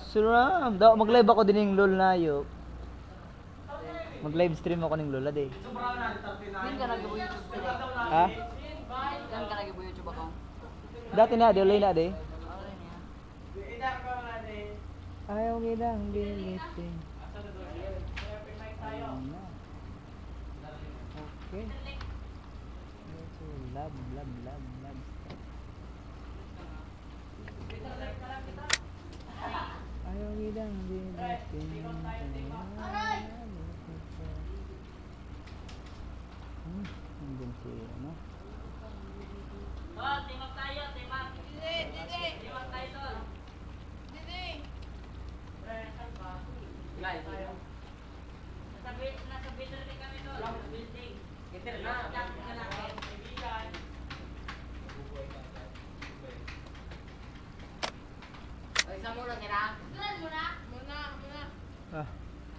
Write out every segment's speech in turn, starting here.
Suram. Mag-live ako din yung LOL na yun. Mag-live stream ako ng LOL ade. Din ka nag-ibo YouTube today. Ha? Din ka nag-ibo YouTube account. Dati na ade, ulay na ade. Okay niya. Ayaw gidang bilitin. Okay. Love. Ayaw gidang bilitin. Nandun si ano? Tol, timag tayo, timag. Didi. Timag tayo, tol. Didi. Guys, nasa building kami, tol. Building. Ito na. Isa muna, tira. Muna. Ah.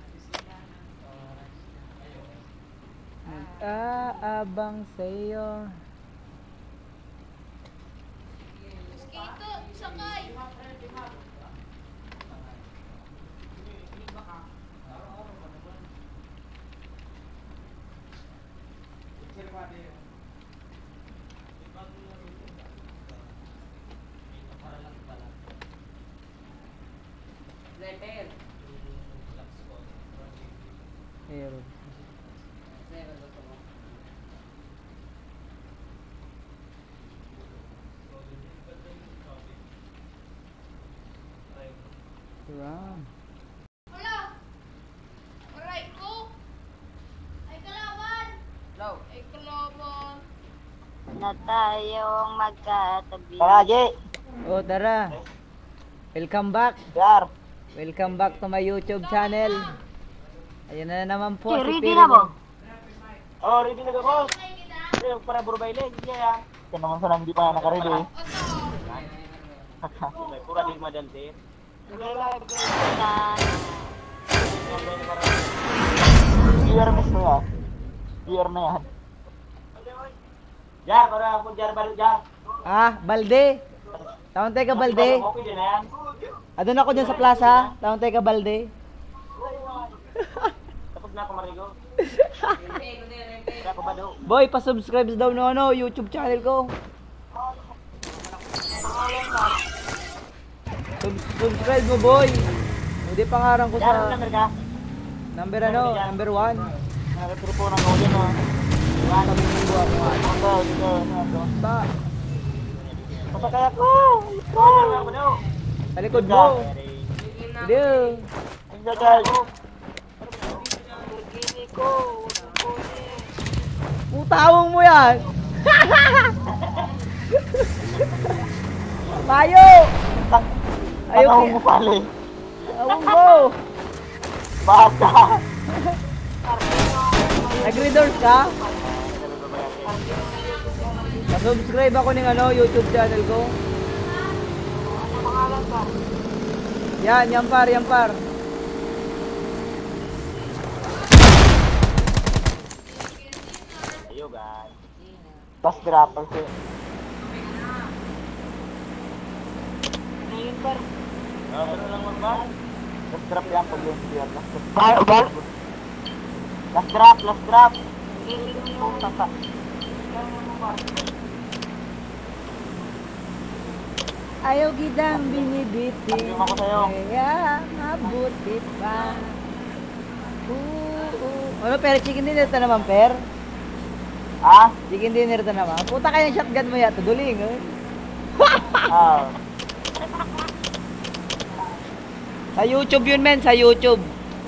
Nag-aabang sa'yo. Skito, sakay. Letter. Meron. Ram. Wala. Aray ko. Ay kalaban. Low. Ay kalaban. Na tayong magkatabi. Tara, G! Oh, tara. Welcome back. Yar! Welcome back to my YouTube channel. Ayun na naman po si Ready Piri. na mo? Oh, ready na ako! Ready para burbay leg, yeah. Yan naman sana hindi pa naka-ready eh. Pura di madalsin. Year miss mo yan. Year na yan. Jar, para ako jar balik jar. Ah, Balde. Taon tayo ka Balde. Okay din na yan. Adun ako dyan sa plaza. Taon tayo ka Balde. Tapos na ako marigo. Kaya ako ba daw? Boy, pa-subscribe daw no ano, YouTube channel ko. Subscribe mo boy. Hindi pangarang ko Jar, sa number ka? number ano, number 1. Nakatrupo ng kaulit mo. Sabi ng buwa ko nga. Basta, Pasakay ako! sa likod mo. Hindi. Pasakay! Utawang mo yan. Mayo. Ayaw mo pali. Awang mo. Bata! Nag-redoors ka? Subscribe ako ng ano, YouTube channel ko. Yan, yampar. Ayo guys. Bas dropper siya. Ngayon par. Ano lang magbas? Last drop yan pag yung siya. Last drop. Ayaw gidang binibitin. Sabihin ako sa'yo. Kaya mabuti pa. Ano, pero chicken dinner ta naman, per? Ha? Chicken dinner ta naman. Puta kayang shotgun mo yata, duling, eh. Ah. Sa YouTube yun, men, sa YouTube.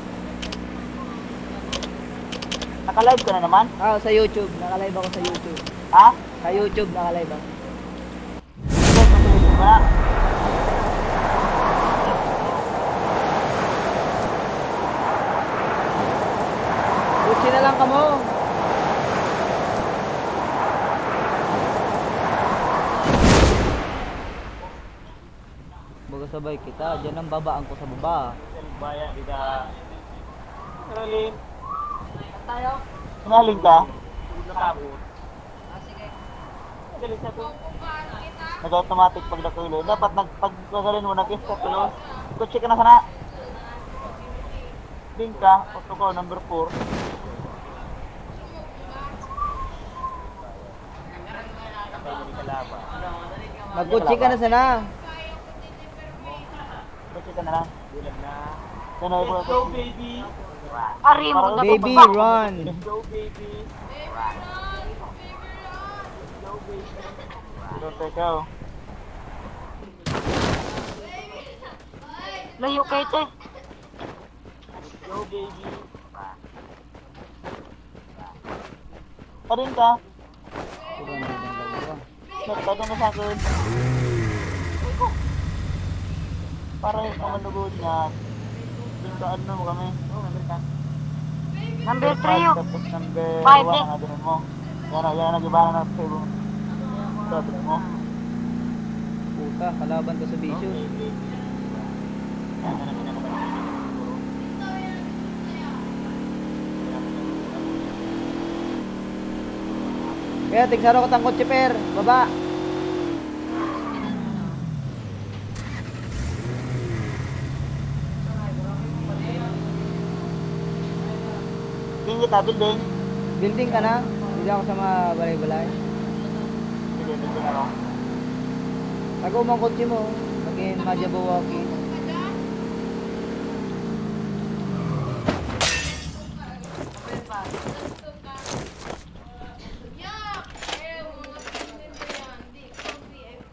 Naka-live ka na naman? Ah, sa YouTube. Naka-live ako sa YouTube. Ha? Sa YouTube, naka-live ako. Wala. Kutsi na lang ka mo. Baga sabay kita, dyan ang babaan ko sa baba. Baya, di ka. Karalin. Tayo. Sinaling ka? Sige. Nag-automatic pag nakulo. Dapat pag nagalin mo, nag-kiss ka tulos. Kutsi ka na sana. Ding ka, auto ko, number 4. Magkutsi ka na sana. Kutsi ka na lang. Bilag na. Let's go, baby. Ari mo na Baby, run. Let's go, baby. Let's go. layo kayo te. Let's go, baby. Pa rin ka. Nagtado na sa akin. Para yung manugod niya. Dun ka ano mo kami. Number ka. Number 3 yun. Tapos number 1 Five, eh. na ganun mo. Yan nag-iba na sa ibang sabi mo. Puta, kalaban ko sa Vicious. Kaya tigsaro ko tang kotse per. Baba. Tingin kita, building. Building ka na. Hindi ako sa mga balay-balay. Sige, building ako. Ako mang kotse mo. Maging Majabawaki. Yak! Eh, mga pinsin mo yan. Di ko VIP.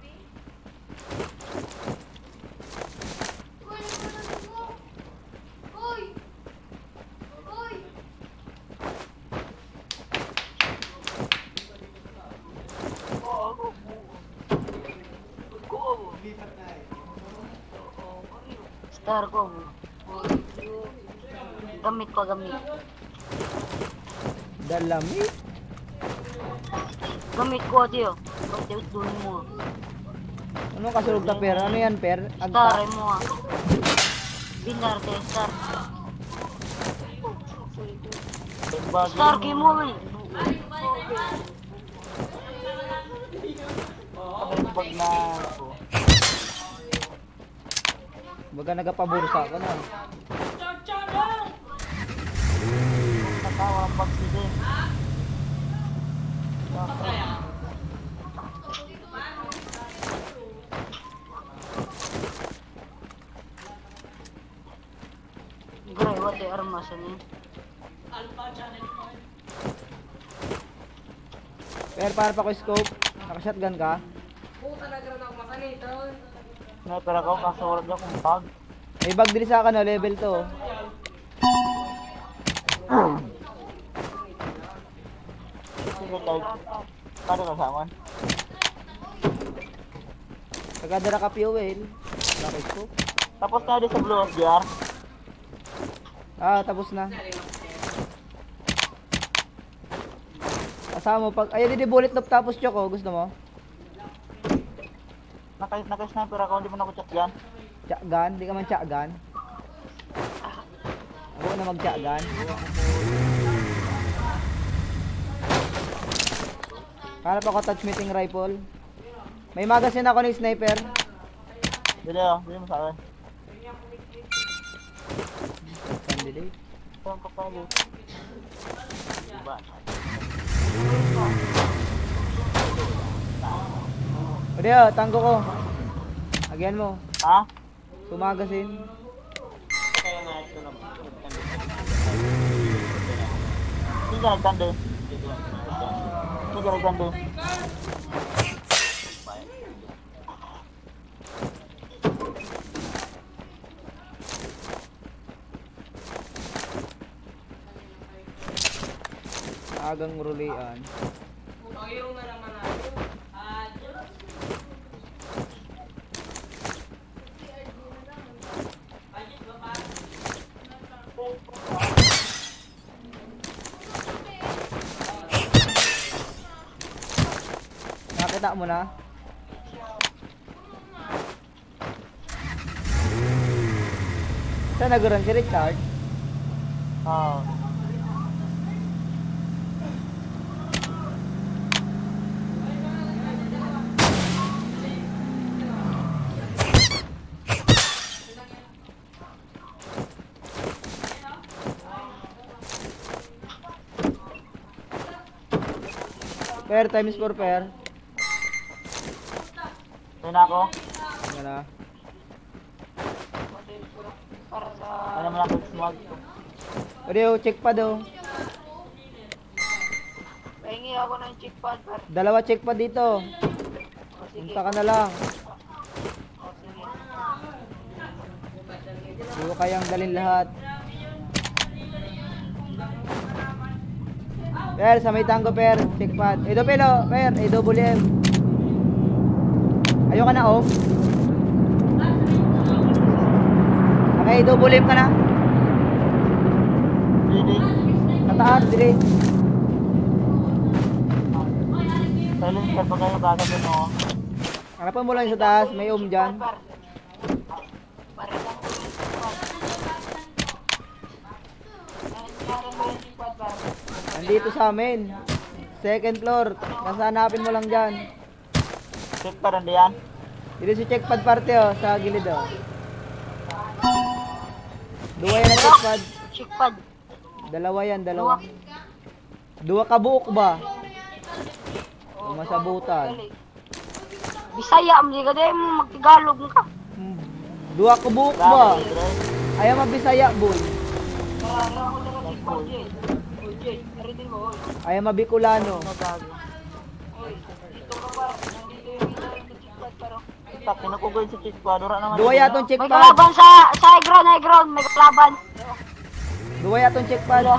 Uy, ano ba mo? Uy! Uy! Star ko. Gamit ko, gamit. Dalami. Gamit ko ito yun. Pag doon mo. Anong kasulog na per? Ano yan per? Star Agta? mo ah. Binar kay Star. Star kay mo eh. Pag na ako. Baga nagapabursa ka na. Natawa ang pagsige. Gray, what the armas ani? Per, para pa ko scope. Naka-shotgun ka? Sniper ako, kaso wala niya kung bag. May bag dili sa akin, no? Level 2. Sige, kahit paano na sa amin? Pagkadara ka fuel. Naka-scope. Tapos na din sa Blue SDR. Ah, tapos na. Kasama mo pag... Ayun, hindi bullet loop tapos choco. Gusto mo? Naka-sniper ako, hindi mo na ko check yan. Shotgun? Hindi ka man shotgun. Ako na mag-shotgun. Hanap ako touch meeting rifle. May magazine ako ni sniper. Bili mo sa akin. Candidate. Saan ka pa yun? Diba? O diyo, tanggo ko. Agyan mo. Ha? Sumagasin. Hindi ka nagtanda. Hindi ka nagtanda. Agang rulian. Nakita mo na? Saan nag-run si Richard? Oo. Per, times 4 per. Tayo na ako. Ano na? Ano naman ako smog. Rio, check pa daw. Pahingi ako ng check pad, par. Dalawa check pa dito. Punta ka na lang. Hindi ko kayang dalhin lahat. Per, sa may tango per. Check pad. Edo pelo, per. Edo bulem. Ayaw ka na, Om? Okay, edo bulem ka na. Hindi. Kataas, dire. Silencer pa kayo gagawin mo. Harapan mo lang sa taas. May Om dyan. Nandito sa amin. Second floor. Nasa hanapin mo lang dyan. Check pa rin diyan. Dito si check pad parte oh, sa gilid oh. Dua yan na check pad. Check pad. Dalawa yan, dalawa. Dua ka buok ba? Masabutan. Bisaya, hindi ka din magtigalog ka. Dua ka buok ba? Ayaw mabisaya boy. Ayaw mabikulano. Tak, kinukugoy sa check pa. Dura naman. Dua yatong check May pad. kalaban sa high ground, may kalaban. Dua yatong check pad.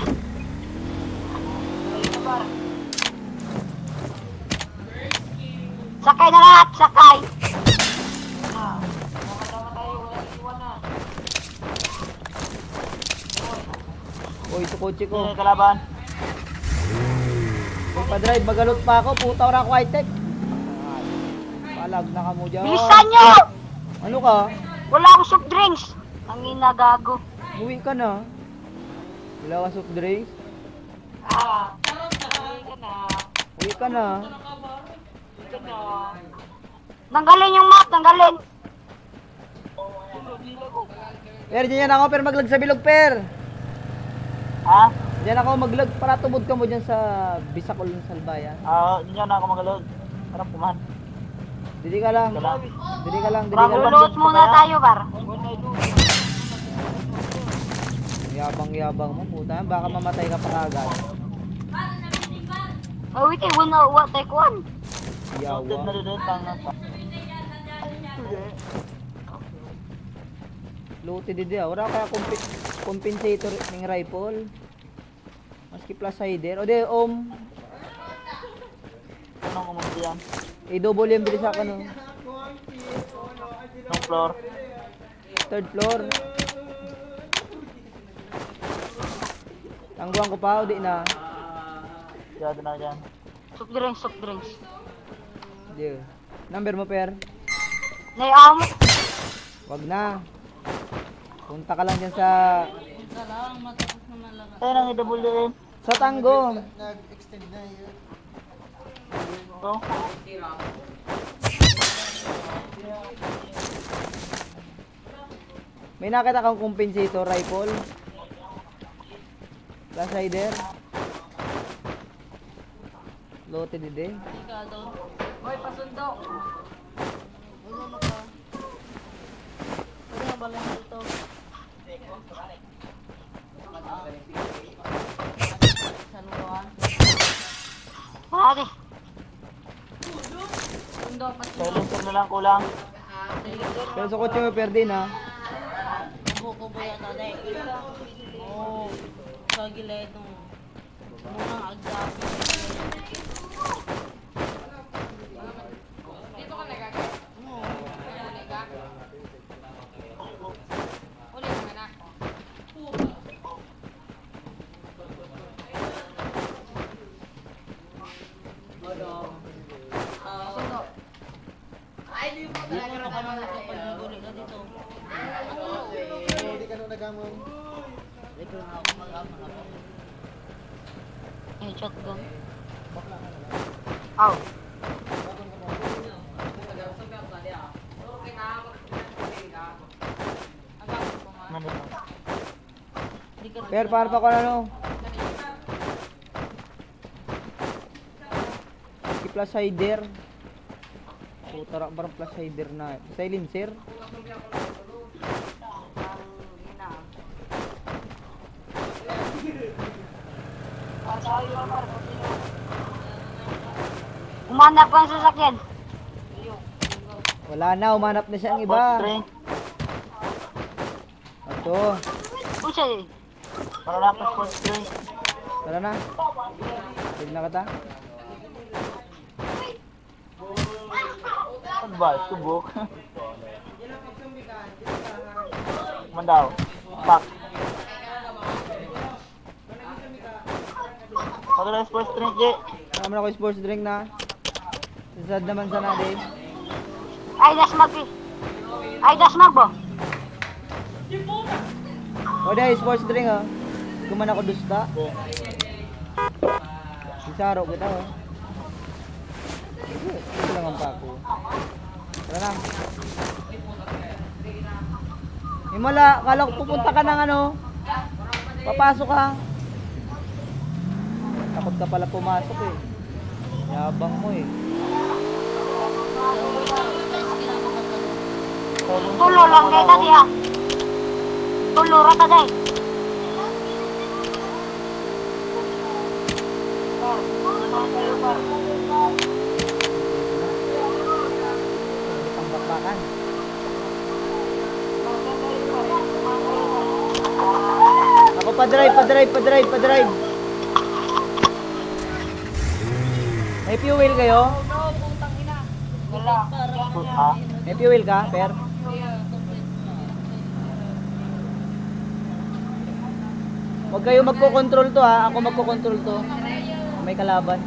Sakay na lahat, sakay. Oy, ito kotse ko. Hindi kalaban. Pagpa-drive, magalot pa ako. Puta wala ako high-tech. Palag na ka mo dyan. Bilisan nyo! Ano ka? Wala akong soft drinks. Ang inagago. Uwi ka na. Wala ka soft drinks? Uwi ka na. Tanggalin yung mat, tanggalin. Per, dyan ako, per maglag sa bilog, per. Ha? Dyan ako maglag para tubod ka mo dyan sa Bisacol ng Salbayan. Hindi na ako magalod. Harap kuman. Dili ka lang. Wala. Dili ka lang, dili ka lang. Lulot muna tayo, par. Yabang-yabang mo, puta. Baka mamatay ka pa agad. Oh, wait, what take one? Sounded na Yawa. rin tanga pa. Luti didi ah. Wala kaya compensator ng rifle. Maski plus hider. O de, Anong kumunti yan? i-double yung bilis ako no. Anong floor? Third floor. Tangguan ko pa, o di na. Siyado na dyan. Soft drinks, soft drinks. Di. Number mo, per. Naiamo. Wag na. Punta ka lang dyan sa... Tayo nang i-double Sa Tango. ito. May nakita kang compensator rifle. Plus hider. Lote didi. Hoy, pasundo. Ano ka? Pwede nga balay dito. Saluhan. Pare. Sundo, pasundo. Silencer na lang kulang. Pero sa kotse mo, per din ha. Kubo yan, tatay. Oo. Sa gilid nung munang agdap. Dito ka nagagay? Oo. Nagagay? Ulit ka na. Sundo. Ay, di mo talaga naman ito pag naguli ka dito. Yung shotgun. Ow. Nandito. Per, para pa ko na no. plus hider. Puta ra barang plus hider na. Silencer. Umanap ka sa sasakyan. Wala na, umanap na siya ang iba. Ito. Pusa eh. Para lang ang sports drink. Tara na. Pwede na kata. Ano ba? Subok. Mandaw. Pak. Pag lang sports drink, J. Marami na ko sports drink na. Sasad naman sana din. Ay, dasmag eh. Ay, dasmag bo. O dahil sports drink oh. Kuman ako dusta. Sisaro kita oh. Ito lang ang pako. Tara na. Himala, kala ko pupunta ka ng ano. Papasok ka. Takot ka pala pumasok eh. Yabang mo eh. Tulo lang kayo tadi ha. Tulo rata day. Ang bakbakan. Ako pa-drive. May fuel kayo? Ha? May fuel ka, Per? Huwag kayo magko-control to ha. Ako magko-control to. May kalaban.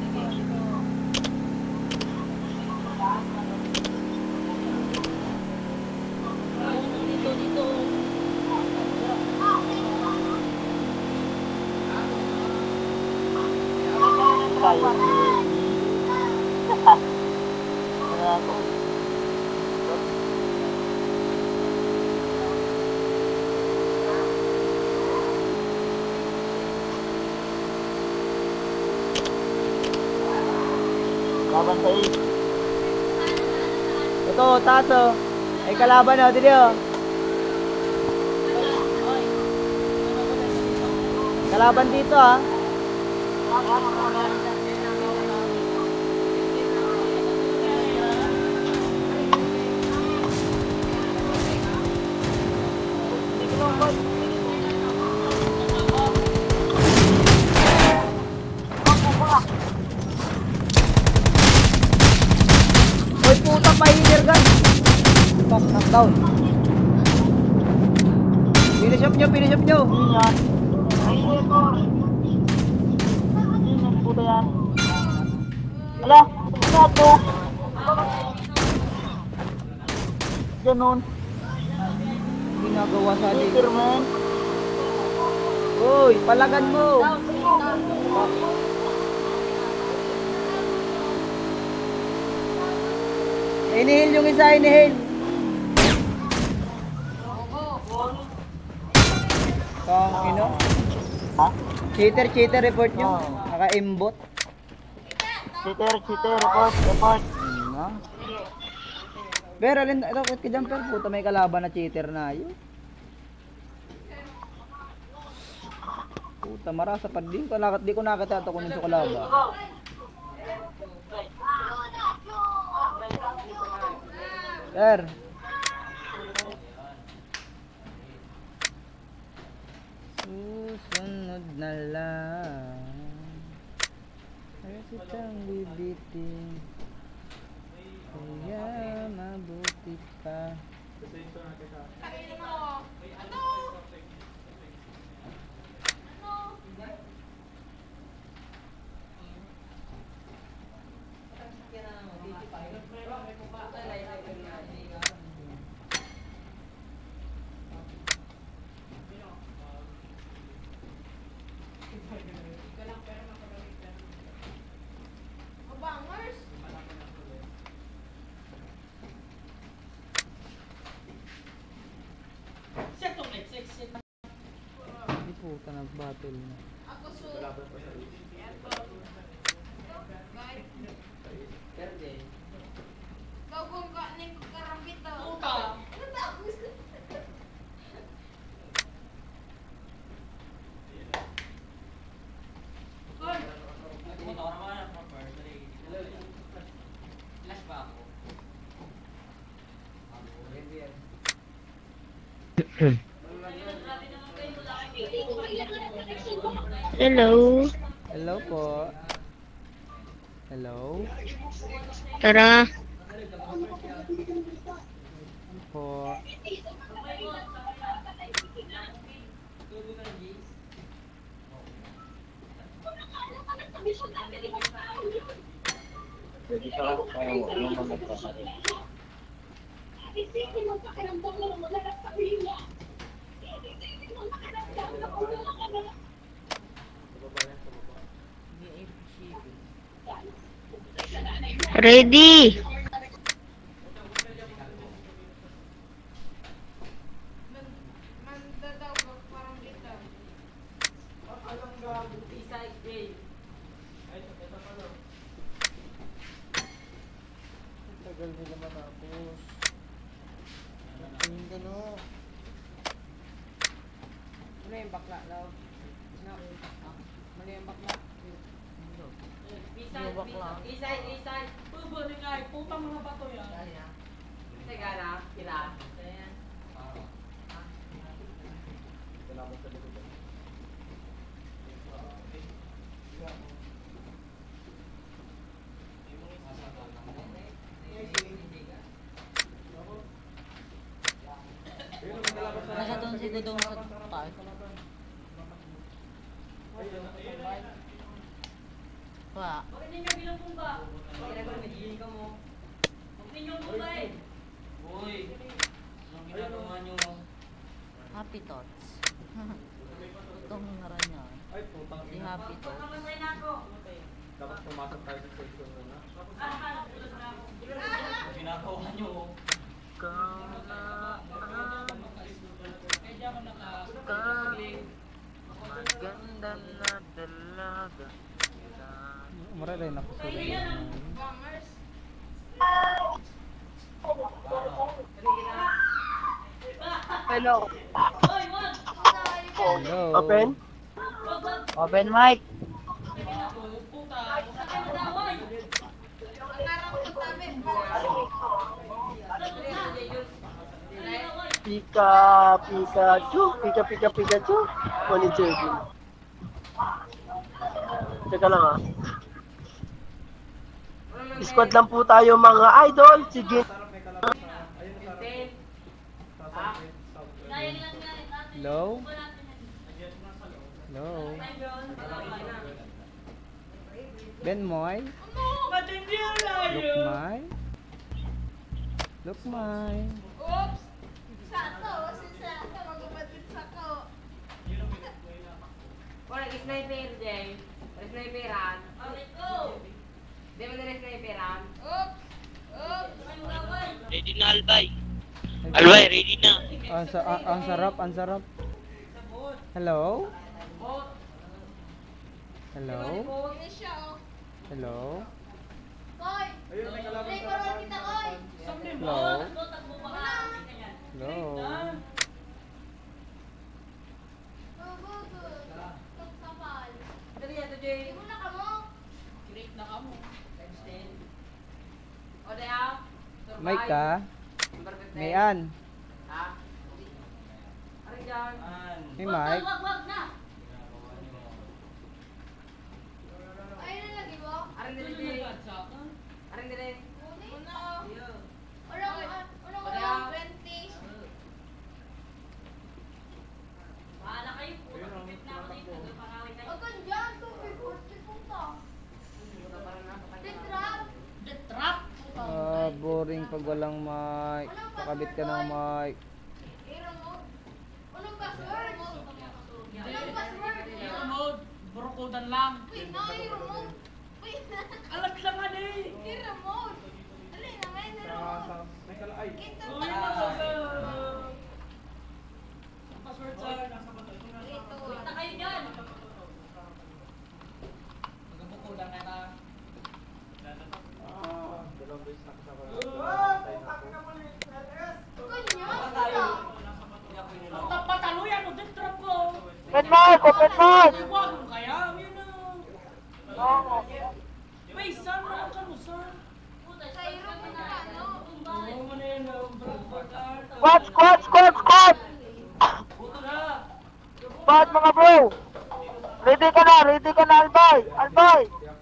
Tayo. Wala ako. Laban sa is. Ito, taas oh. May kalaban oh. Dili oh. Kalaban dito ah. Hoy puta, pa-healer gun. Fuck, knockdown. Finish up nyo. Yun yan. Yun yan, puta yan. Ala, ano to? Ganun. Ginagawa sa atin. Superman. Uy, palagan mo. Inhale yung isa, inhale. Kang ino. Ha? Cheater report nyo. Oo. Naka-imbot. Cheater, report. Na. Pero alin, ito, ka dyan, pero puta may kalaban na cheater na yun. Puta, marasa pa din ko, di ko nakita ito kunin sa kalaban. Sir. Susunod na lang. Kaya kitang bibitin. Kaya mabuti pa. Hindi puta nag-battle na. Gawin ka ning karambito. Puta. Flash ba ako? Hello. Hello po. Hello. Tara. Po. Pwede ka lang kaya ano man nagkakaroon. Ready. Mandadaw ka karambito. Tagal nila matapos. Ang gano. Ano yung bakla daw? No. Mali yung bakla. Isay. Tubo ni Kai. Putang mga bato yan. Teka na. Kira. Nasa doon si Dudong sa park. Wala. Bakit ninyo bilang pumba? Bakit ako nagiging ka mo? Bakit ninyo pumba eh? Uy! Anong ginagawa nyo? Happy thoughts. Itong naran niya. Si Happy thoughts. Pagkamatay na ako! Dapat pumasok tayo sa section na. Ang ginagawa nyo? Maganda na dalaga. Mara rin ako sa Bombers. Hello. Hoy, wag! Hello. Open? Wag, wag! Open mic. Puta! Sakay mo na, hoy! Ang narang katabi. Pika, Pikachu. Pikachu. Konnichiwa. Teka lang ah. Squad lang po tayo mga idol. Sige. Hello. Hello. Ben Moy. Look my. Oops! Sato! Sato! Magkapatid sa ko. Wala, sniper, Jay. Sniperan. Okay, go! Di mo na sniperan? Oops! Oops! Ready na, Albay. Albay, ready na. Ang sarap, ang sarap. Hello. Hello. Ini siya oh. Hello. Koy! Play ko rin kita, Koy! Hello. Hello. Sapal. Dali yan, Jay. Hindi mo na ka mo. Create na ka mo. Times 10. O, Dea. May ka. Number 15. Mayan. Ha? Ano dyan? May mic. Wag na! Ayun na lagi mo. Aring dili, Jay. Aring dili. Una oh. Walang 20. Bahala kayo po. Nakipit na ako dito. Pangawin kayo. Huwag kang dyan. 240 punta. The trap. Boring pag walang mic. Pakabit ka ng mic. I-remote. Anong password? Anong password? Mode. Brokodan lang. Wait na, i-remote. Wait na. Alam lang nga eh. I-remote. Dali na, may i-remote. Kita Uy, pa. password sa nasa bato. Ito. Wait na kayo dyan. Magbuko lang na. Open mic! Open mic! Wag mo kaya, yun na. Oo. May saan na ka mo sa? Oo, mo na yun. Squad! Squad! Squad! Squad! Buto na. Squad mga bro! Ready ka na! Ready ka na, Albay! Albay!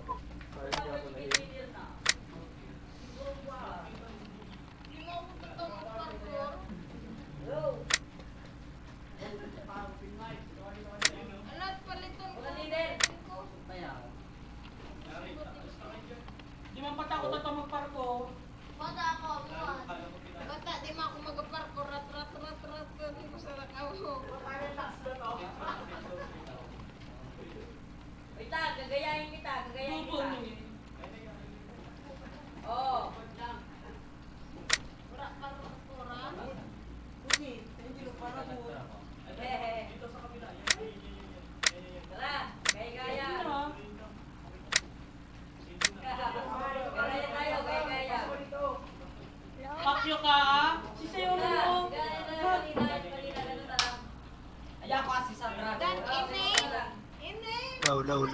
Di man patakot ito magparko. Bata ako, bata, di mo ako mag-parko, rat. Di mo sa ako. Wait lang, gagayahin kita. Oo. Tara, gaya-gaya. Gaya tayo, gaya-gaya. Pakyo ka, sisayo na mo. Ayan ko si Sandra. Dan, inay. Low.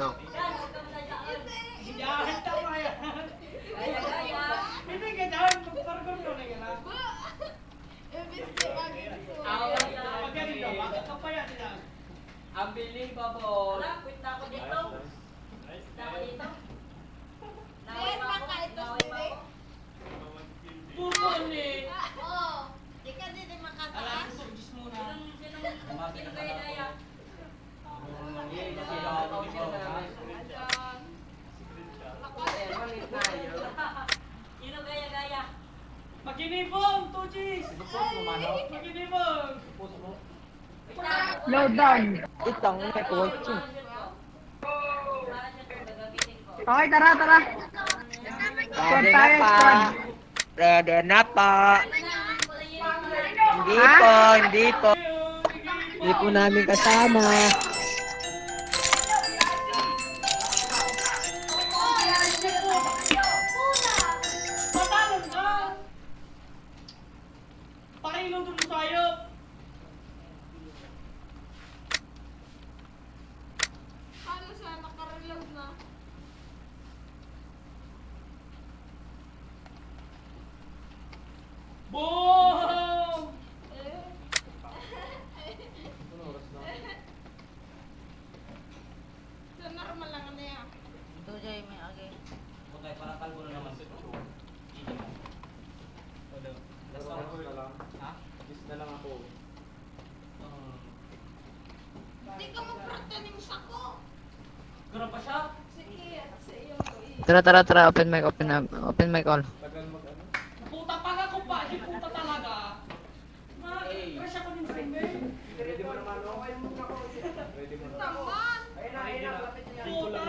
Yahan tama yan. Gaya. Hindi ka dyan, magparko mo na yan. Magaling ka, bakit ka pa yan? Unbelievable. Quit na ako dito. Sir, baka ito sila. Puso ni. Oo. Di ka din makataas. Sugis muna. Sino kaya daya? Sino kaya daya? Makinibong, Tujis! Makinibong! Low down. Itang may kuwatsi. Okay, tara. Squad tayo, squad. Ready na pa! Hindi po. Hindi po namin kasama. Patalon ka! Pakilong doon tayo! Paano siya nakareload na? Boom! So, normal lang na yan. Ito, Jay, may agi. Okay, para kalbo na naman. Hindi ka magprakta ni Musako. Ganun pa siya? Sige, sa iyo ko Tara. Open mic all. Puta pa nga kung pa, di puta talaga. Crush ako din sa inyo. Taman! Puta!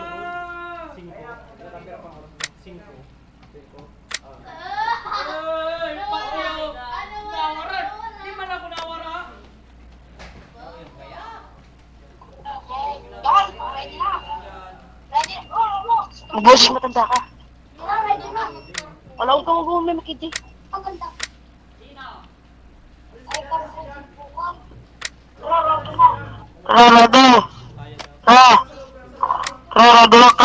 Ay, pakyo! Nawaran! Di man ako nawara! Boss, matanda ka. Wala ko mag-umay makiti. Rarado. Rarado ka.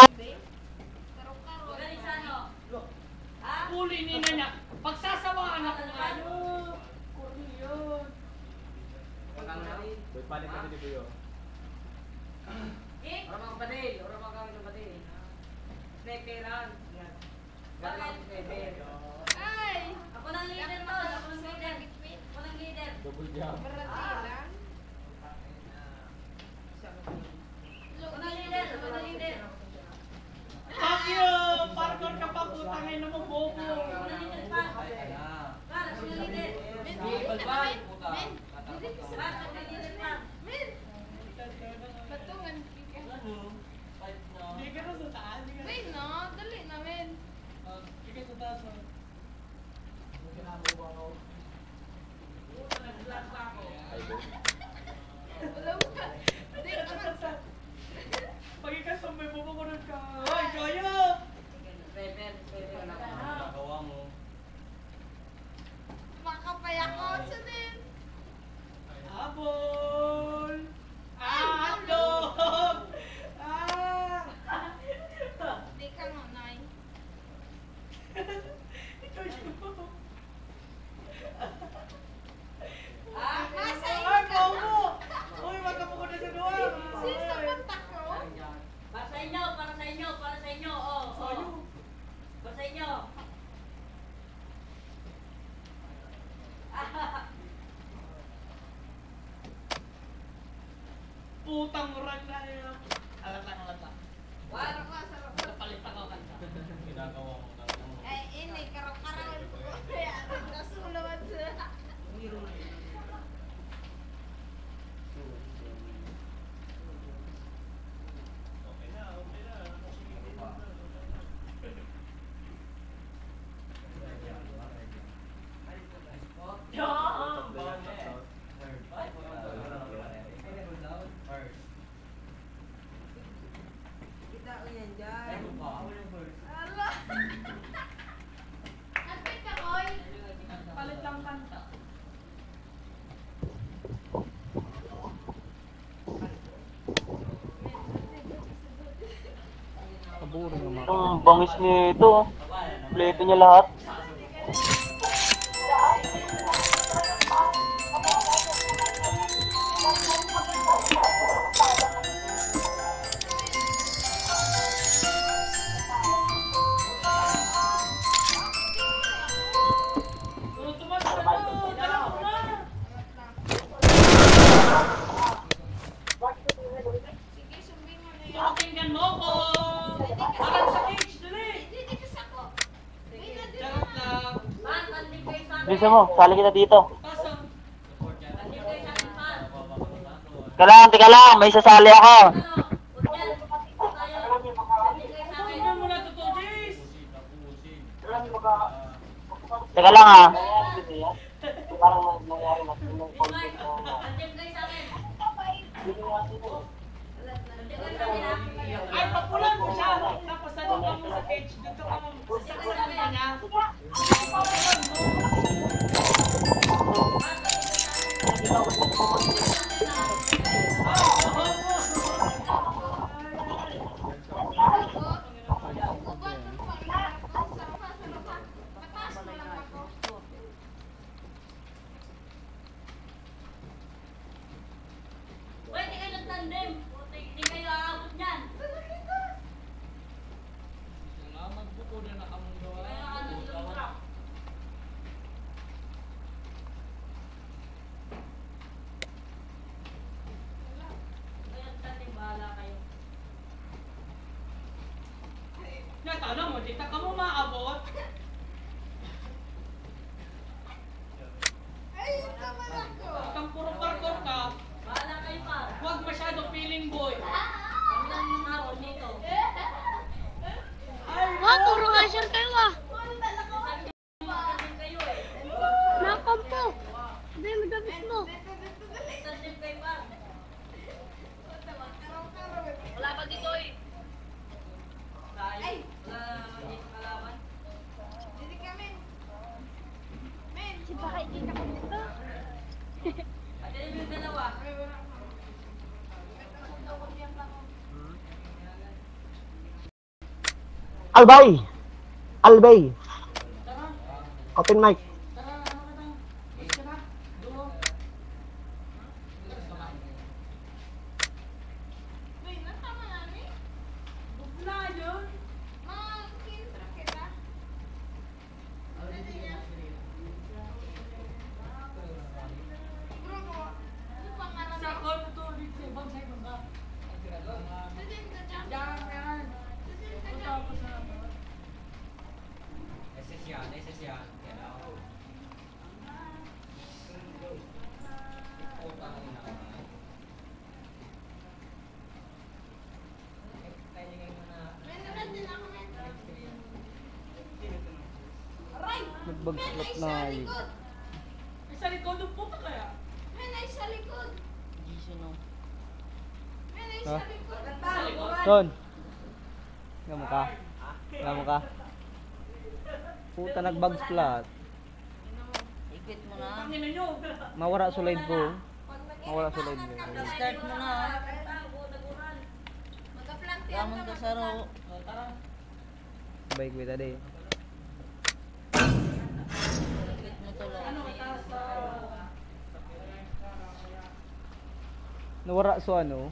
Huli ni Nanya. Pagsasawaan ako ngayon. Kurni yun. Orang mga kapatid. Sniperan. Bakit? Sniper. Ay! Ako ng leader to. Ako ng leader. Ako ng leader. Baratilan. Ako ng leader. Ako ng leader. Fuck you! Parkour ka pa puta ngayon naman bobo. Ako ng leader pa. Para, ako ng leader. Men, Balbal, puta. Men, Para, ako ng leader pa. men. Patungan ka. Hindi ka na sa taas. Wait, no? Dali na, men. Hindi ka sa taas. Nag-vlog pa ako. Wala mo ka. Hindi ka sa... Pag ikasambay mo makunod ka. Ay, kaya! Makapaya ko sa din. Habol! At go! Putang ran na yun. Alat lang. Sarap ka, sarap ka. Napalit ako kanta. Eh, ini, karaw-karawan ko. Kaya, nasulawan sila. Kita ko yan dyan. Ala! Aspect ka, Koy! Palit lang kanta. Kaburo naman. Ang bangis nito. Kompleto niya lahat. Tumas ka na! Dala ko na! Sige, sumbing mo na yan. Pakinggan mo ko! Parang sa cage, dali! Didikis ako. May nandito Charot na. lang. Man, tanding kayo sa akin. Bisa mo, sali kita dito. Pasok. Tanding kayo sa akin, man. Tika lang, may sasali ako. Ano? Huwag yan. Tayo. Tanding kayo sa akin. Tingnan mo na to, Jace! Teka lang ah. Tanding kayo sa akin. Tanding kayo sa akin, ha? Ay, papulan mo siya! Tapos ano ka mo sa cage? Dito ka mo sasaksakan ka niya. Papulan mo! Ubat mo pa. Sarap ka, sarap ka. Mataas mo lang ako. Pwede kayo nagtandem. Hindi kayo aabot niyan. Magbuko na nakamundo. Kaya ano yung trap. Kaya nagtandem, bahala kayo. Natanong mo, dito ka mo maabot. Ay, naman ako. Kang puro parkour ka, Bahala kayo pa. huwag masyado feeling boy. Kami lang yung hapon dito. Ay, Wah, puro asher kayo ah. Tandem kayo eh. Nakampo. Hindi, madabis mo. Tandem kayo pa. Karaw-karawan. Wala pa dito eh. Ay! Wala naman dito kalaban. Didi ka, men. Men! Si baka ikita ko dito. At yun yung dalawa. Albay! Albay! Open mic. Uy, natama namin. bukla yun. Mag-kintra kita. Bro, ano pangarap Sa mo? call to ulit sa ibang sa ibang ka. Didin ka dyan. Diyan ka yan. Didin ka dyan. Tapos na naman. Men, nandun ako, men. Aray! Nagbagslat Men, na ay sa eh. likod. Ay, sa likod ng puta kaya. Men, ay sa likod. Sino? Men, ay Ha? sa likod. Sa likod. Son! Nga mo ka? Nga mo ka? Puta nag-bug splat. Ikit mo na. Tangina nyo. Mawara sa live ko. Pag Mawala sa live nag-iipanan ko. ka, Start mo na. Mag-aplantian Gamon ka sa ro. Tara. Bye ko tadi. Ikit mo tuloy. Ano, taas sa... Nawara so ano?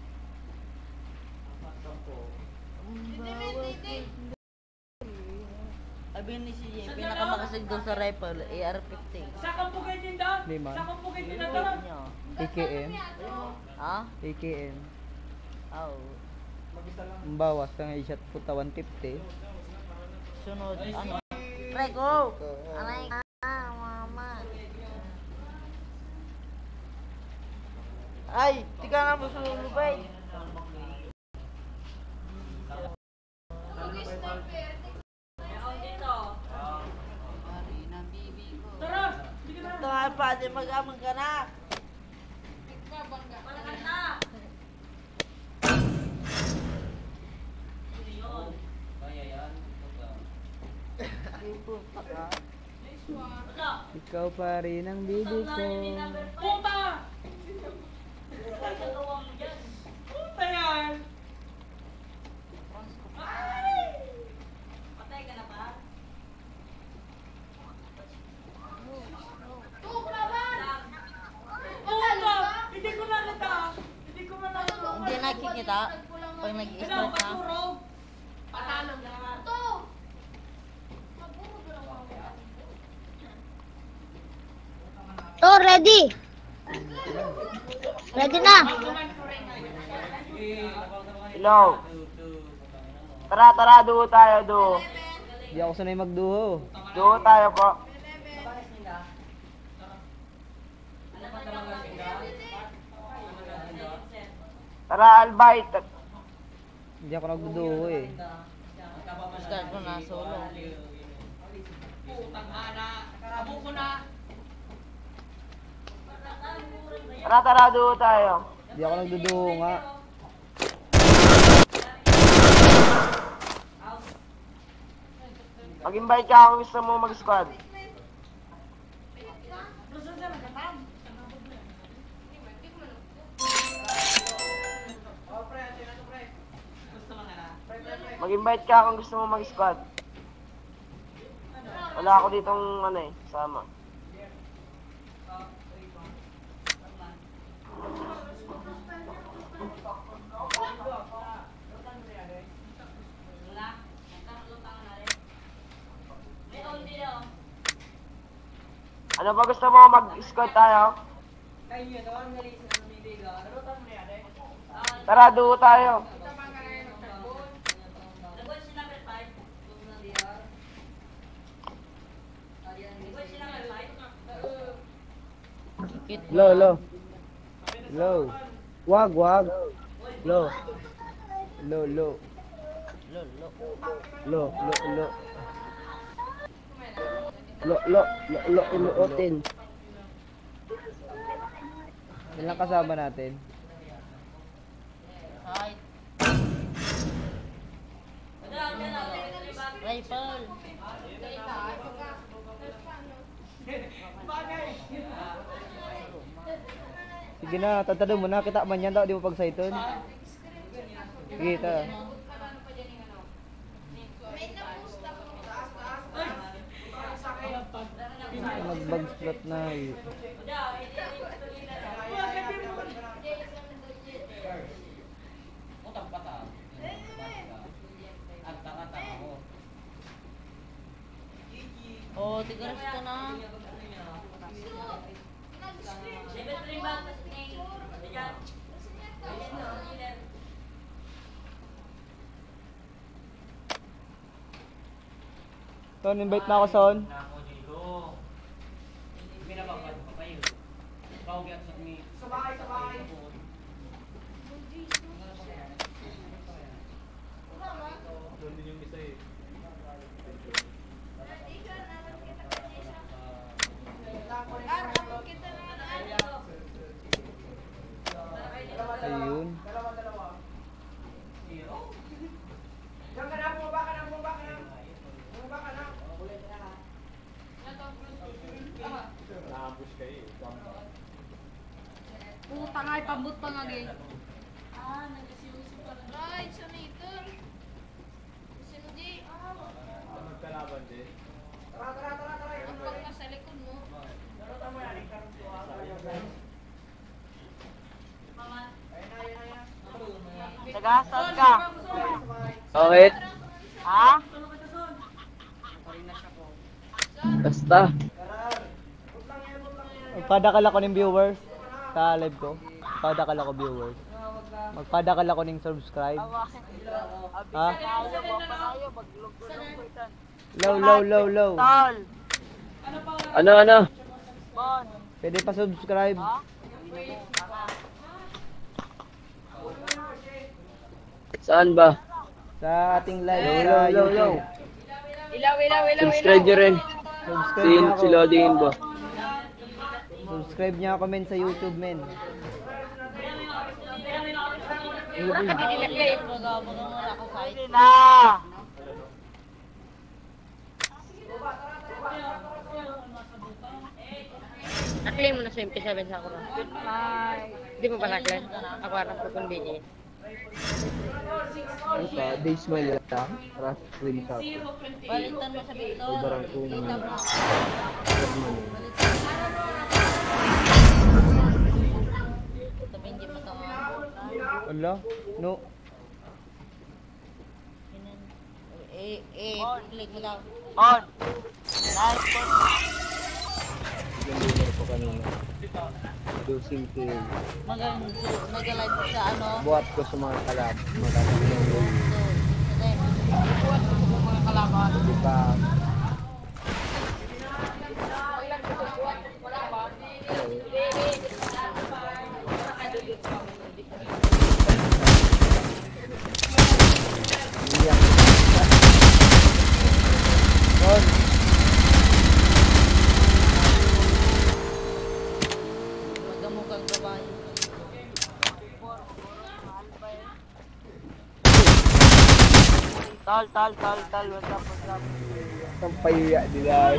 Didi, men, didi. Sabihin ni CJ, pinakamakasig doon sa rifle, AR-15. Sa kampugay din daw. Di man. Sa kampugay din daw. Ikit niya. PKM. Ano? Ha? AKM. Oh. Ang bawas na nga i-shot puta 150. Sunod, ano? Pre, go! Anay ka, mama. Ay, tiga nga mo sulubay. Ito nga pa, di mag-amang ka na. Ikaw pa rin ang bibi ko. Puta! Puta yan! Patay ka na ba? Puta! Hindi ko nakita! Hindi ko nakita! Hindi nakikita pag nag-start na. Paturog! Patalo na! To, ready. Ready na. Hello. Tara, duo tayo, duo. Di ako sanay magduho. Duo tayo po. Tara, Albite. Hindi ako nagduduho eh. Start ko na solo. Putang ana! Abo ko na! Tara, duo tayo. Di ako nagduduho nga. Mag-invite ka kung gusto mo mag-squad. Mag-invite ka kung gusto mo mag-squad. Wala ako ditong ano eh, sama. Ano ba gusto mo mag-squad tayo? Tara, duo tayo. Lo. Lo. Wag. Lo. Lo. Unuotin. Yan lang kasama natin. Hi. Rifle. Sige na, tatado mo na. Kita man yan daw, di mo pagsaiton. Sige, ta. Mag-bug splat na eh. Oh, tigaras ka na. Son, invite na ako, Son. Ayun. Puta nga, pambut pa nga gay. Ah, nag-siusi pa rin. Right, sanator. Sino di? Magkalaban din. Ang pag nasa likod mo. Taga, saan ka? Okay. Ha? Basta. Padakal ako ng viewers sa live ko. Magpadakal ako viewers. Magpadakal ako ng subscribe. Ha? Low. Tol. Ano? Bon. Pwede pa subscribe. Saan ba? Sa ating live sa YouTube. Subscribe nyo rin. Subscribe niya ako. Si Loadingin ba? Subscribe niya ako men sa YouTube men. Pwede na. Naklaim mo na sa MP7 sa ako na. Hindi mo ba naklaim? Ako harap ko kung BJ. Ano ka? Day smile lang. Rush win shop. Balitan mo sa Victor. Barang kung Tapi hindi mo ito Ala? No. click mo daw. Bon. Nice one. Ganda ko kanina. Dosing kill. Mag-live sa ano. Buhat ko sa mga kalab. Mga kalaban. Diba? Ron. Magamukhang babae. Tol. What's up? Ang payuya nila.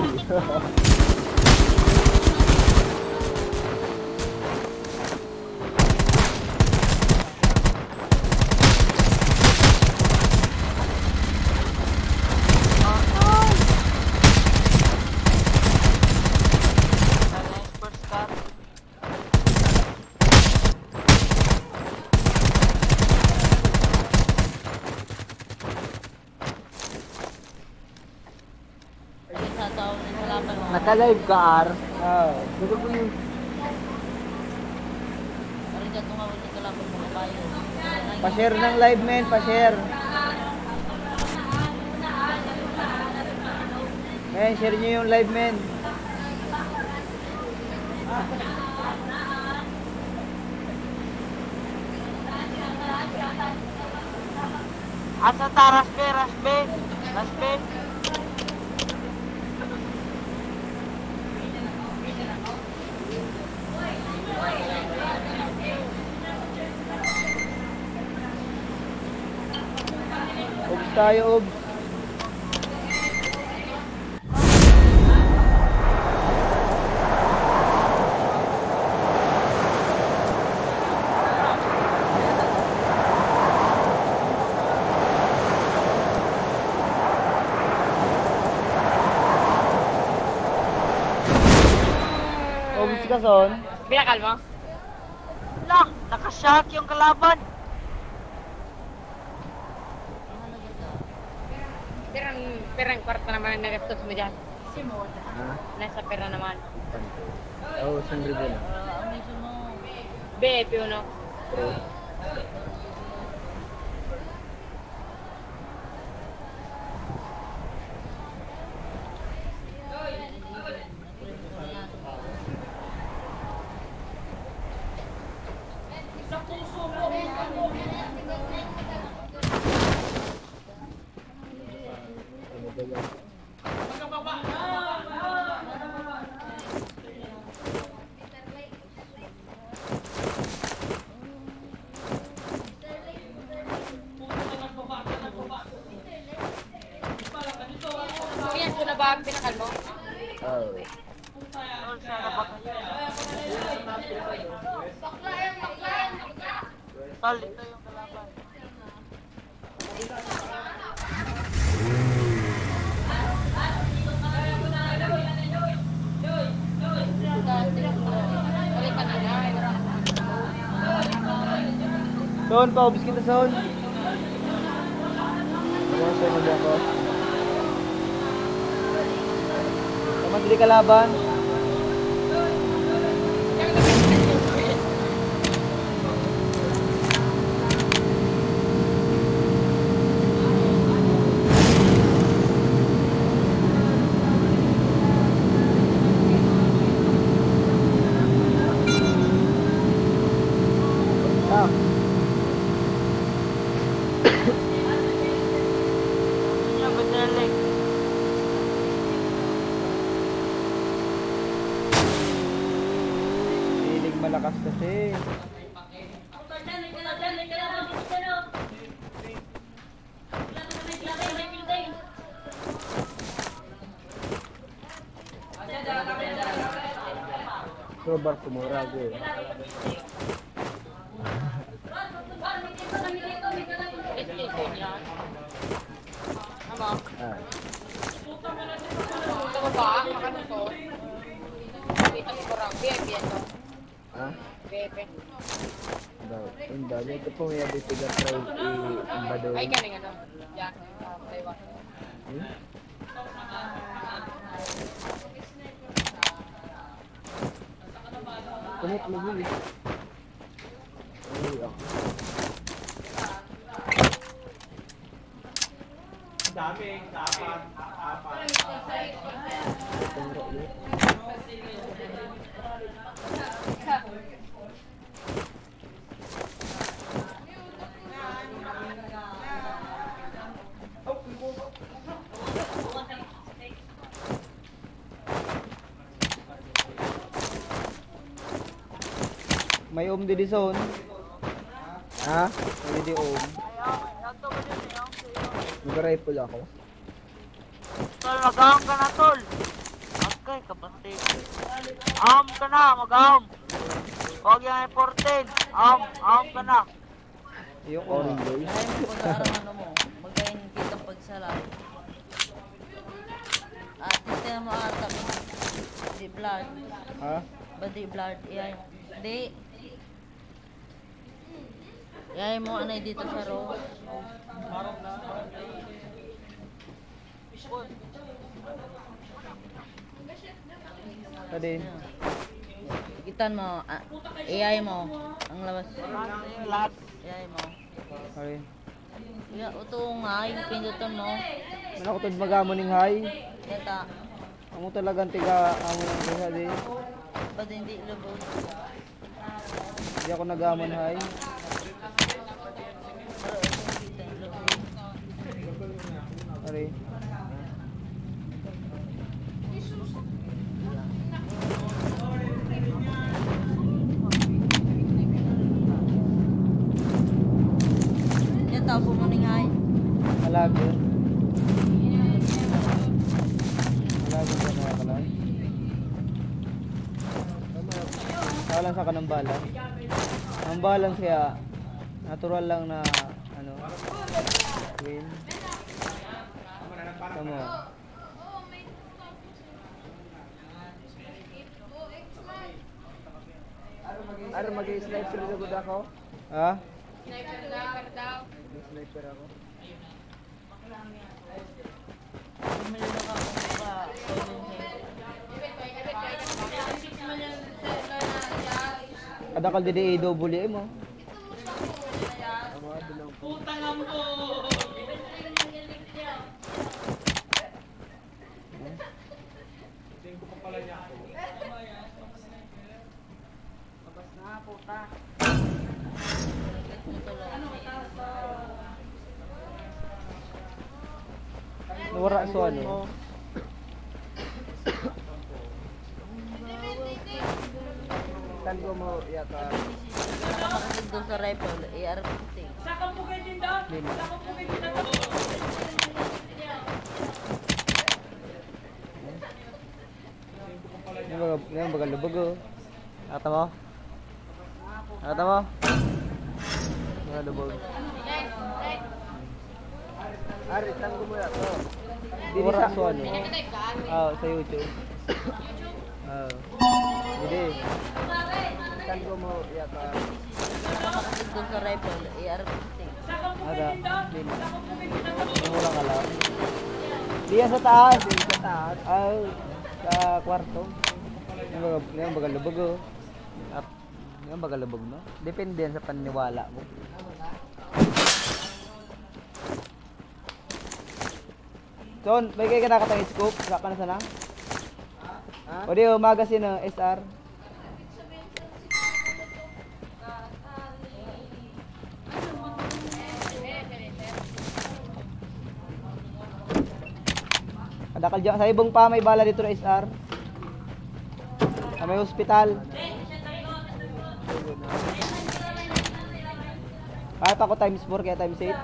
Nice first car. Sa taon ng kalaban mo. Naka-live ka, Ar. Ah. Gusto ko yung Pero dyan tumawag ng kalaban mo babae. Pa-share ng live men, pa-share. Men, share niyo yung live men. Asa ta? Rasbe. Obs tayo, obs. Obs ka, son. Binakal mo? Lah, nakashock yung kalaban. Perang kwarta naman ang nagastos mo dyan. Ha? Nasa pera naman. Oo, sandri din. Ang miso mo. BP uno. Kaya ito na ba ang pinakal mo? Oo. Tol, sana ba kayo? Tol, ito yung kalaban. Balik ka na. Son, pa-obs kita, son. Ano sa mga ko? Kamadali kalaban. Hilig malakas kasi. Sobar kumurag eh. PlayStation yan. Ano? Ah. Gusto ko ba? Makano to? Kita ko parang VIP ito. Ah? VIP. Hindi. Ito po may abitiga try i-imbado. Ay, galing ano? Yan. Taiwan. Kumot mo huli. Ay, ako. May di zone. Ha? May di Mag-rifle ako. Tol, mag-aham ka na, tol. Okay, kapatid. Aham ka na, mag-aham. Huwag yung important. Aham ka na. Yung Orange boy. Ayaw mo pag-aarang ano mo. Magayin kita pagsalay. At ito mo ata. Di blood. Ha? Badi blood. Iyan. Di. Iyan mo ano dito sa rose. Tadi. Ikitan mo. Iyan mo. Ang labas. Lahat. Iyan mo. Okay. Iya, utong ay pinduton mo. Ano ko tod magamo ning hay? Yata. Amo talagang tiga amo nang diha di. Badi hindi lubog. Di ako nagamon hay. Pero utong kita yung lubog. Ari. Yata po mo ning ay. Malago. Malago ka na kalay. Balance sa kanang balance. Ang balance kaya natural lang na ano. Win. Tama. Ano mag-i-sniper na gud ako? Ha? Sniper ako. Bumili na ka kung pa. Adakal di double mo. Putang mo. Nawara so ano. Tango mo yata. Makasig doon sa rifle, AR-15. Yung bagal lubog oh. Nakata mo? Nakata mo? Bagal lubog. Ari, tango mo yata. Nawara so ano. Sa YouTube. Hindi. Tango mo yata. Makasig doon sa rifle, AR-15. Ada. Hindi. Wala ka lang. Diyan sa taas. Sa taas. Sa kwarto. Yung bagal lubog oh. Yung bagal lubog no? Depende yan sa paniwala mo. Son, may kayo ka nakatang scoop? Saka na sana? Ha? O di oh, magazine SR. Dakal dyan. Sa ibong pa, may bala dito na SR. Sa may hospital. Kahit ako times 4 kaya times 8.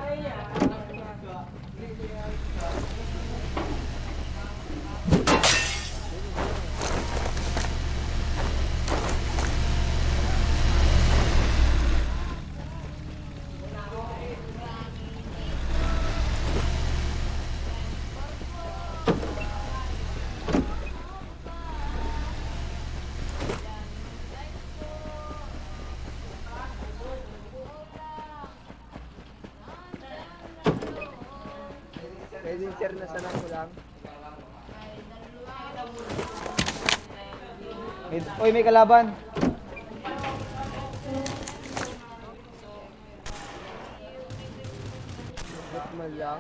Pwede sir na sana ko lang. Oy, may kalaban. Ba't man lang?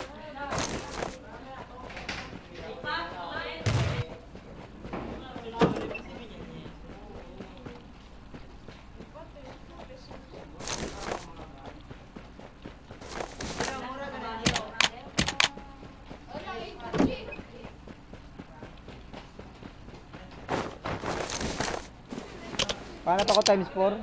Paano ako times 4?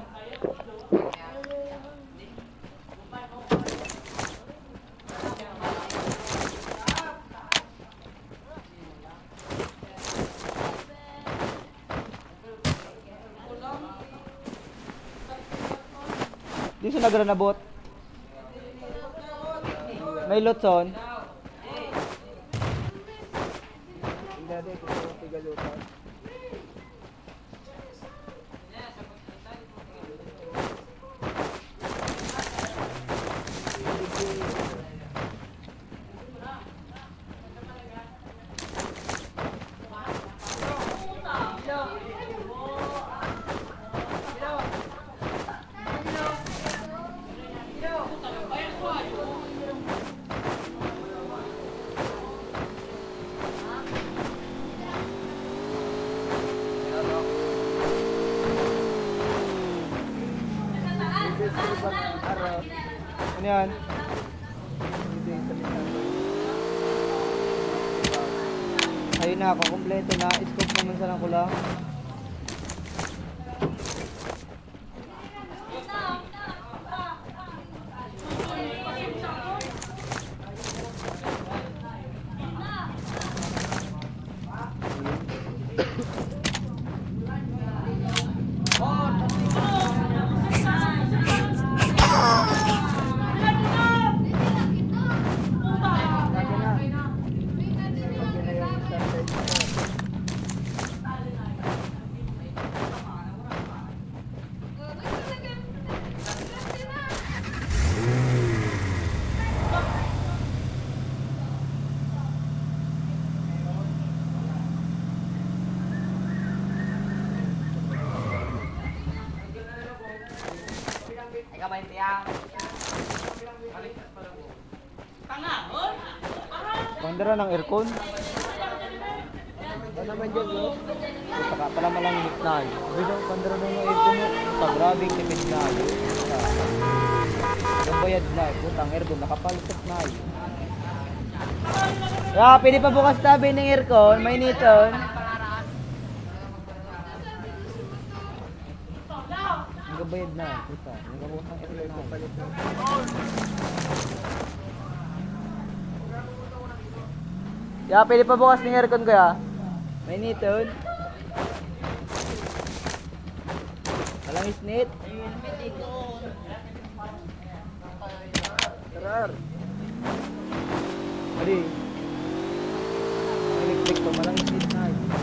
Di sa nagranabot. May lotson. Hindi natin kung ano tigalutan. Ano yan? Ayun na ako, kompleto na. Scope naman sa lang ko lang. Pandara ng aircon. Ano naman dyan, bro? Saka pala malang na yun. Pero pandara ng aircon mo. Pag-grabing tipid na yun. Nabayad na yun. Putang aircon, nakapalisot na yun. Pwede pa bukas tabi ng aircon. May niton. Nagabayad na yun. Puta, nagabutang aircon palit na. Pwede pa bukas ng aircon ko ya. May niton. Walang isnit. Tarar! Adi. Electric to, walang isnit na.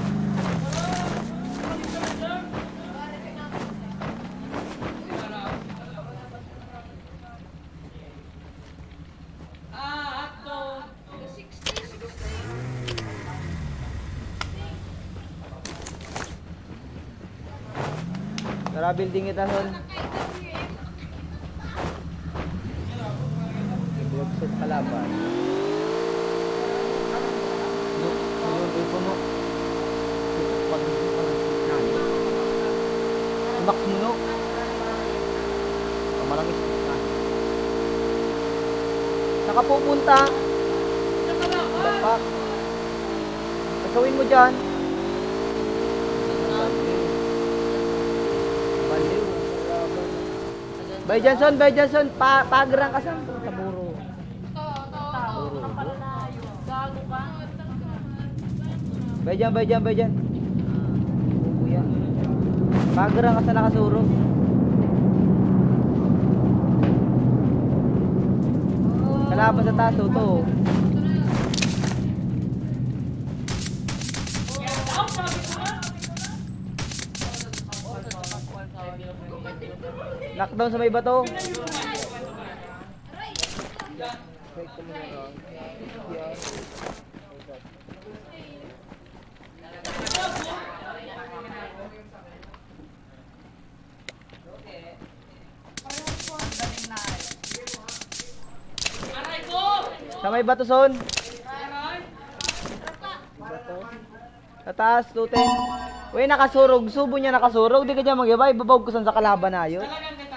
Tara, building kita, son. Set kalaban. Yun, puno. Pag Max muno. Kamarang isip na. Saka pupunta. Bapak. Kasawin mo dyan. Baliw. Bay Johnson. Pagerang ka sa taburo. Bay dyan. Kuya. Pagerang ka sa nakasurog. Kalaban sa taso to. Knockdown sa may bato. Sa may bato son. Sa taas, tuten. Uy, nakasurog. Subo niya nakasurog. Di ka dyan mag-iba. Ibabawag ko sa kalaban na yun.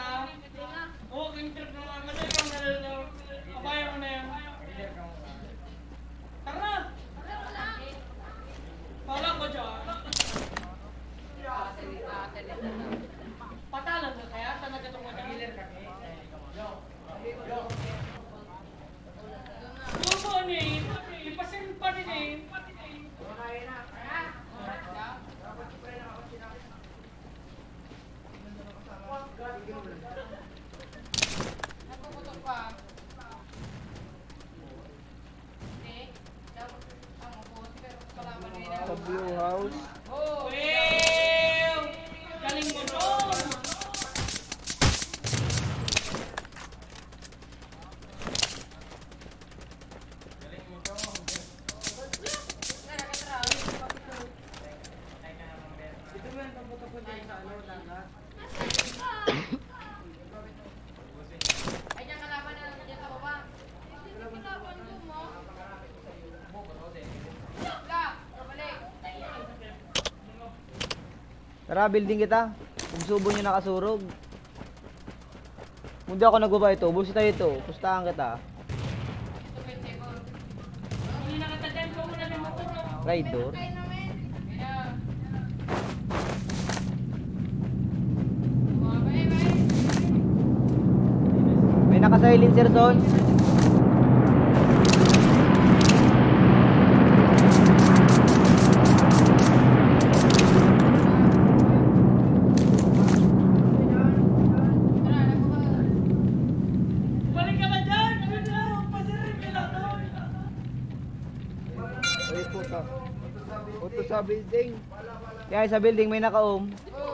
Sa Blue House. Galing mo doon! Tara, building kita. Kung subo nyo nakasurog. Kung di ako nagbaba ito, bulsi tayo ito. Pustahan kita. Rider. May naka-silencer son. Ay, puta. Uto sa building. Kaya sa building may naka-ohm.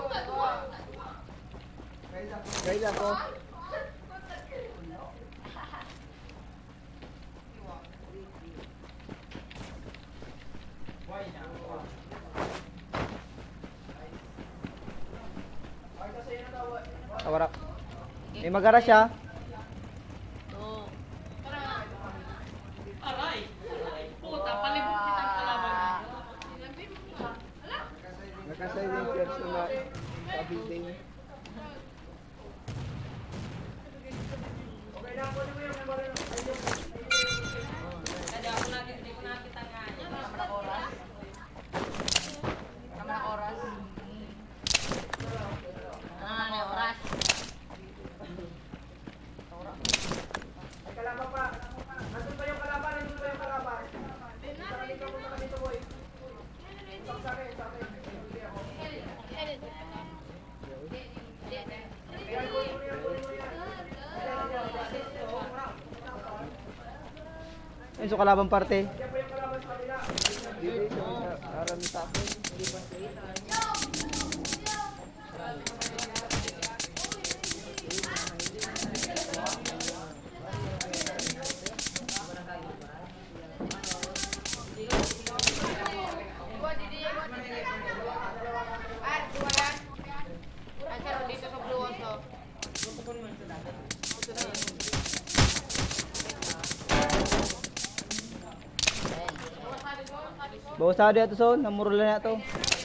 Kaya ako. Tawarak. May magara siya. Aray! Puta, palibot kitang kalaban. Naka-silencer sa building. Ayun sa kalabang parte. Dito sa harap sa akin. Bawas sa ito son, namurula na ito.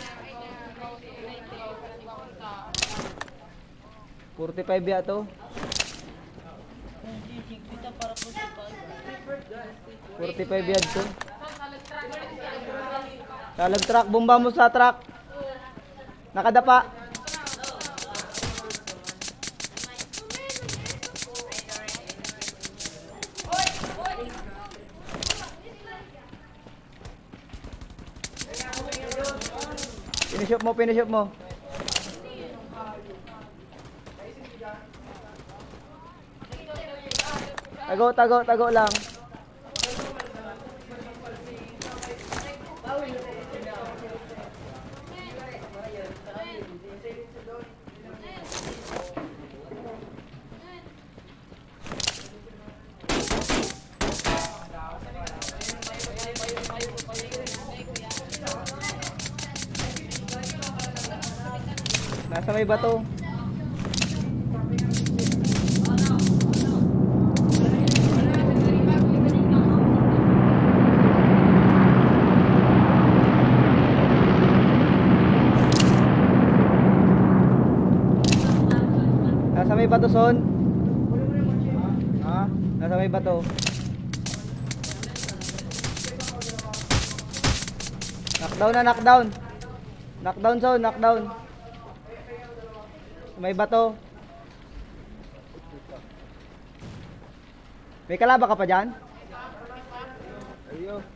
45 ya to. 45 yan to. Talag truck, bomba mo sa truck. Nakadapa. Finish up mo. Tago lang. Nasa may bato. Nasa may bato, Son. Ha? Nasa may bato. Knockdown. Knockdown, Son, knockdown. May bato. May kalaba ka pa dyan? Ayo.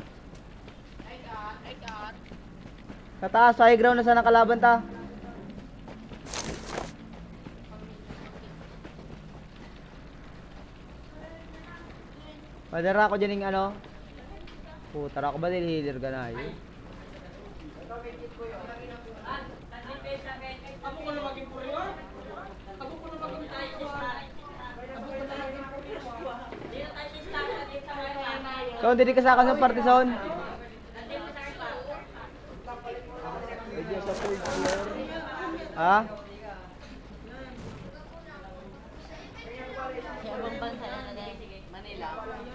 Sa taas, high ground na sana kalaban ta. Padara ako dyan yung ano. Putara ko ba healer ka na yun? Ako ko na maging courier. Ako ko na maging tayo. Ako ko na maging courier. Dito tayo sa dito tayo. So, hindi ka sa akin ng partisan. Medyo sa point here. Ha? Sa ibang bansa na lang. Manila.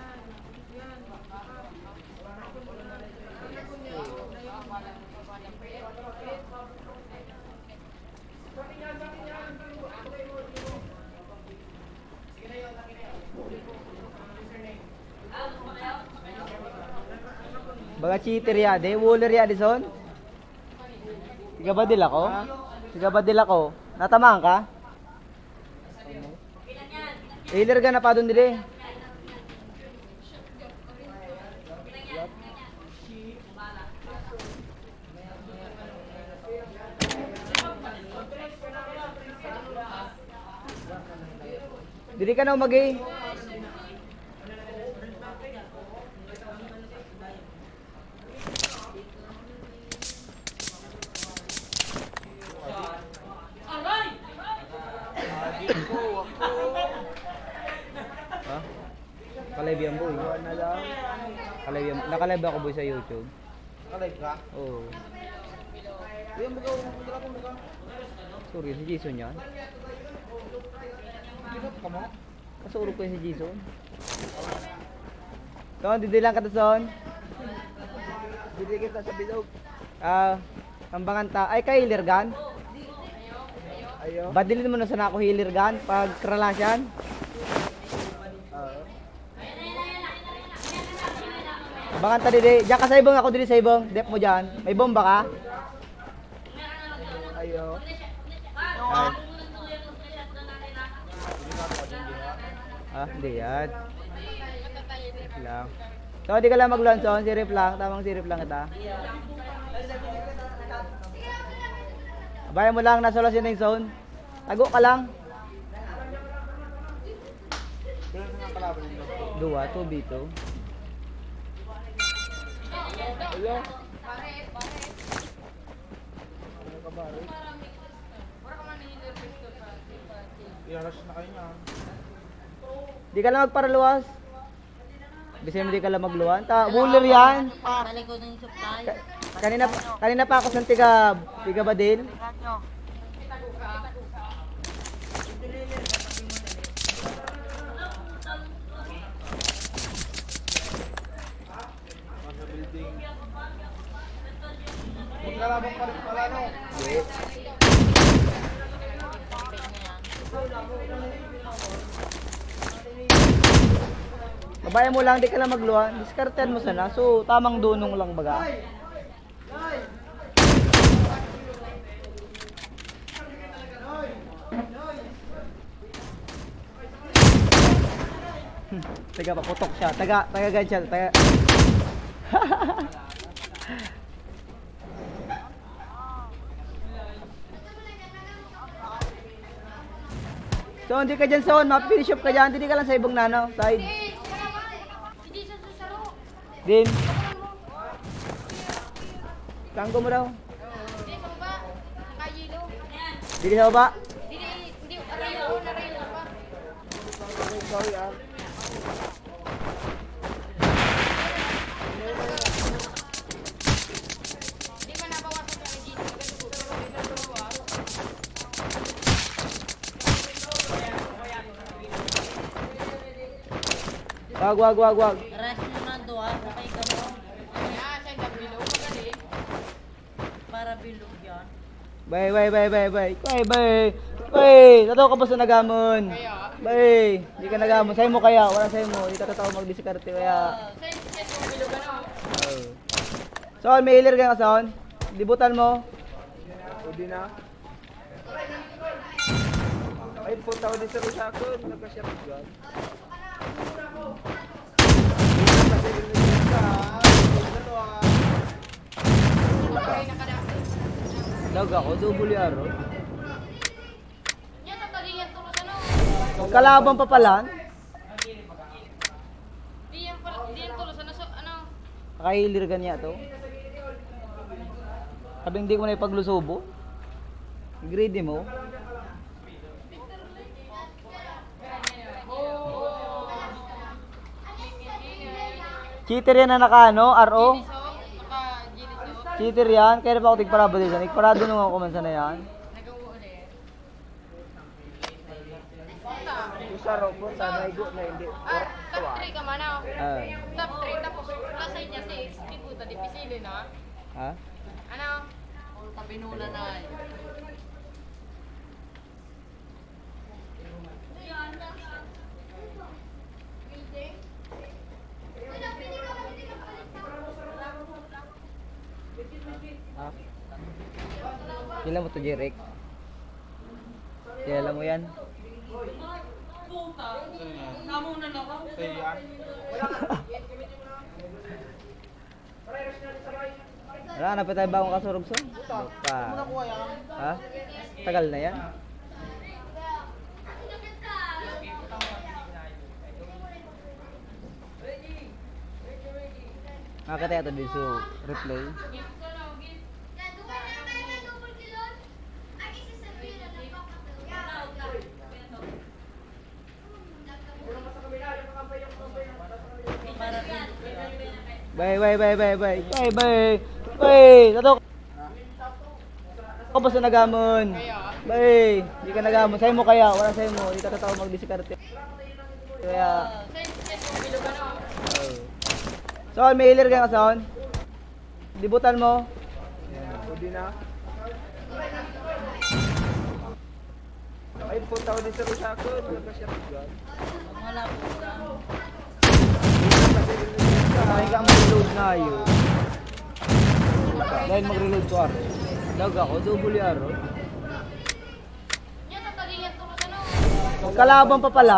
Baga cheater ya, de Waller ya di son. Siga ba dila ko? Natamaan ka? Healer ka na pa doon dili. Dili ka na umagay. Ha? Ka-live yan boy. Na lang. Naka-live ako boy sa YouTube. Kalay ka? Oo. Yung bukaw, bukaw. Sorry, si Jason yan. Kinot ka mo? Kasurog ko yung si Jason. Son, didilang ka to son. Hindi kita sa bilog. Tambangan ta. Ay, ka healer gun? Ayo. Badilin mo na sana ako healer gun pag kralasyan. Bangan ta dili. Diyan ka sa ibong, ako dili sa ibong. Dep mo dyan. May bomba ka? Ayo. Ay. Hindi yan. Lang. So, di ka lang mag-launch on. Sirip lang. Tamang sirip lang kita. Abayan mo lang. Nasa loss yun yung zone. Tago ka lang. Dua, 2v2. Ayo. I-rush na kayo niya. Di ka lang magparaluwas. Bisa mo di ka lang magluwan. Waller yan. Balik ko ng supply. Kanina pa ako sa tiga badil. Tingnan nyo. Nasa building. Magkalabang pa rin pala no? Babayan mo lang, di ka lang magluwan. Diskartehan mo sana. So, tamang dunong lang baga. Taga paputok siya. Taga ganyan siya. Taga... So, hindi ka dyan, Son. Mapipili shop ka dyan. Hindi ka lang sa ibang nano. Side. Hindi sa susaro. Din. Tanggo mo daw. Hindi sa baba. Nakayilo. Dili sa baba. Hindi, arayo pa. Sorry ah. Hindi man nabawasan sa Gino. Wag. Rest mo na doon, okay ka mo. Ayan, sa bilog magaling. Para bilog yan. Bay. Tataw ka ba sa nagamon? Bay. Hindi ka nagamon. Sa'yo mo kaya. Wala sa'yo mo. Hindi ka tataw magdiskarte kaya. Sa bilog ano? Son, may healer ka nga, Son. Dibutan mo. Pwede na. Ay, punta ko din sa Rusakon. Nagka-shop dyan. Lag ako. Double yaro. Yan, tatalingan tulog ano? Kalaban pa pala. Di yan tulog ano? So, ano? Naka-healer ka niya to. Sabi hindi ko na ipaglusubo. Greedy mo. Cheater yan na naka ano, RO. Cheater yan. Kaya na pa ako tigparado dito. Nagparado nung ako man sana yan. Yung sa robot, sana igo na hindi. Top 3 ka man ah. Ah. Top 3 tapos plus niya 6. Di puta, di pisili na. Ha? Ano? Tabinula na eh. Ha? Kailan mo to, Jeric? Kailan mo yan? Puta. Namuna na ka. Wala, hanap tayo bagong kasurog, Son. Pa. Ha? Tagal na yan. Nakakataya ito din so replay. Bay. Tato. Ako ba sa nagamon? Bay, hindi ka nagamon. Sa'yo mo kaya, wala sa'yo mo. Hindi ka tataw magdiskarte. Kaya, Son, may healer ka nga, Son. Dibutan mo. Pwede na. Ay, punta ko din sa Rusakon. Nagka-shop dyan. Wala po ka. Kaya ka mag-reload na yun. Dahil mag-reload to aro. Lag ako, double aro. Yan, tatalingan tulog ano? Kalaban pa pala.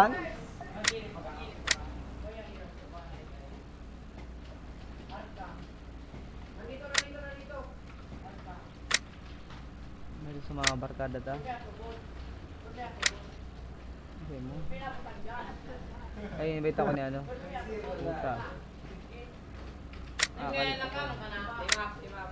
Meron sa mga barkada ta. Okay mo. Ay, invite ako ni ano. Puta. Kaya lang ka, ano ka na? Timap.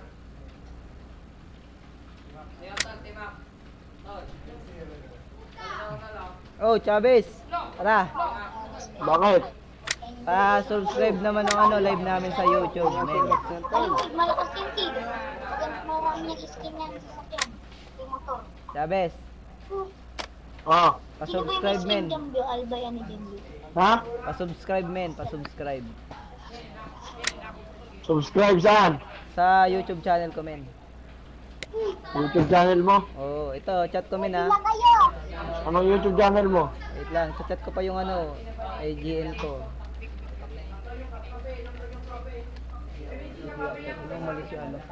Oh, Chavez. Tara. Bakit? Pa-subscribe naman ng ano live namin sa YouTube, men. Ayun, malakas yung kid. Ganun mo ang nag-skin yan sa sakyan. Yung motor. Chavez, Oh. pa-subscribe, men. Jambio, Alba yan ni Jambio. Ha? Pa-subscribe, men. Pa-subscribe. Subscribe saan? Sa YouTube channel ko, men. YouTube channel mo? Oh, ito, chat ko, men, ha. Wala kayo! Anong YouTube channel mo? Wait lang, chat ko pa yung ano, IGN ko. Ano mali si ano?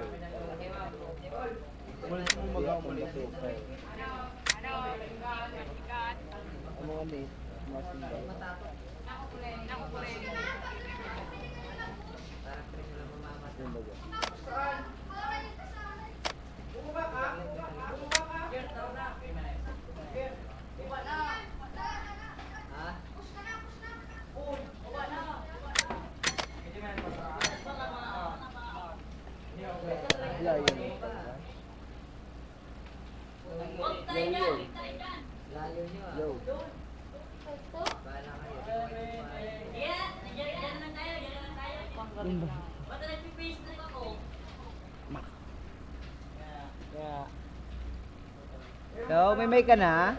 Mali si mali si ano ni? Layo mo. Yo. So, may ka na?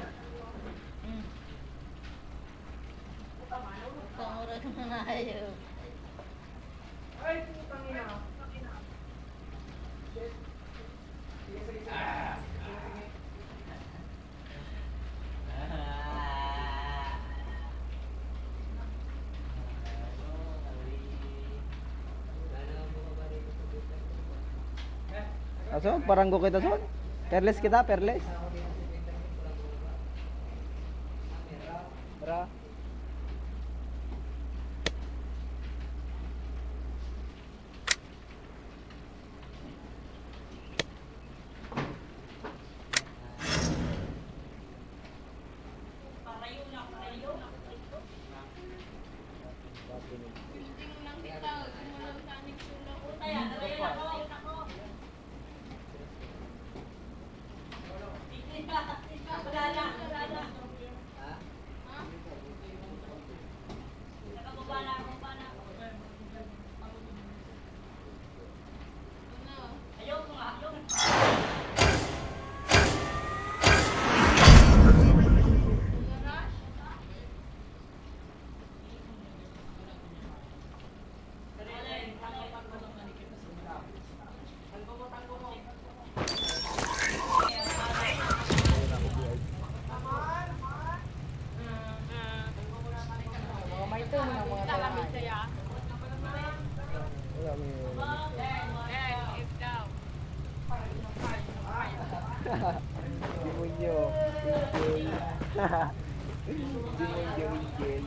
Aso, paranggo kita son. Perles kita, perles. Bra. Demonyo, Angel. Demonyo, Angel.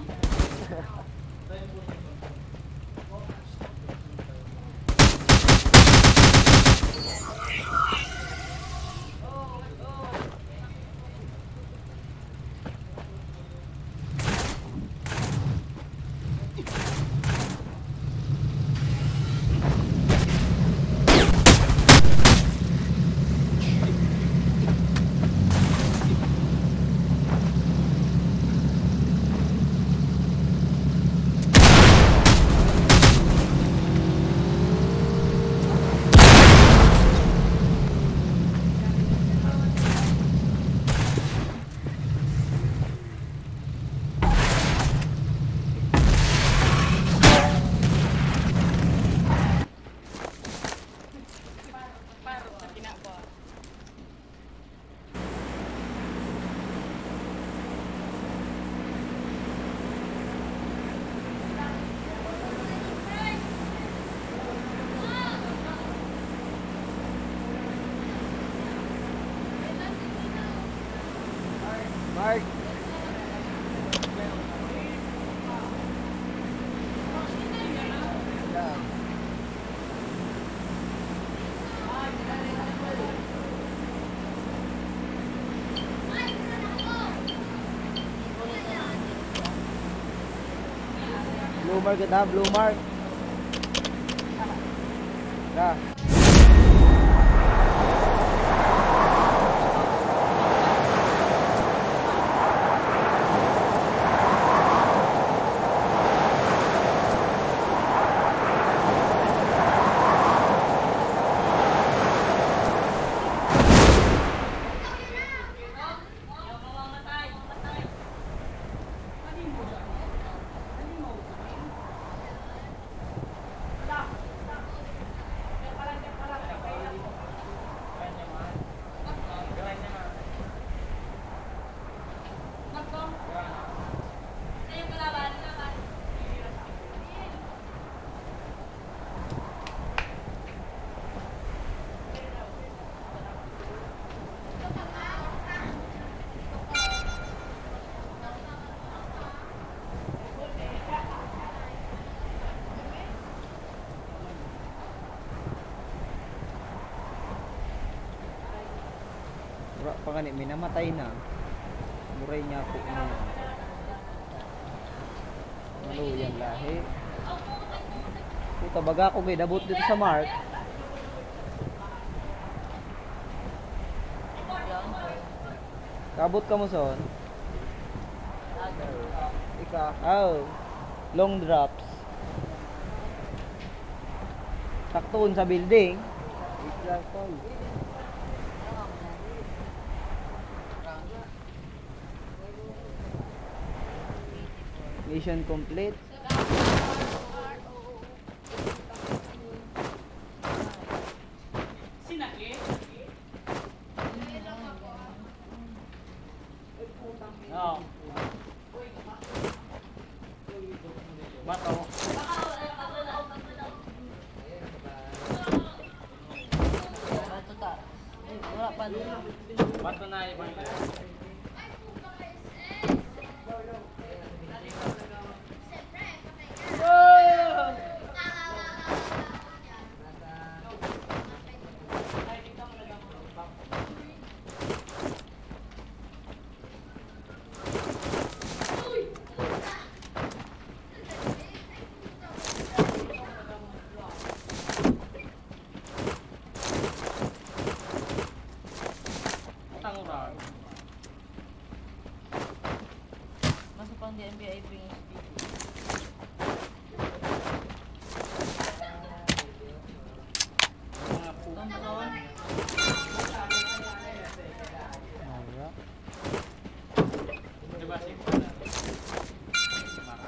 Mark. Blue mark kita, blue mark. Dah. pa gani, may namatay na. Muray niya po niya. Ano yan lahi? Ito, baga ako gay, dabot dito sa mark. Kabot ka mo son? Ika, oh, long drops. Saktuon sa building. Exactly. Mission complete. Sinaki? Oo. Bato. Bato na ibang. Tanguran. Masuk pang di NBA bring Mga puto. Alright. Diba si Mara?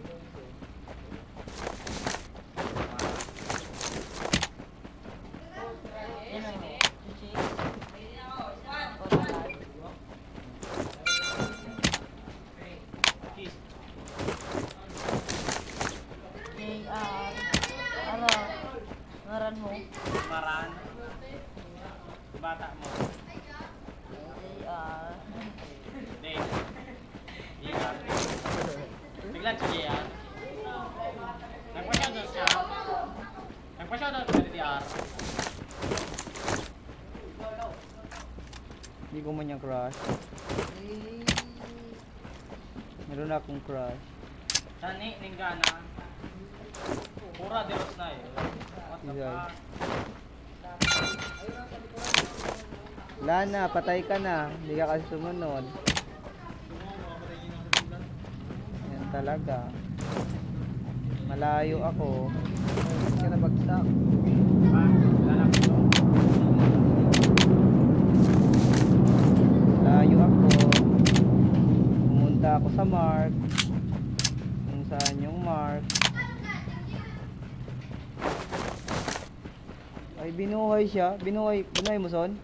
Kiss. ano, ngaran mo? Maran. Bata mo. Hindi. JR. Biglang si JR. Nagpa-shoutout siya. Nagpa-shoutout ka ni JR. Hindi ko man yung crush. Meron na akong crush. Sani, Ninggana. Pura de Ros na eh. What the Izay. fuck? Lana, patay ka na. Hindi ka kasi sumunod. Yan talaga. Malayo ako. Hindi ka na bagsak. Ah, lalaki to. Malayo ako. Pumunta ako sa mark. Kung saan yung mark. Ay, binuhay siya. Binuhay mo, son?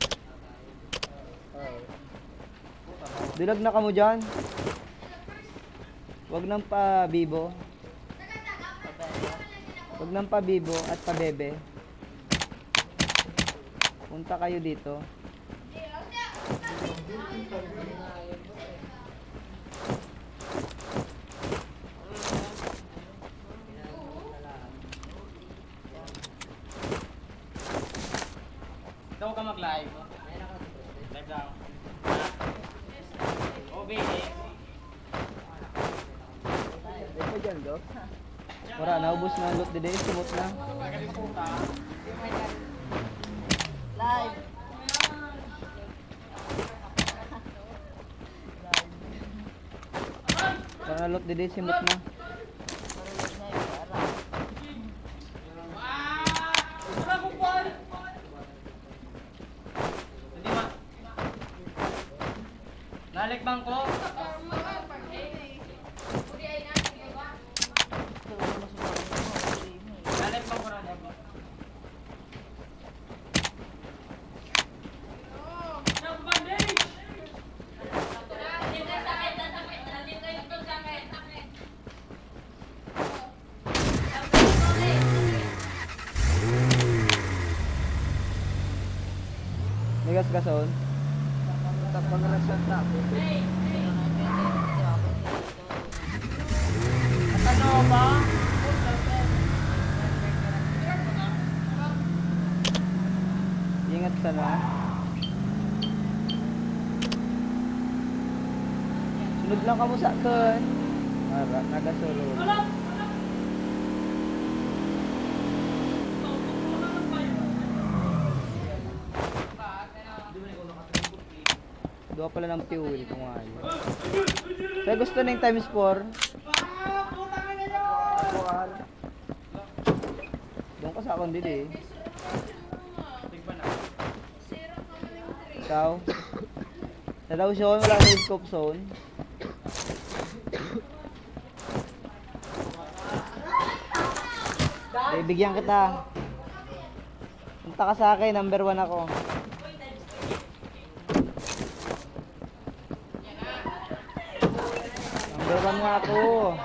Dilag na ka mo dyan. Huwag nang pa-bibo. Huwag nang pa-bibo at pa-bebe. Punta kayo dito. Daw ka mag-live. Live lang. OBS. Ito dyan, Dok. Wala, naubos na ang loot today. Sumot na. Nagaliputa. Live. Para loot today, simot na. Hindi ba? Nalik bang ko? Nalik bang ko na mo? May gas-gason. Takpang rasyon na. Ano ba? Ingat ka na. Sunod lang ka mo sa akin. Ara, nagasulod. Dua pala ng fuel kung ano. Sa gusto ng times 4. Doon ka sa akong dili. Ikaw? Sa daw zone, wala sa scope zone. Bibigyan kita. Punta ka sa akin, number 1 ako. Number 1 nga ako.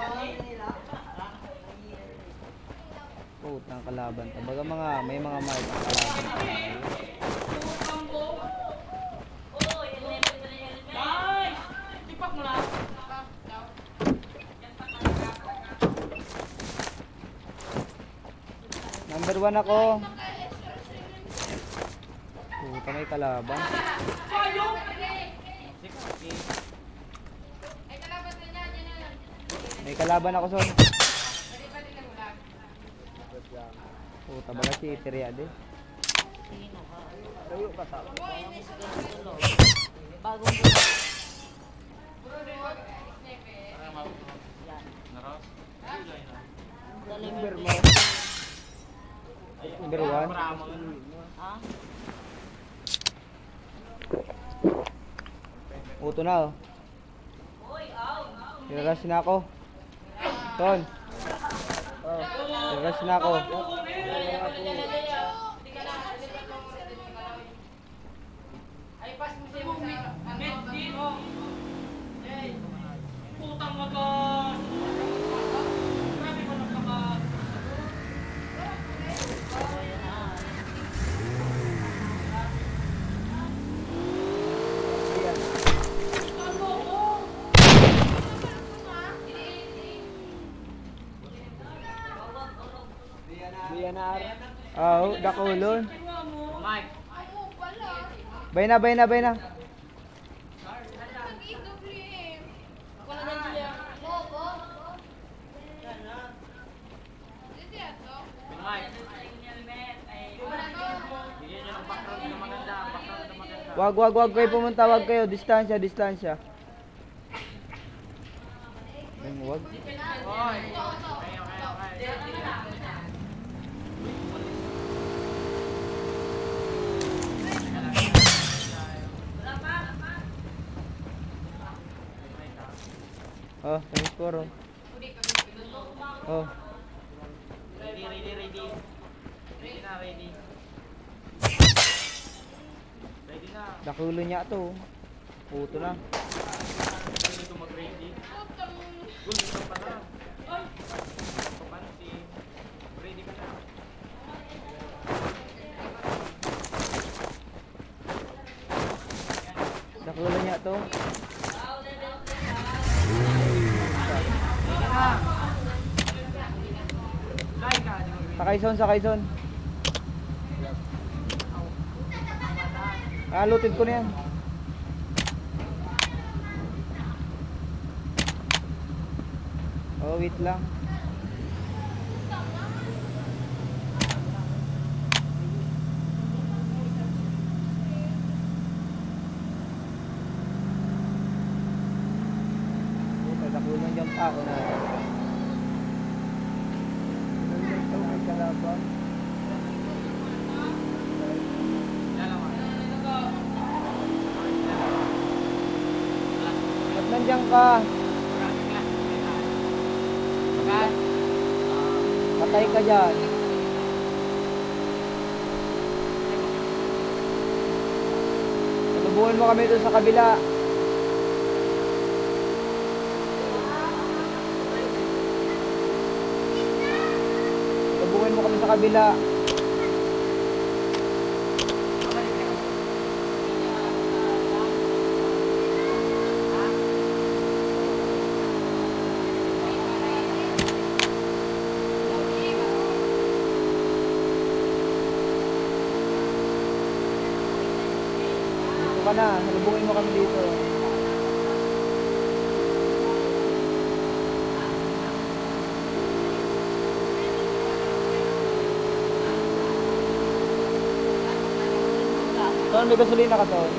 Putang kalaban to. Baga may mga mic ang kalaban to. Number 1 ako. Puta, may kalaban. May kalaban ako, son. Puta, baga si Teriad eh. Tayo ka sa Bagong number mo. Number 1. Ha? Uto na oh. Tiraras na ako. Ton. Tiraras na ako. Putang magas! Grabe mo ng kamas! Oh, dakulon. Mike! Bay na. Nag-EWM. Dito yan to. Mike! Bigyan nyo ng background na maganda. Background na maganda. Wag kayo pumunta, wag kayo. Distansya. Wag. Hoy! Okay. Oh, times 4 oh. Oh, Ready. Ready na, ready. Ready na. dakulo niya to. Puto na. Ready to mag-ready. Good, ito pa na. Papansin. Ready ka na. Dakulo niya to. Sakay son. Lutid ko na yan. Oh, wait lang. Dakulo ng jump ako na. May kalaban. Ba't nandiyan ka? Patay ka dyan. Tubuhan mo kami doon sa kabila. Tubuhan mo kami sa kabila. Dito ka na, salubungin mo kami dito. Son, may gasolina ka, Son.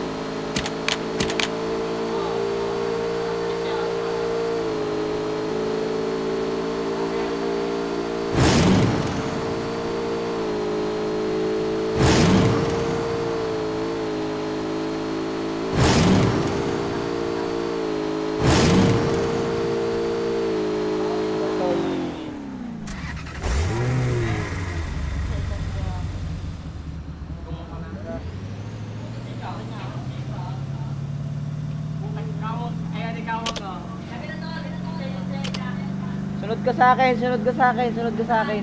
Sunod ka sa akin, sunod ka sa akin, sunod ka sa akin.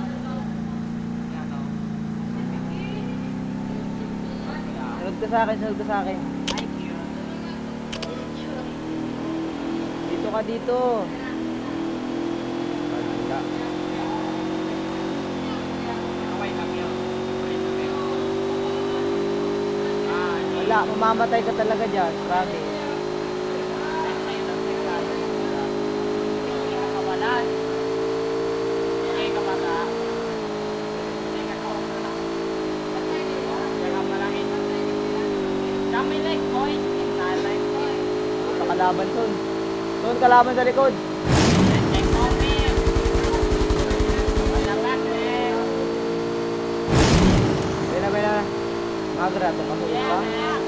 Sunod ka sa akin, sunod ka sa akin. Dito ka dito. Wala, mamamatay ka talaga dyan, promise. Kalaban, Son. Son, kalaban sa likod. May na. Magra, ito kasulog ka.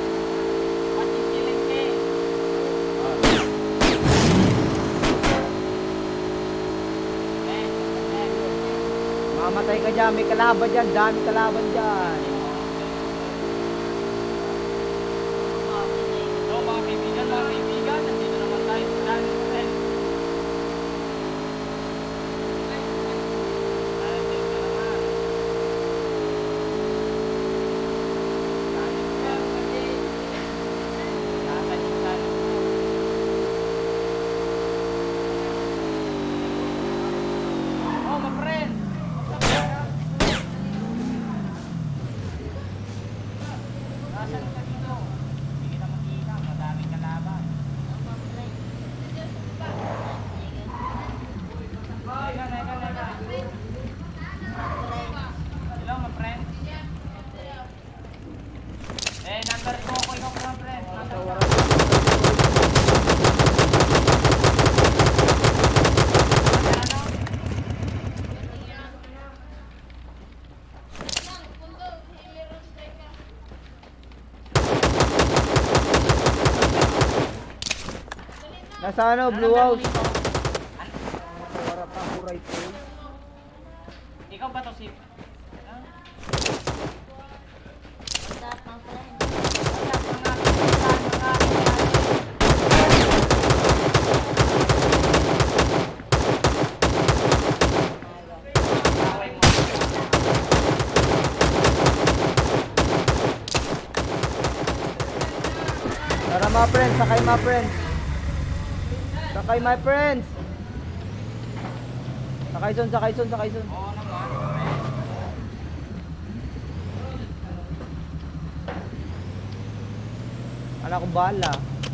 Mamatay ka dyan, may kalaban dyan, dami kalaban dyan. Mga kaibigan, nandito naman tayo sa Daniel Friend. Oh, my friend! Nasaan ka dito? Hindi kita makita, madaming kalaban. Hello, my friend. Number 2 ako ikaw, my friend. Nasa ano, Blue House. Wala pa ako right here. Ikaw ba to si... Tara mga friends, sakay mga friends. Sakay my friends. Sakay Son, sakay Son, sakay Son. Ala kong bahala.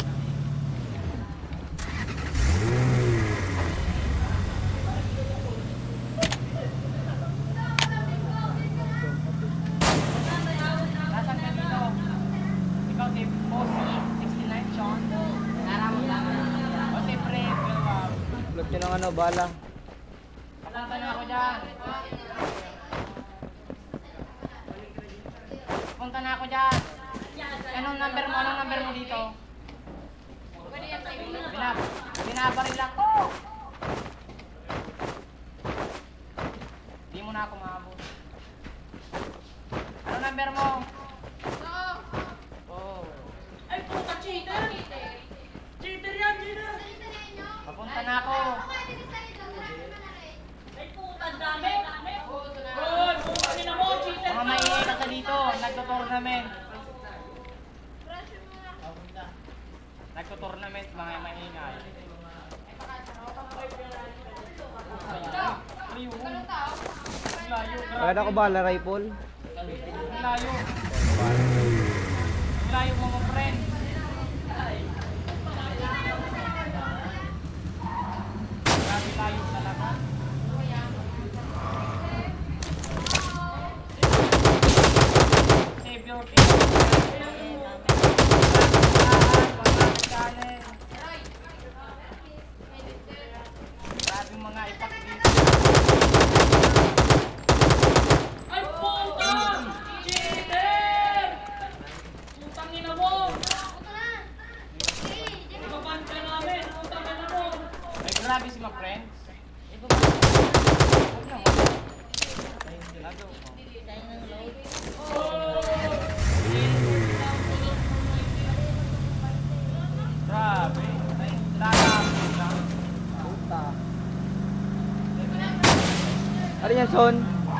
Nasaan ka dito? Ikaw si Bossy 69 Sean. Naramon lang. O si Fred. Look nyo ng ano, bahala. Punta na ako dyan. Punta na ako dyan. Anong number mo? Anong number mo dito? Binabaril ako. Di mo na ako maabot. Anong number mo? Oh. Ay, puta, cheater! Cheater yan, cheater! Papunta na ako. Ay, puta, dami! Uy, puta, nina mo, cheater Mga maingay ka sa dito. Nagto-tournament. Nagto-tournament, mga maingay. Layo. Kaya ako bahala, rifle. Layo. Layo mga friend. Grabe layo talaga. Save your team. Grabe si mga friends. Grabe. Puta. Ano yan, Son?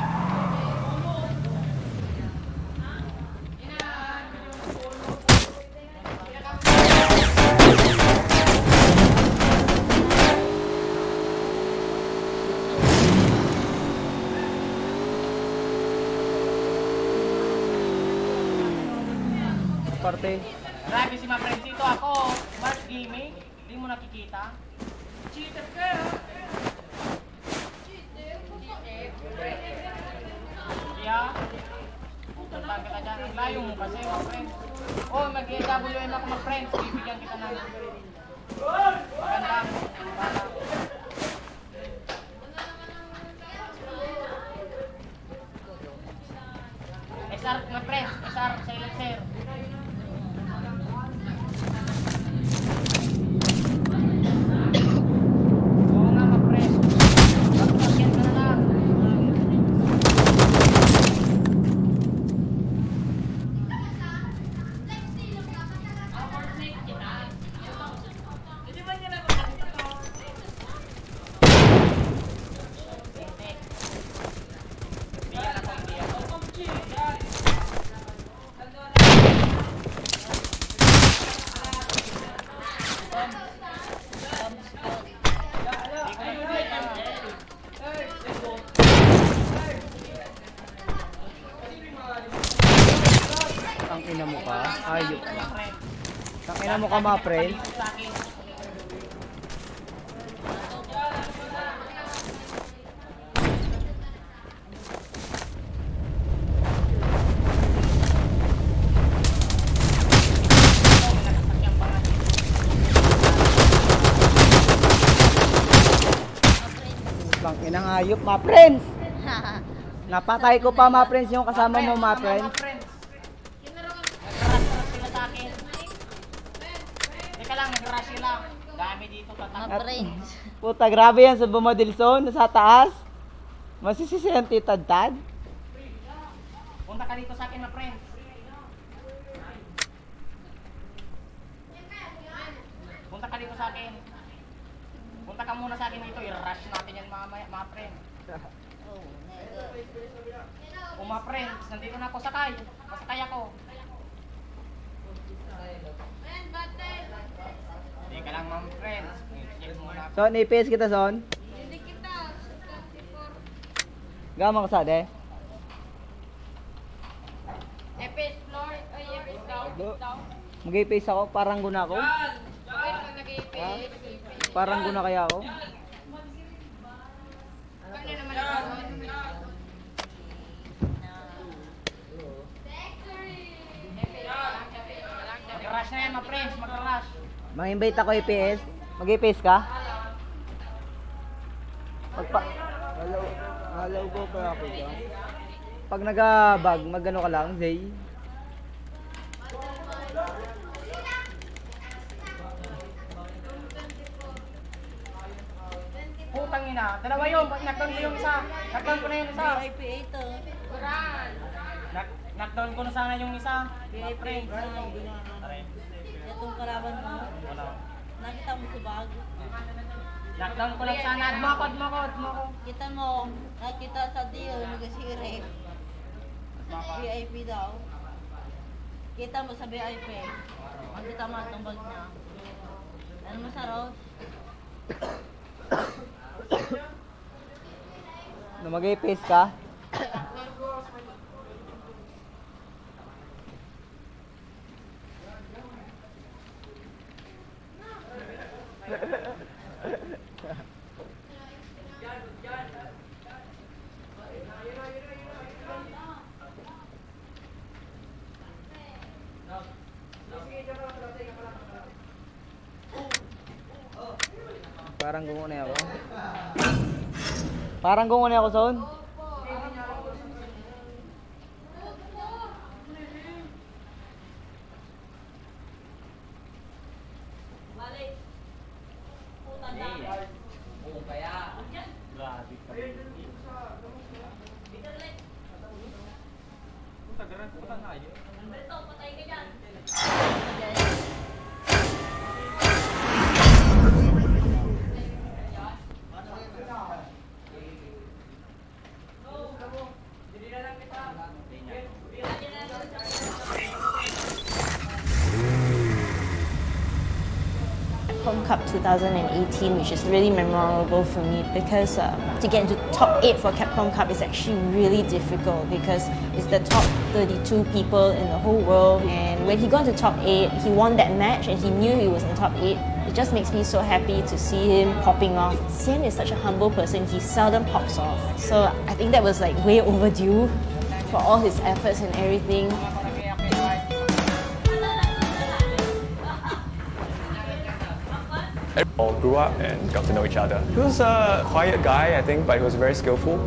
Parte. Grabe si mga friends. Ito ako, Mark Gaming. Hindi mo nakikita. Cheater ka! Kaya, pupunta kita dyan. Ang layo mo kasi mga friends. Oh, mag-WM ako mga friends. Bibigyan kita ng magandang bala. SR mga friends. SR, silencer. Oo nga mga friends. Pagpagyan ka na lang. Ang ina mo ka. Ayop ka. Ang ina mo ka, mga friends. Ang inang ayop, mga friends. Napatay ko pa, mga friends, yung kasama mo, mga friends. Nag-rush sila sa akin. Teka lang, nag-rush sila. Dami dito tatak. Puta, grabe yan sa Bumadilson, sa taas. Masisisi ang titad-tad. Punta ka dito sa akin na friends. Punta ka dito sa akin. Punta ka muna sa akin dito. I-rush natin yan mga friends. O mga friends, nandito na ako sakay. Masakay ako. Teka lang mga friends. Check muna ako. Son, ipis kita, Son. Hindi kita. 24. Gamang ka sa de. Epis floor. Ay, epis down. Down. Mag-ipis ako, parang guna ako. Wait, pag nag-ipis. Parang guna kaya ako. Kanya naman ako. Mag-rush na yan mga friends. Mag-rush. Mang-invite ako IPS. Mag-IPS ka? Halaw ko pa ako ka. Pag nag-bag, mag-ano ka lang, Zay. Putang ina. Dalawa yun. Knockdown ko yung isa. Knockdown ko na yung isa. IPA to. Knockdown ko na sana yung isa. Mga friends. Itong kalaban mo. Wala. Nakita mo sa bag. Knockdown ko lang sana. Admakod. Kita mo. Nakita sa deal. Nag-sirip. VIP daw. Kita mo sa VIP. Makita mo itong bag niya. Ano mo sa Rose? Na mag-IPS ka? Parang gumuna ako. Parang gumuna ako, Son. Capcom Cup 2018, which is really memorable for me because to get into top 8 for Capcom Cup is actually really difficult because it's the top 32 people in the whole world, and when he got to top 8, he won that match and he knew he was in top 8. It just makes me so happy to see him popping off. Xian is such a humble person, he seldom pops off. So I think that was like way overdue for all his efforts and everything. All grew up and got to know each other. He was a quiet guy, I think, but he was very skillful.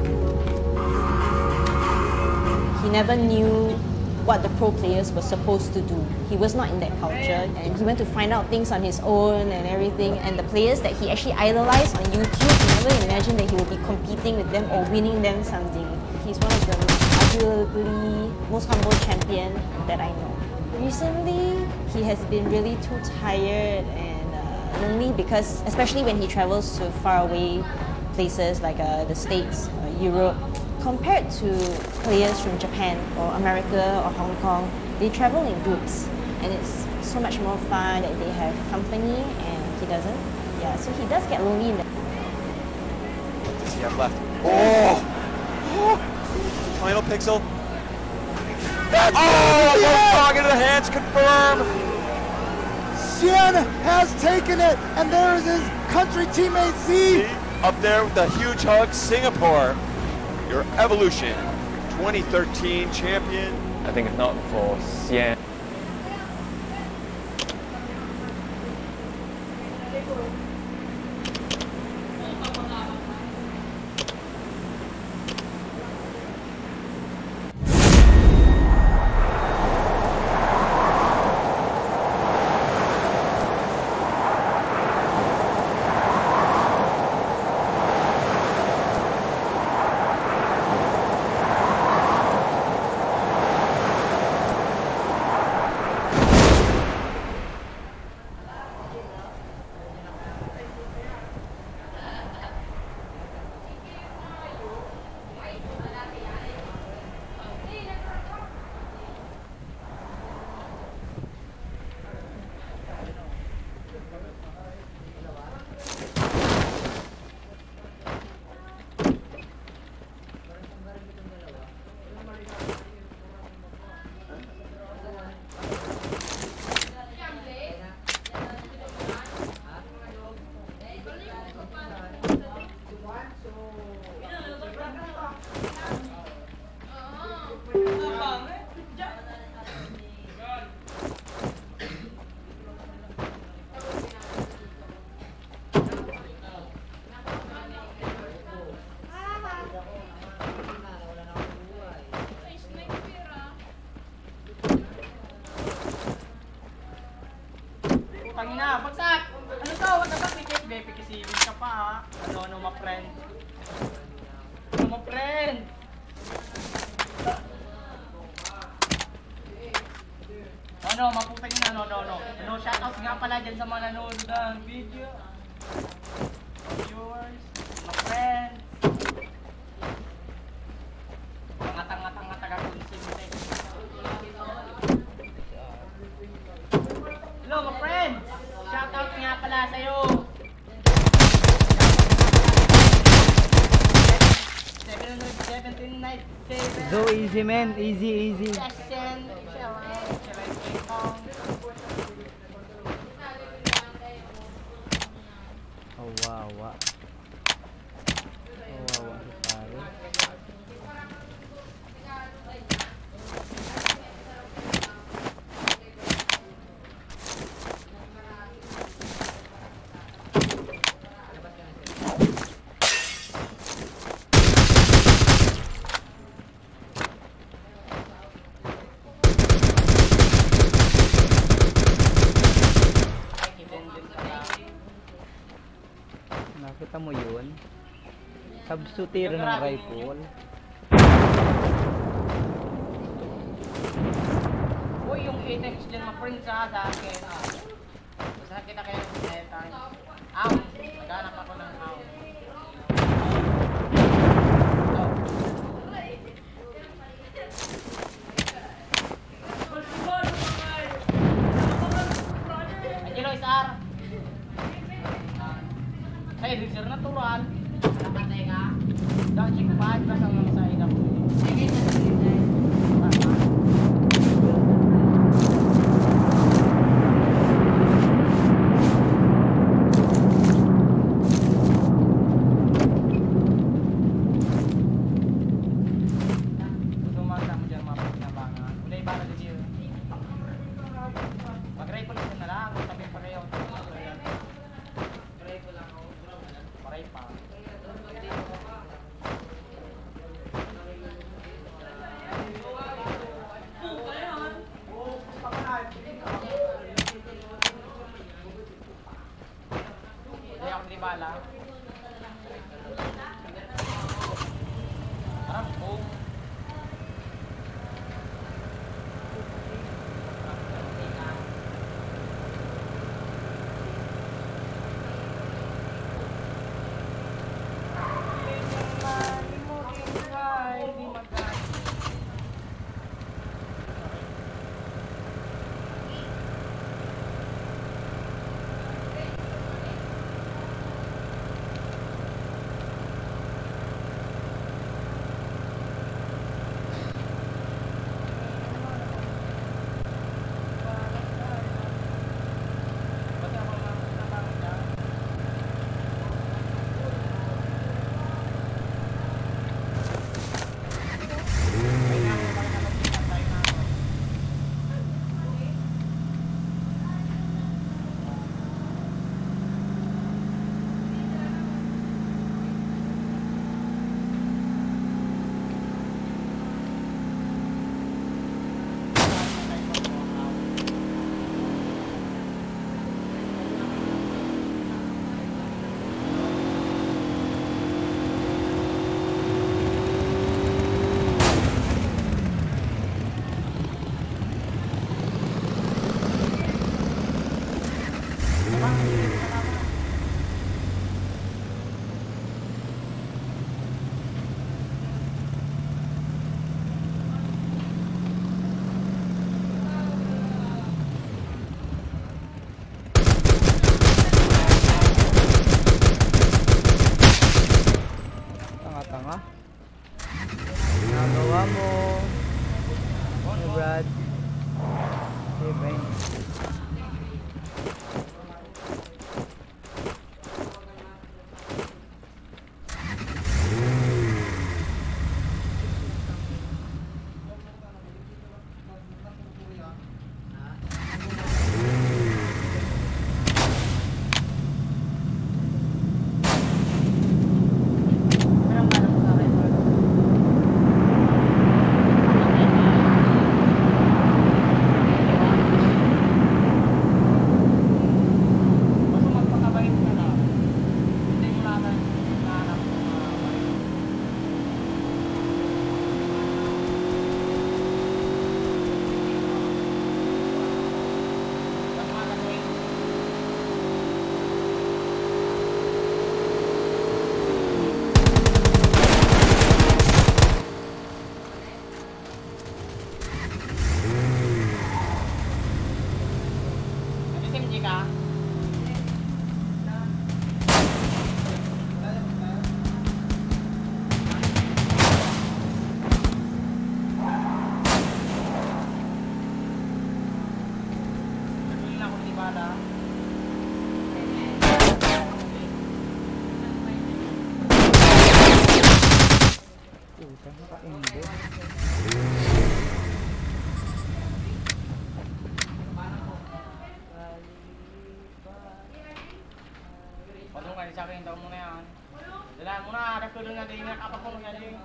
He never knew what the pro players were supposed to do. He was not in that culture, and he went to find out things on his own and everything. And the players that he actually idolized on YouTube, he never imagined that he would be competing with them or winning them something. He's one of the arguably most humble champion that I know. Recently, he has been really too tired and lonely because, especially when he travels to faraway places like the States or Europe, compared to players from Japan or America or Hong Kong, they travel in groups and it's so much more fun that they have company and he doesn't. Yeah, so he does get lonely in the... What does he have left? Oh! Final pixel. That's into the hands, confirm! Xian has taken it, and there is his country teammate Z. Up there with a huge hug, Singapore, your Evolution 2013 champion. I think if not for Xian, Tangina, bagsak! Ano to? What the fuck? Pikisiwin ka pa ha? Ano ma friend? Ano ma friend? Ano, maputang na, no. Ano, shoutouts nga pala dyan sa mga nanonood ng video. Viewers, mga friends. Mga tanga-tanga taga-consume. Hello, my friends! Shoutout nga pala sa'yo! 717 nights. Go easy, man. Easy. Oh, wow. Nakita mo yun? Substitute ng rifle. Uy, yung items dyan ma-print sa akin. Basta kita kayo ng times. Ow! Naghanap ako ng ow. Angelo, isar! Ay, reserve natural. Nakatay ka? Dahil chikpad ka sa mga side ako. Sige, mag-rifle na lang, sabi pareho. Pareho pa. Hindi ako di bala. Parang boom. Tanga-tanga. Nagawa mo. Hey Brad. Hey Ben. Sa akin daw muna yan. Dala muna, ada ko lang din nga apa ko nga din.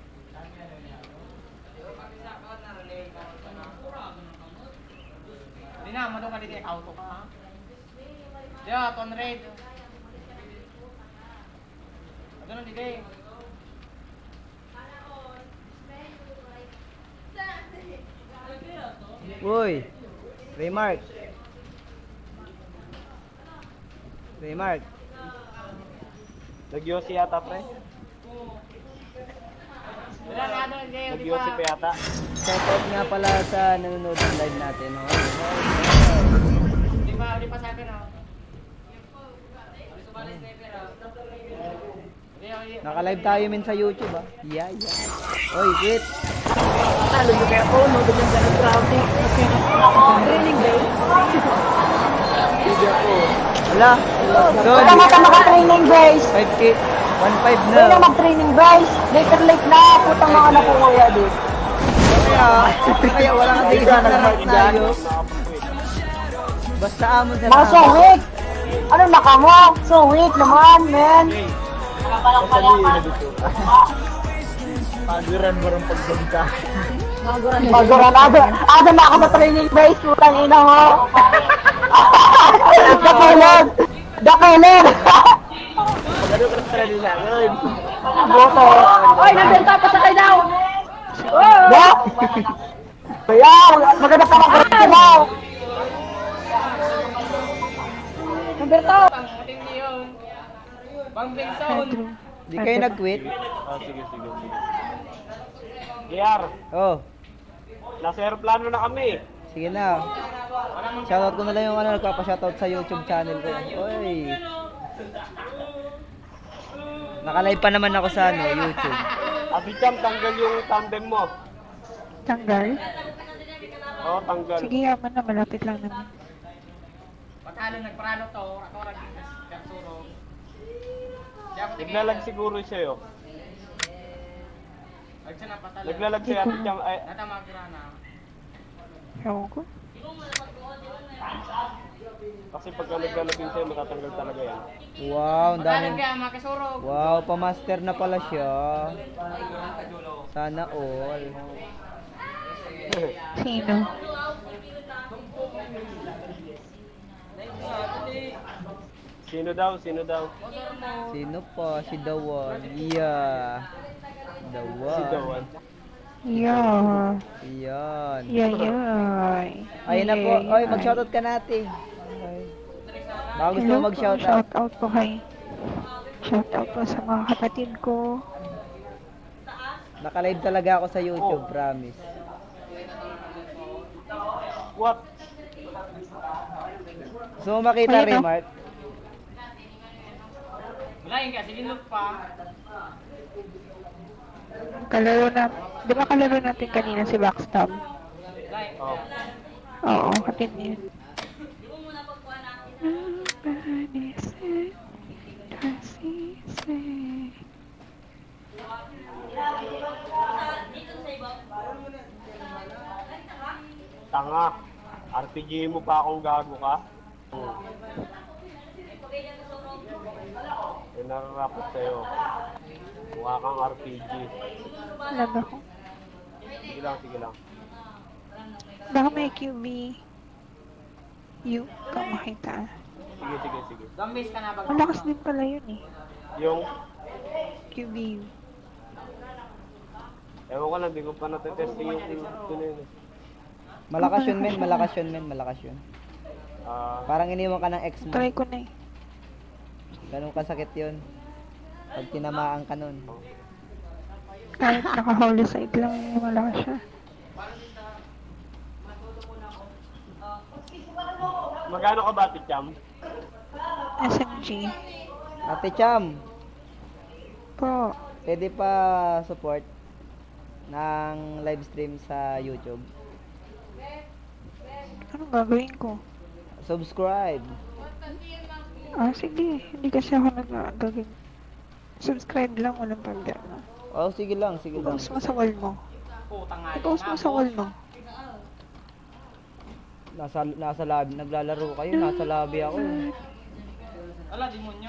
Di na mo ka dito auto ka. Dia 200. Ganun din eh. Uy! Raymark! Raymark! Nag-Yossi yata, pre. Nag-Yossi pa yata. Shoutout nga pala sa nanonood ng live natin. Oh. Di pa sa akin oh. Naka-live tayo min sa YouTube ah. Yeah. Oy, Kit! Talo yung kaya po, no? Doon yung ganang traffic. Training day. Video ko. Wala. Wala na maka-training guys. 5K. 1.5 na. Wala mag-training guys. Later late na. Putang mga anak ko kuya doon. Kaya wala ka din isang narat na ayos. Basta amon sa mga sowit. Ano naka mo? Sowit naman, men. Paguran mo rin pagbagta. Paguran. Ada na ako ma-training guys. Putang ina mo. Dakilan. Magano ka na rin sa akin. Boto. Oy, nandun pa sa kayo daw. Kaya, maganda ka mag-training daw. Humberto. Bangbing sound. Di kayo nag-quit? Sige. JR. Oh. Nasa aeroplano na kami. Sige na. Shoutout ko na lang yung nagpapa-shoutout sa YouTube channel ko. Oy. Naka-live pa naman ako sa YouTube. Abicham, tanggal yung tandem mo. Tanggal? Oo, tanggal. Sige, yaman na. Malapit lang naman. Pagkalo nagparalo to, ako raging kasurog. Naglalag siguro sa'yo. Naglalag sa'yo at siyang ay... Ewan ko. Kasi pagka naglalag yun sa'yo, matatanggal talaga yan. Wow, ang daming... makasurog. Wow, pa-master na pala siya. Sana all. Sino? Sino daw? Sino pa? Si Dawan. Yeah. Dawan. Si Dawan. Yeah. Yan. Yeah. Ayun na po. Oy, mag-shoutout ka natin. Baka gusto mo mag-shoutout. Shoutout po kay. Shoutout po sa mga kapatid ko. Naka-live talaga ako sa YouTube, promise. What? Gusto mo makita, Remark? Wala yun kasi linok pa. Kalaro na. Di ba kalaro natin kanina si Backstab? Oo, kapit niya. Tanga. RPG mo pa akong gago ka? May nararapot sa'yo. Mukha kang RPG. Laba ko. Sige lang. Baka may QB. Kang makita. Sige. Gambis ka na ba? Malakas din pala yun eh. Yung? QB. Ewan ko lang, di ko pa natetesting yung yun. Malakas yun, malakas yun. Parang iniwan ka ng ex mo. Try ko na eh. Ganun kasakit yun. Pag tinamaan ka nun. Kahit naka-holy side lang, malakas siya. Magkano ka ba, Ate Cham? SMG. Ate Cham. Po. Pwede pa support ng live stream sa YouTube. Anong gagawin ko? Subscribe. Sige. Hindi kasi ako nag-gagawin. Subscribe lang, walang problema. Oh, sige lang. I-post mo sa wall mo. I-post mo sa wall mo. Nasa lobby, naglalaro kayo, nasa lobby ako. Wala, demonyo.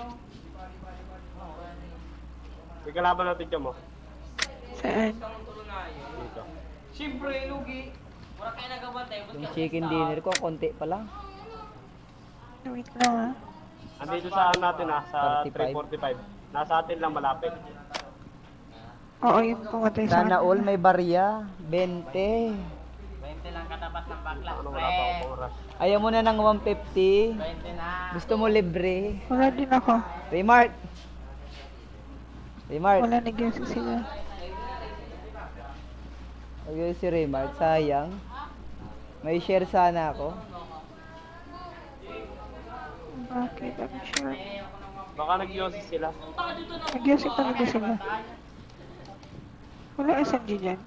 May kalaban natin ka mo? Saan? Dito. Siyempre, lugi. Wala kayo nagabantay. Yung chicken dinner ko, konti pa lang. Wait lang Andito sa natin sa 45. 345. Nasa atin lang malapit. Oo, yung pumatay sa Sana all may barya. 20. 20 lang katapat ng bakla, Wala pre. pa akong oras. Ayaw mo na ng 150. 20 na. Gusto mo libre. Wala din ako. Raymart. Wala nag-guess sila. Okay, si Raymart. Sayang. May share sana ako. Bakit? I'm sure. Baka nag-yosi sila. Nag-guess talaga sila. Wala SMG dyan.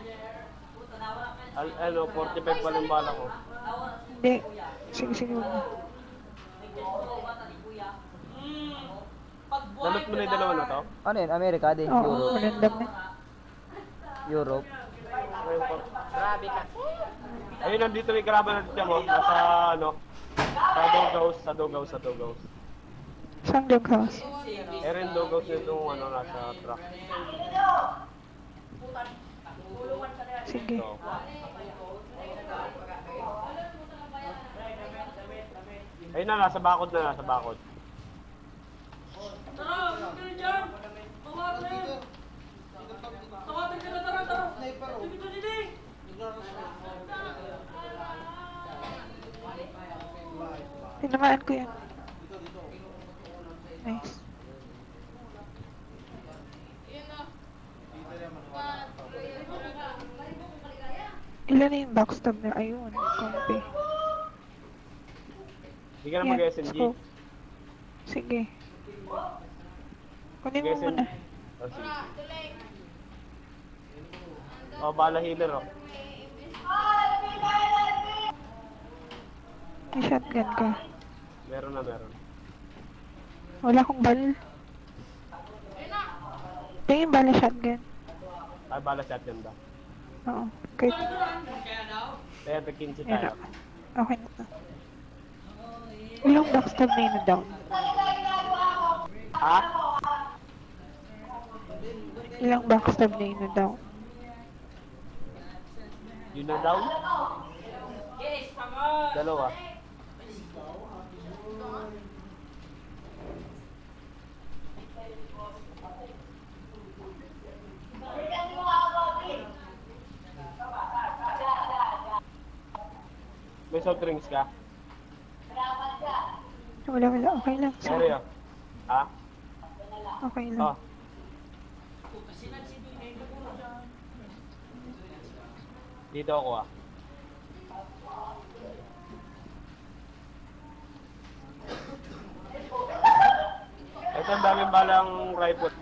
45 pa lang bala ko. Hindi. Sige. Dalot mo na yung dalawa na to? Ano yun? Amerika din? Oo, Europe? random na. Europe? Grabe ka. Ayun, nandito may kalaban natin siya mo. Nasa sa Doghouse. Saan doghouse? Eren Doghouse yung nasa truck. Sige. So, ayun na, nasa bakod. Tara, huwag ka na dyan! Tawatan ka na, tara! Dito! Tinamaan ko yan. Nice. Ilan na yung backstab na? Ayun, kompi. Hindi ka na mag-SMG. Sige. Kunin mo muna. Oh, sige. Oh, bala healer, oh. May shotgun ka. Meron. Wala akong bal. Tingin bala shotgun. Ay, bala shotgun ba? Oo. Kahit... Kaya tag-15 tayo. Okay na to. Ilang backstab na yun na down? Ha? Ilang backstab na yun na down? Yun na down? Dalawa. May soft drinks ka? Wala. Okay lang. Sorry, oh. Ha? Okay lang. Oh. Dito ako, ah. Ito ang daming balang rifle.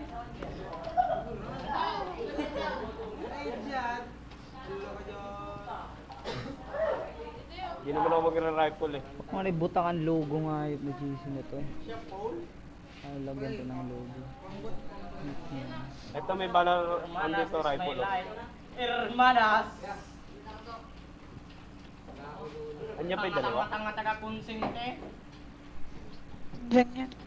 Hindi naman ako mag-rifle eh. May butang ang logo nga yung GC na to. Ay, lagyan to ng logo. Ito may balang andito rifle. Oh. Hermanas. Anya pa yung dalawa? Tanga taga-konsente. Diyan yan.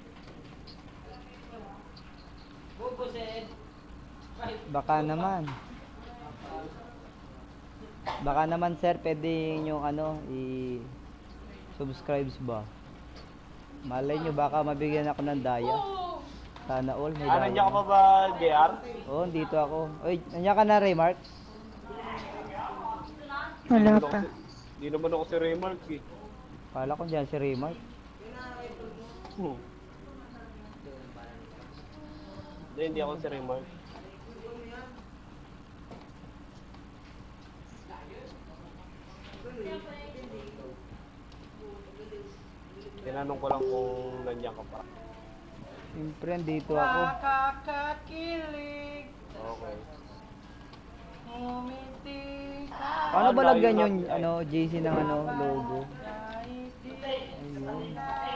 Baka naman sir, pwede yung i-subscribe ba? Malay nyo, baka mabigyan ako ng daya. Sana all may daya. Nandiyan ka pa ba, JR? Oo, dito ako. Uy, nandiyan ka na, Raymark? Wala pa. Hindi naman ako si Raymark eh. Kala ko dyan si Raymark. Hindi ako si Raymark. Tinanong ko lang kung nandiyan ka pa. Siyempre, andito ako. Nakakakilig. Okay. Ngumiti ka. Paano ba lagyan yung JC ng logo? Ayun.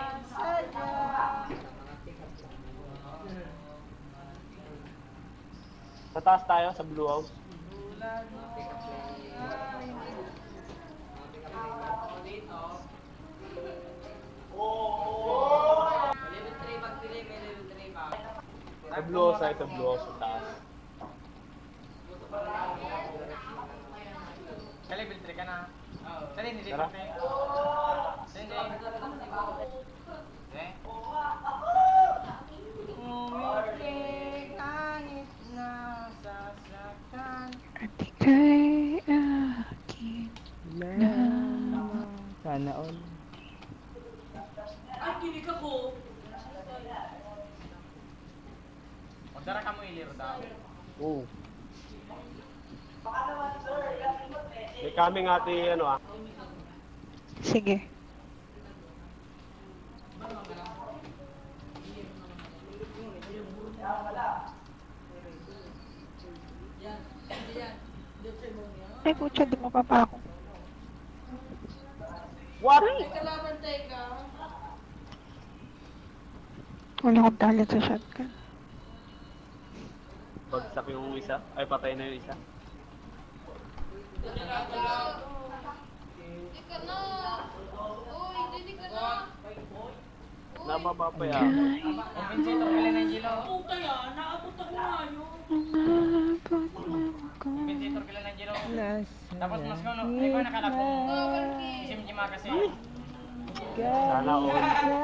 Sa taas tayo, sa Blue House. Sa Blue House tayo, sa Blue House, sa taas. Sa level 3 ka na. Sa level 3 Tara. ka na. Dara ka mo ilir daw. Oo. May kaming ate, ano ah. Sige. Ay, putya, di mo pa ako. What? Kalaban tayo ka. Wala akong talent sa shotgun. Bagsak yung isa. Ay, patay na yung isa. Hindi ka na. Uy, hindi ka na. Nababa pa yan. Compensator ka lang ng Gilo. Puta yan, naabot ako na yun. Compensator ka lang ng Gilo. Tapos mas ko, ay ko nakala ko. Isim Jima kasi. Sana all.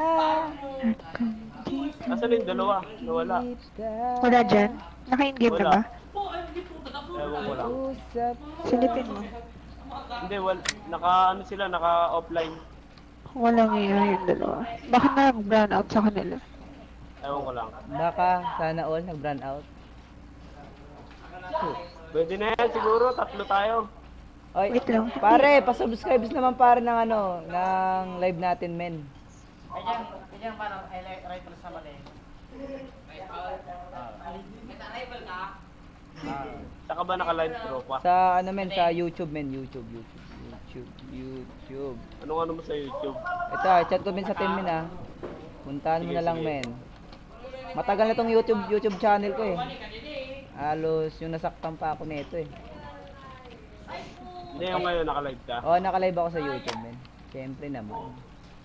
Nasaan yung dalawa? Nawala. Wala dyan? Naka-in-game na ba? Ewan ko lang. Silipin mo. Hindi, naka-ano sila, naka-offline. Walang iya yung dalawa. Baka nag-brown out sa kanila. Ewan ko lang. Baka, sana all, nag-brand out. Pwede na yan, siguro. Tatlo tayo. Oy, Wait lang. pare, pasubscribe naman pare ng ano, ng live natin, men. Ay dyan paano, ay rifle sa mali. Rifle ka? Saka ba naka-live tropa? Sa ano men, sa YouTube men, YouTube. Anong mo sa YouTube? Ito, chat ko men sa team men ah. Puntahan mo na lang men. Matagal na tong YouTube channel ko eh. Halos yung nasaktan pa ako nito eh. Hindi, yung ngayon naka-live ka? Oo, naka-live ako sa YouTube men. Siyempre naman.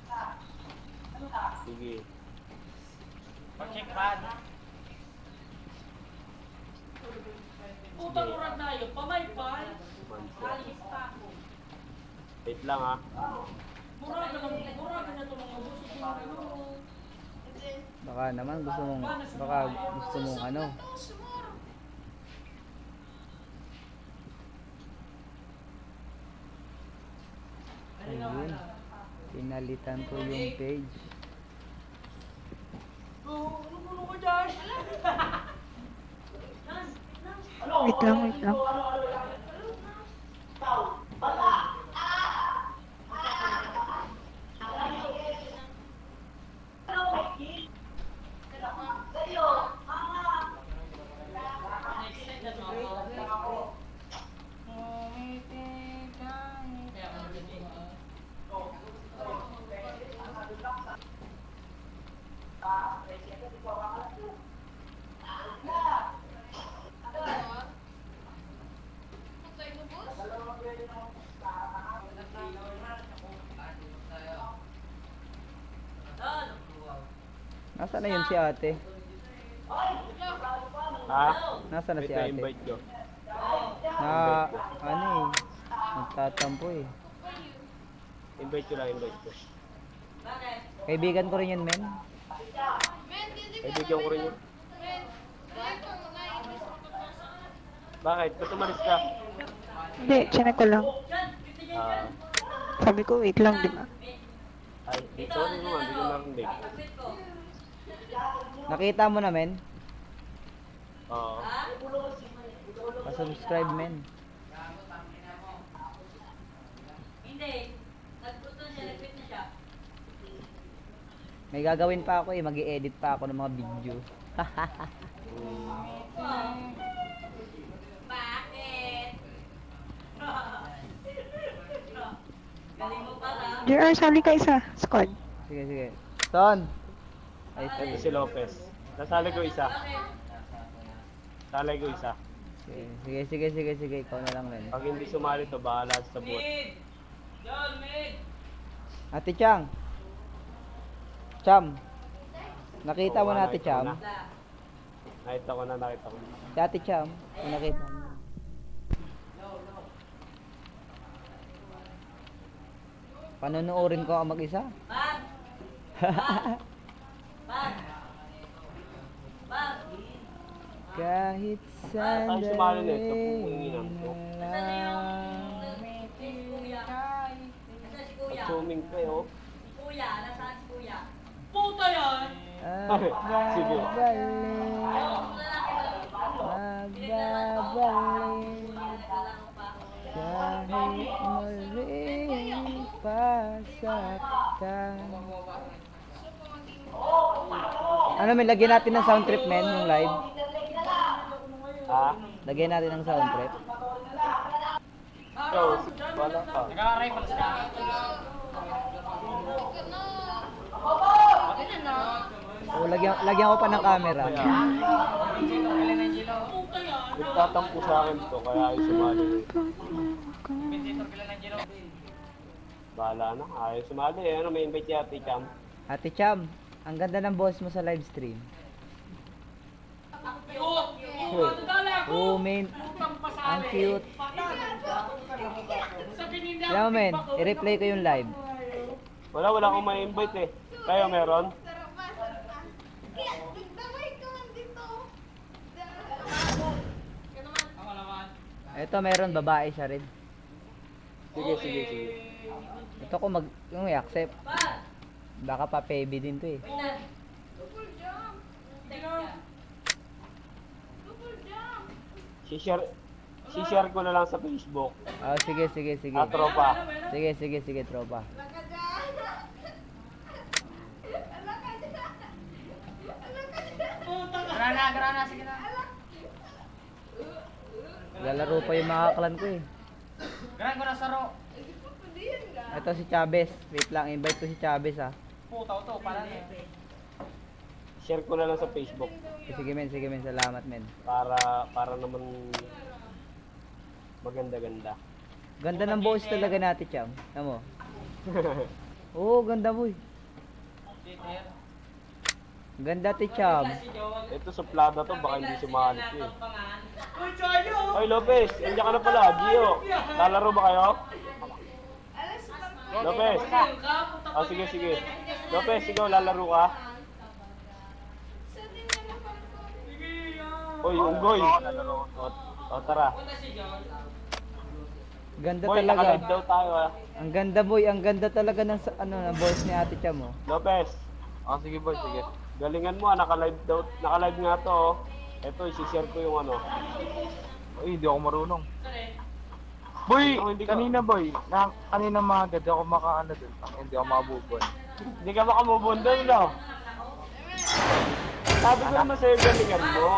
Sige. Pag-check pad. Puta murag na yun, pamaypal. Alis pa ako. Wait lang ah. Murag na ito mga gusto ko ano. Baka naman gusto mong ano. Ayun. Pinalitan ko yung page. Ano ko dyan? Wait lang. Nasaan na yun si ate? Ha? Nasaan na si ate? Invite ko. Ano eh. Nagtatampo eh. Invite ko. Kaibigan ko rin yun men. Kaibigan ko rin yun. Bakit? Ba't umalis ka? Hindi, chinek ko lang. Sabi ko, wait lang, di ba? Ay, sorry naman, hindi ko narinig. Nakita mo na men? Oo. Pa-subscribe men. Hindi. Nagpunta siya, nagpit na siya. May gagawin pa ako eh, mag-i-edit pa ako ng mga video. Bakit? Galing mo pala. JR, sali ka isa. Squad. Sige. Son! Ito si Lopez. Nasali ko isa. Salay ko isa. Sige. Ikaw na lang men. Pag hindi sumali to, bahala sa bot. Ate Chang! Cham! Nakita mo na Ate Cham? Nakita ko na. Si Ate Cham, kung nakita mo. Panonoodin ko ang mag-isa. Kahit Tayo sumali na ito. Assuming kayo. Kuya, nasaan si Kuya? Puta yan! Sige. Ayaw ko lalaki Ano, may lagyan natin ng sound trip, men, yung live. Ha? Lagyan natin ng sound trip. So, wala ka. Nag-rifle sila. So, lagyan ko pa ng camera. Nagtatampo sa akin to, kaya ay sumali. Bahala na, ayaw sumali. Ano, may invite niya, Ate Cham. Ate Cham, ang ganda ng boss mo sa live stream. Oh, men. Ang cute. Alam mo, men, i-replay ko yung live. Wala akong may invite eh. Kayo meron? Ito, meron, babae siya rin. Sige. Ito ko yung i-accept. Baka pa baby din to eh. Si-share ko na lang sa Facebook. Oh, sige. Tropa. Sige, tropa. Grana, sige na. Lalaro pa yung mga clan ko eh. Grana ko na saro. Ito si Chavez. Wait lang, invite ko si Chavez ah. Putaw to, pala na. Share ko na lang sa Facebook. Sige men, salamat men. Para naman maganda-ganda. Ganda ng boss talaga natin, Cham. Tama mo? Oo, ganda boy. Ganda ti Cham. Ito suplada to, baka hindi sumali ko eh. Hoy Lopez, nandiyan ka na pala, Gio. Lalaro ba kayo? Lopez. Oh, sige. Lopez, ikaw lalaro ka? Hoy, Unggoy. O, tara. Ganda boy, talaga. Naka-live daw tayo ah. Ang ganda boy, ang ganda talaga ng ng voice ni Ate Cham oh. Lopez. Sige boy, sige. Galingan mo, naka-live daw. Naka-live nga to oh. Ito, isi-share ko yung ano. Uy, hindi ako marunong. Boy, kanina boy, kanina mga ganda ako makaano dun. Hindi ako makabubon. Hindi ka makamubon dun, no? Sabi ko naman sa'yo, galingan mo.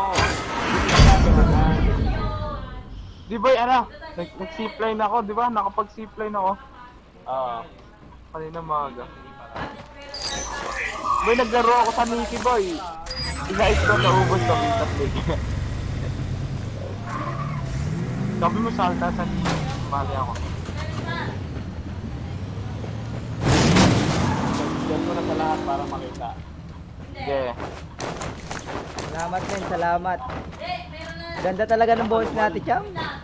Di boy, nag-zipline ako, di ba? Nakapag-zipline ako. Kanina maaga. Boy, naglaro ako sa Nikki boy. Isa-is ko naubos kami tatlo. Sabi mo salta sa Nikki. Mali ako. Diyan mo na sa lahat para makita. Sige. Salamat men, salamat. Ganda talaga ng boses natin, Cham.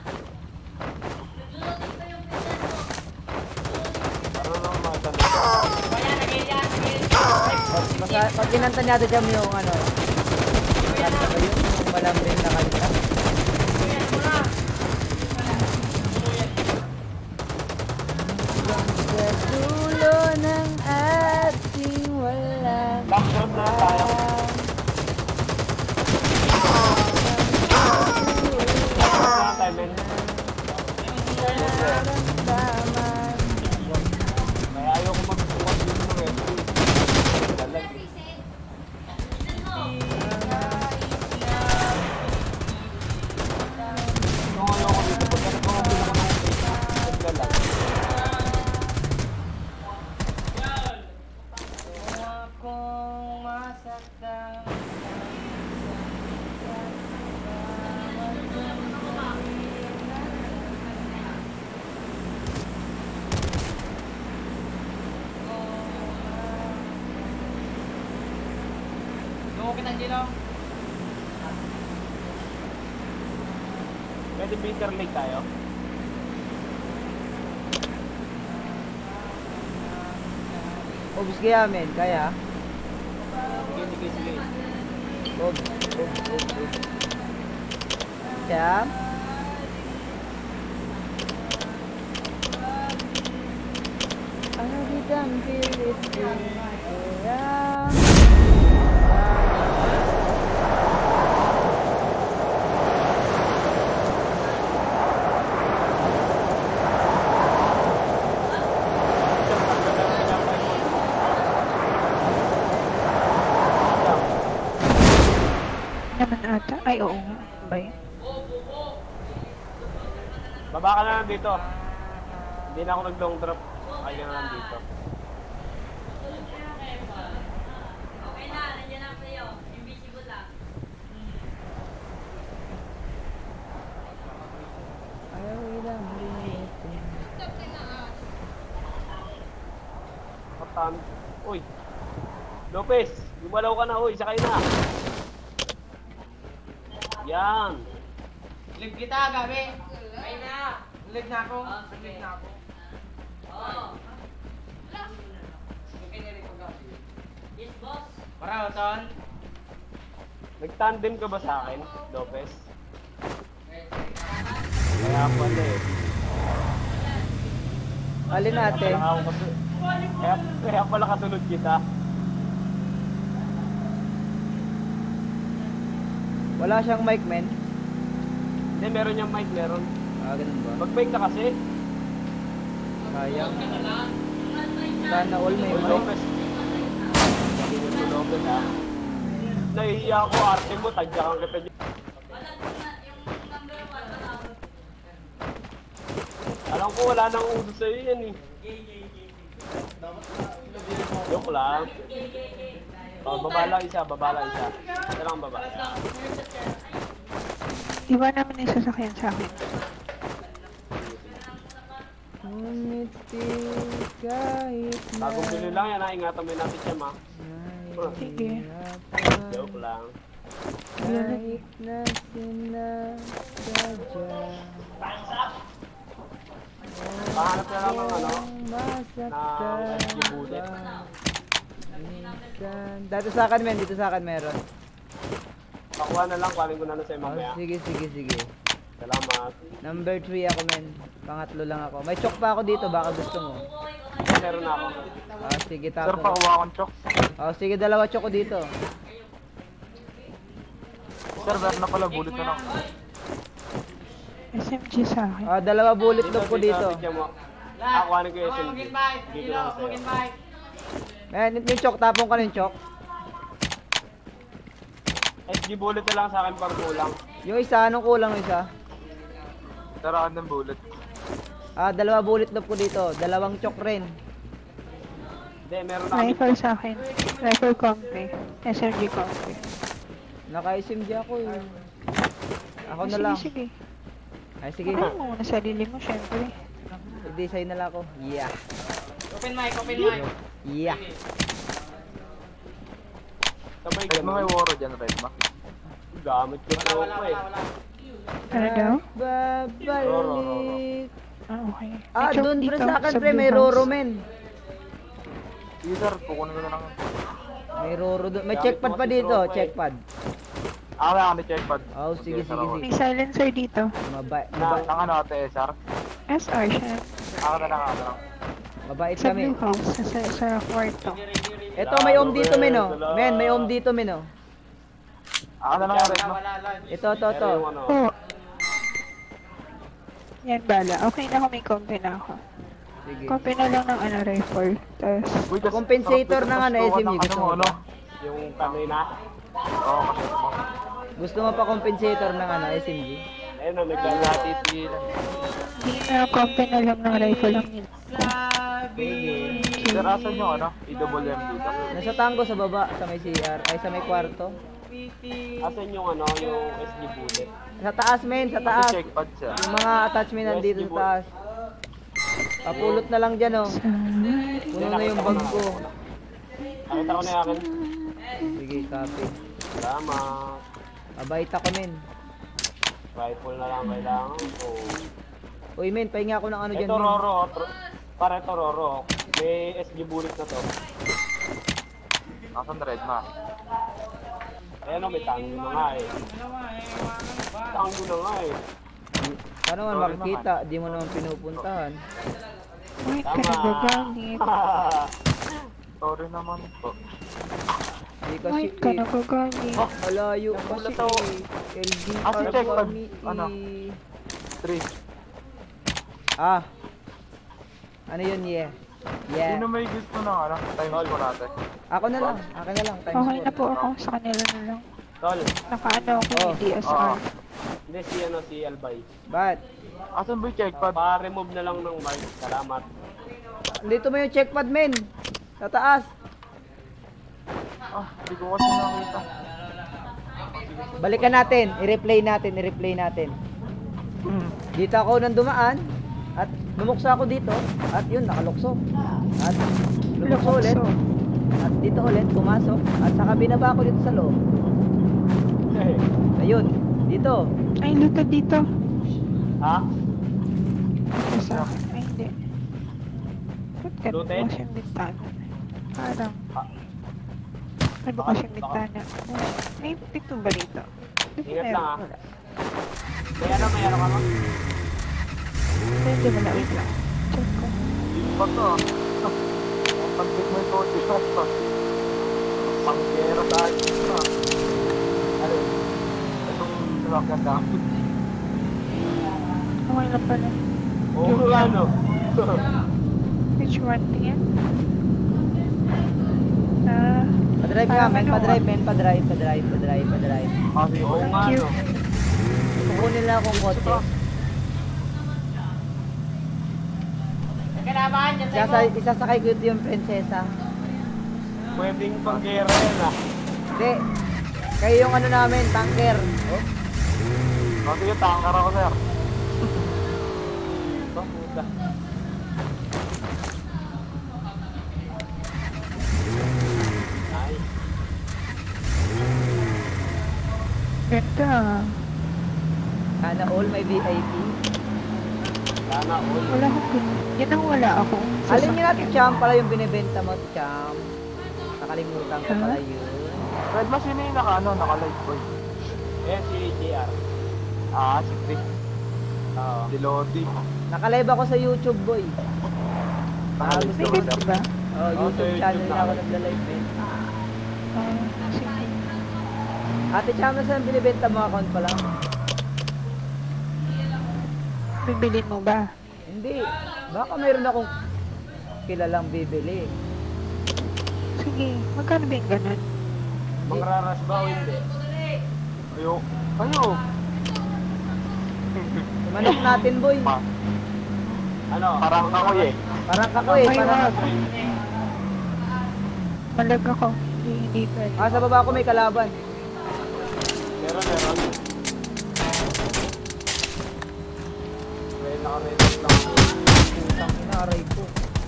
Pag kinanta niya ito, Cham, yung ano, kanta ba yun? Yung malamrin na kanta. Sa dulo ng ating walang Kaya ayoko magsuwag dito ng referee. Pwede Bitter Lake tayo? Ubus kaya men, kaya? Sige. Bob. Cham? Ano ditang pilit kaya? naman ata. Ay, oo nga. Ba yun? Baba ka na lang dito. Hindi na ako nag-long drop. Kaya na lang dito. Okay na, nandiyan na sa'yo. Invisible lang. Ayaw ilang Patan. Uy. Lopez, gumalaw ka na. Uy, sakay na. Yan. Live kita, gabi. Ay na. Live na ako. Live na ako. Okay na rin ko gabi. Yes, boss. Para, Oton. Nag-tandem ka ba sa akin, Lopez? Kaya pala eh. Alin natin? Kaya pala kasunod kita. Wala siyang mic, men. Hindi, meron niyang mic, meron. Ah, ganun ba? Mag-mic ka kasi. Sayang. Sana all may mic. Lopez. Lopez, ha? Nahihiya ako, arte mo, tagyakan kita dyan. Alam ko wala nang uso sa'yo yan eh. Joke lang. Oh, baba lang isa, baba lang isa. Isa lang baba. Iba naman yung sasakyan sa akin. Umiti kahit na... Bagong bili lang yan, ha? Ingatan mo yung natin siya, ma. Sige. Joke lang. Kahit na sinasadya. Pahanap na lang ng ano? Masaktan Na bullet. Dito sa akin, men. Dito sa akin meron. Pakuha na lang, kuhanin ko na sa'yo Oh, mamaya. sige. Salamat. Number 3 ako, men. Pangatlo lang ako. May chok pa ako dito, baka gusto mo. Meron na ako. Ah, sige, Sir, tapos. pakuha akong chok. Oh, sige, dalawa chok ko dito. Sir, meron na pala, bullet na lang. SMG sa akin. Ah, dalawa bullet loop ko dito. Kuhanin ko yung SMG. Dito lang sa'yo. Men, yung chok, tapong ka ng chok. SG bullet na lang sa akin pang kulang. Yung isa, anong kulang yung isa? Taraan ng bullet. Ah, dalawa bullet loop ko dito. Dalawang chok rin. Hindi, meron na Rifle sa akin. Rifle compe. SMG compe. Naka-SMG ako eh. Ako na lang. Sige. Ay, sige. Ano mo muna sarili mo, syempre. Design na lang ako. Yeah. Open mic, open mic. Yeah. Sabay Red ganun. mo may waro dyan, Red ma. Gamit ko po ako eh. Ano daw? Babalik. Ah, okay. Ah, May choke doon pre dito, sa akin pre, blue may house. Roro men. Sige sir, kukunin ko na lang. May Roro doon. May checkpad pa dito, checkpad. May ako ni checkpad. Oh, sige. May silencer dito. Mabait. Ang ano ate, SR? SR siya. Ako na lang, ako na lang. Mabait Sa kami. blue house, sa kwarto. Ito, may om dito men oh. Men, may om dito men oh. Ako na lang, Red ma. Ito. Oh. Yan bala. Okay na ako, may compe na ako. Sige. Compe na lang ng ano, rifle. Tapos, Compensator na nga na SMG. Gusto mo ba? Yung kanina. Oo, kasi mo. Gusto mo pa compensator ng ano, SMG? Ayun na, naglalati. hindi na compe na lang ng rifle lang nila. Sir, asan yung ano? EWM dito? Nasa tango sa baba, sa may CR, ay sa may kwarto. Asan yung ano, yung SG bullet? Sa taas men, sa taas. Checkpad siya. Yung mga attachment nandito sa taas. Papulot na lang dyan oh. Puno na yung bag ko. Nakita ko na yung akin. Sige, copy. Salamat. Mabait ako men. Rifle na lang kailangan ko. Uy men, pahinga ako ng ano dyan. Ito men. Roro. Para ito Roro. May SG bullet na to. Asan Red ma? Ayan o, may tango na nga eh. Tango na nga eh. Paano man makikita? Di mo naman pinupuntahan. Wait ka na gagalit. Sorry naman po. Di kasi Wait ka na gagalit. malayo kasi LD Kasi checkpad. Ano? 3. Ah. Ano yun, yeah. Yeah. Sino may gusto ng ano? Times po natin. Ako na lang. Akin na lang. Times Okay na 4. po ako. Sa kanila na lang. Tol. Nakaano ako yung DSR. Hindi, si Albay. Ba't? Asan ba yung checkpad? Pa-remove na lang ng mark. Salamat. Dito mo yung checkpad, men. Sa taas. Hindi ko kasi nakita. Balikan natin. I-replay natin. Dito ako nang dumaan. At bumuksa ako dito. At yun, nakalukso. At lumukso ulit. At dito ulit, pumasok. At saka binaba ako dito sa loob. Ayun, dito. Ay, luto dito. Ha? Sa akin. Ay, hindi. Ba't ganun bukas yung bintana? Parang. Ay, bukas yung bintana. Ay, dito ba dito? Ingat lang ah. May ano ka mo? Hindi mo na, wait lang. Check ko. Ipat to ah. Pag-big mo ito, ipat to. Pang-kero dahil ito ah. Ano yun? Itong sasakyan dami. Okay lang pala. Oo, ano? Which one yan? Padrive nga, men. Padrive. Oo nga, no. Kukunin lang akong kotse. Kailangan dyan sa'yo. Isasakay ko yung prinsesa. Pwedeng pang-gera yan ah. Hindi. Kayo yung ano namin, tanker. Oh. Sige, tanker ako, sir. Puta. Nice. Ganda. Sana all may VIP. Sana all. Wala akong yan ang wala ako. Alin nyo natin, Cham, pala yung binibenta mo, Cham. Nakalimutan ko pala yun. Red ba sino yung naka-live boy? Eh, si JR. Si Chris. Si Lodi. Nakalive ako sa YouTube, boy. May ganda ba? Oh, YouTube channel na ako nagla-live, men. Sige. Ate Cham, saan binibenta mo account pala? Bibilin mo ba? Hindi. Baka mayroon akong kilalang bibili. Sige, magkano ba yung ganun? Mangraras ba o hindi? Ayo. Manok natin, boy. Ano? Parang ako eh. Parang kakoy, parang ako. Malag ako. Hindi pwede. Sa baba ko may kalaban. Meron. Naka-reset lang. Putang ina, aray ko.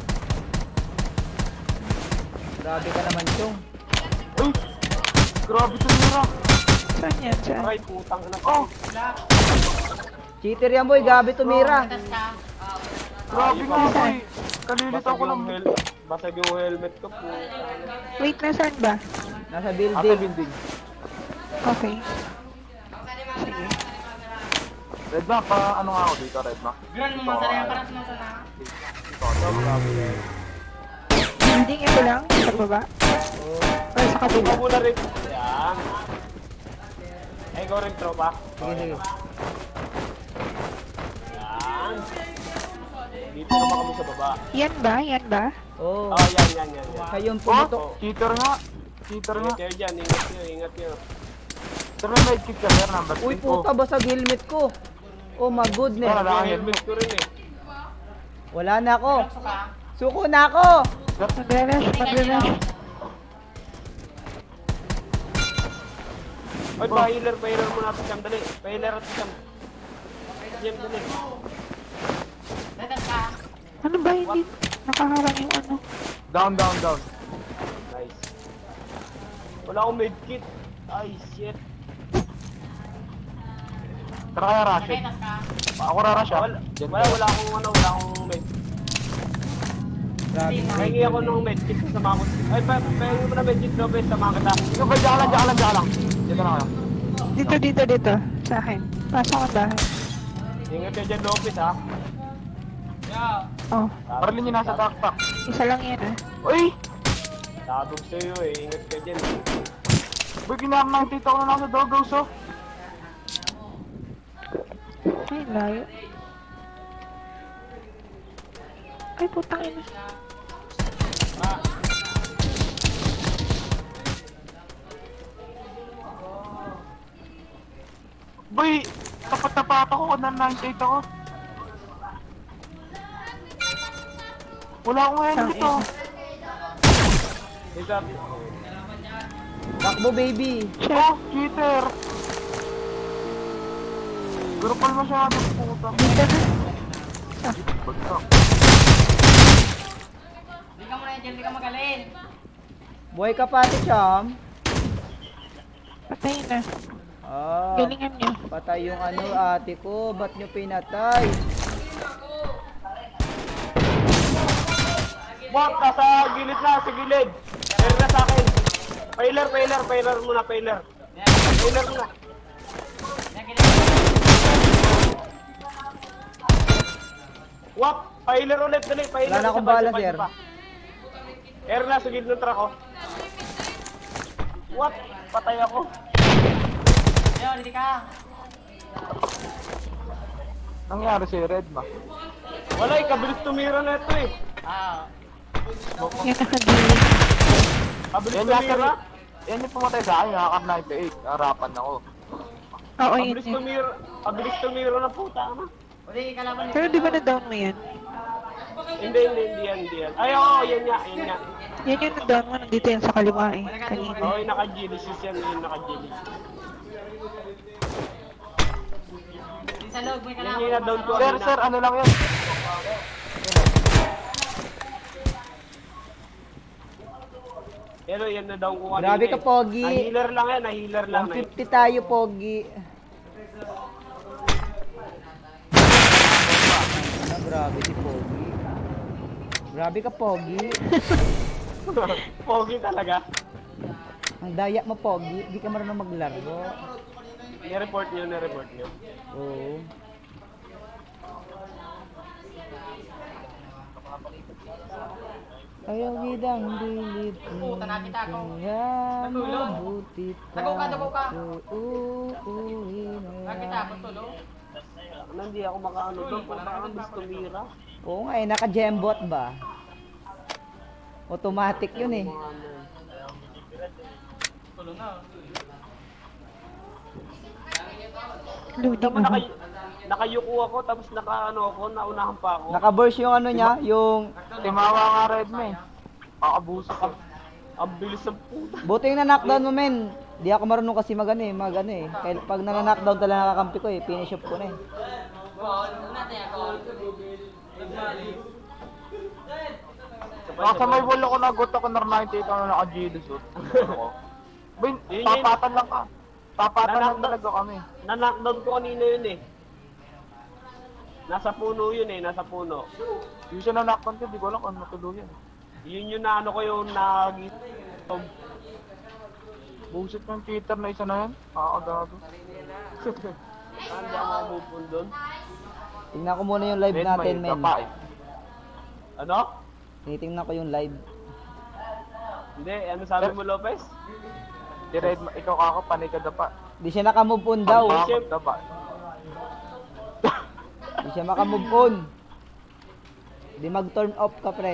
Grabe ka naman, Chong. Uy! Grabe ito nira. Saan yan? Saan? Ay, putang ina. Cheater yan, boy. Gabi tumira. Grabe ka, boy. Kalilito ko lang. Basag yung helmet ko po. Wait, nasaan ba? Nasa building. Okay. Sige. Red ba? Ano nga ako dito, Red ba? Gran mo masaya para sumasana. Building ito lang? Sa baba? Or sa kabila? Ikaw muna rin. Yan. Ay, ikaw rin, tropa. Sige. Yan. Dito naman kami sa baba. Yan ba? Oo. Yan. Siya yung pumutok. Cheater nga. Ingat kayo dyan, ingat nyo. Sir, may medkit ka, sir. Number 3 Uy, puta, basag helmet ko. Oh my goodness. Helmet ko rin eh. Wala na ako. Suko na ako. Mag-rush. Oy, pa-healer mo natin, Cham. Dali. Pa-healer natin, Cham. Jam, dali. Ano ba hindi? Nakaharang yung ano? Down. Nice. Wala akong medkit. Ay, shit. Tara kaya rush it. Ako ra-rush ah. Wala akong medkit. Hingi ako ng medkit sa mga kut. Ay, pahingi mo na medkit, Lopez, sa mga kita. Ikaw ba, diyan lang. Dito na kayo. Dito. Sa akin. Pasok ang bahay. Ingat kayo dyan, Lopez, ha? Oh. Parang yun nasa backpack. Isa lang yan ah. Uy! Sabog sa'yo eh, ingat ka dyan. Boy, kinakang ng tito ko na nasa doghouse oh. Ay, layo. Ay, putang ina. Boy, tapat na pa ako, 98 ako. Wala akong helmet dito. Takbo, baby. Oh, cheater. Grupal masyado, puta. Bagsak. Hindi ka muna Angel, hindi ka magaling. Buhay ka pati, Cham. Patay na. Ah, Galingan niyo. patay yung ano, ate ko. Ba't nyo pinatay? Bot, nasa gilid na, sa gilid. Pair na sa akin. Pailer muna, pailer. Pailer muna. Wap, pailer ulit, dali, pailer. Wala na akong bala, sir. Air na, sa gilid ng truck, oh. What? Patay ako. Ayun, hindi ka. Nangyari si Red ba? Wala, kabilis tumira na ito eh. Yan nakadilig. Kabilis tumira? Yan yung pumatay sa akin, nakaka-98. Harapan ako. Oo, yun Kabilis tumira na puta na. Pero di ba na-down mo yan? Hindi yan. Ay, oo, yan nga. Yan yung na-down mo, nandito yan sa kaliwa eh. Kanina. Oo, yung naka-Genesis yan, yung naka-Genesis. Sa loob, may Yan kalaban. yung na-down ko. Sir, ano lang yan? Pero yan na-down ko kanina. Grabe ka, Pogi. Na-healer lang yan, na-healer lang. 150 tayo, Pogi. Grabe si Pogi. Grabe ka, Pogi. Pogi talaga. Ang daya mo, Pogi. Hindi ka marunong maglaro. Ni-report nyo. Oo. Ayaw gidang dilid. Puta na kita ako. Kaya mabuti pa. Dago ka. Uuwi na Nakita, patulong. Hindi ako makaano doon, baka gusto tumira. Oo nga eh, naka-gembot ba? Automatic yun eh. Tulong na. Loading Naman ako. nakayuko ako, tapos nakaano ako, naunahan pa ako. Naka-burst yung ano niya, yung... Timawa nga Red mo eh. Makabuso ka. Ang bilis ng puta. Buti yung na-knockdown mo, men. Di ako marunong kasi mag eh. Kaya pag na-knockdown talaga nakakampi ko eh, finish up ko na eh. Nasa may wall ako nagot ako na 98 ako naka-G suit. Bin, tapatan lang ka. Tapatan lang talaga kami. Na-knockdown ko kanina yun eh. Nasa puno yun eh, nasa puno. Yung siya na-knockdown ko, di ko alam kung ano matuluyan. Yun yung na ano ko yung nag... Bullshit ng Peter na isa na yan. Kakagago. Saan di ako mapupun doon? Tingnan ko muna yung live natin, men. Ano? Tinitingnan ko yung live. Hindi, ano sabi mo, Lopez? Si Red, ikaw kako, panay ka dapa. Di siya naka-move on daw. Dapa. Di siya maka-move on. Di mag-turn off ka, pre.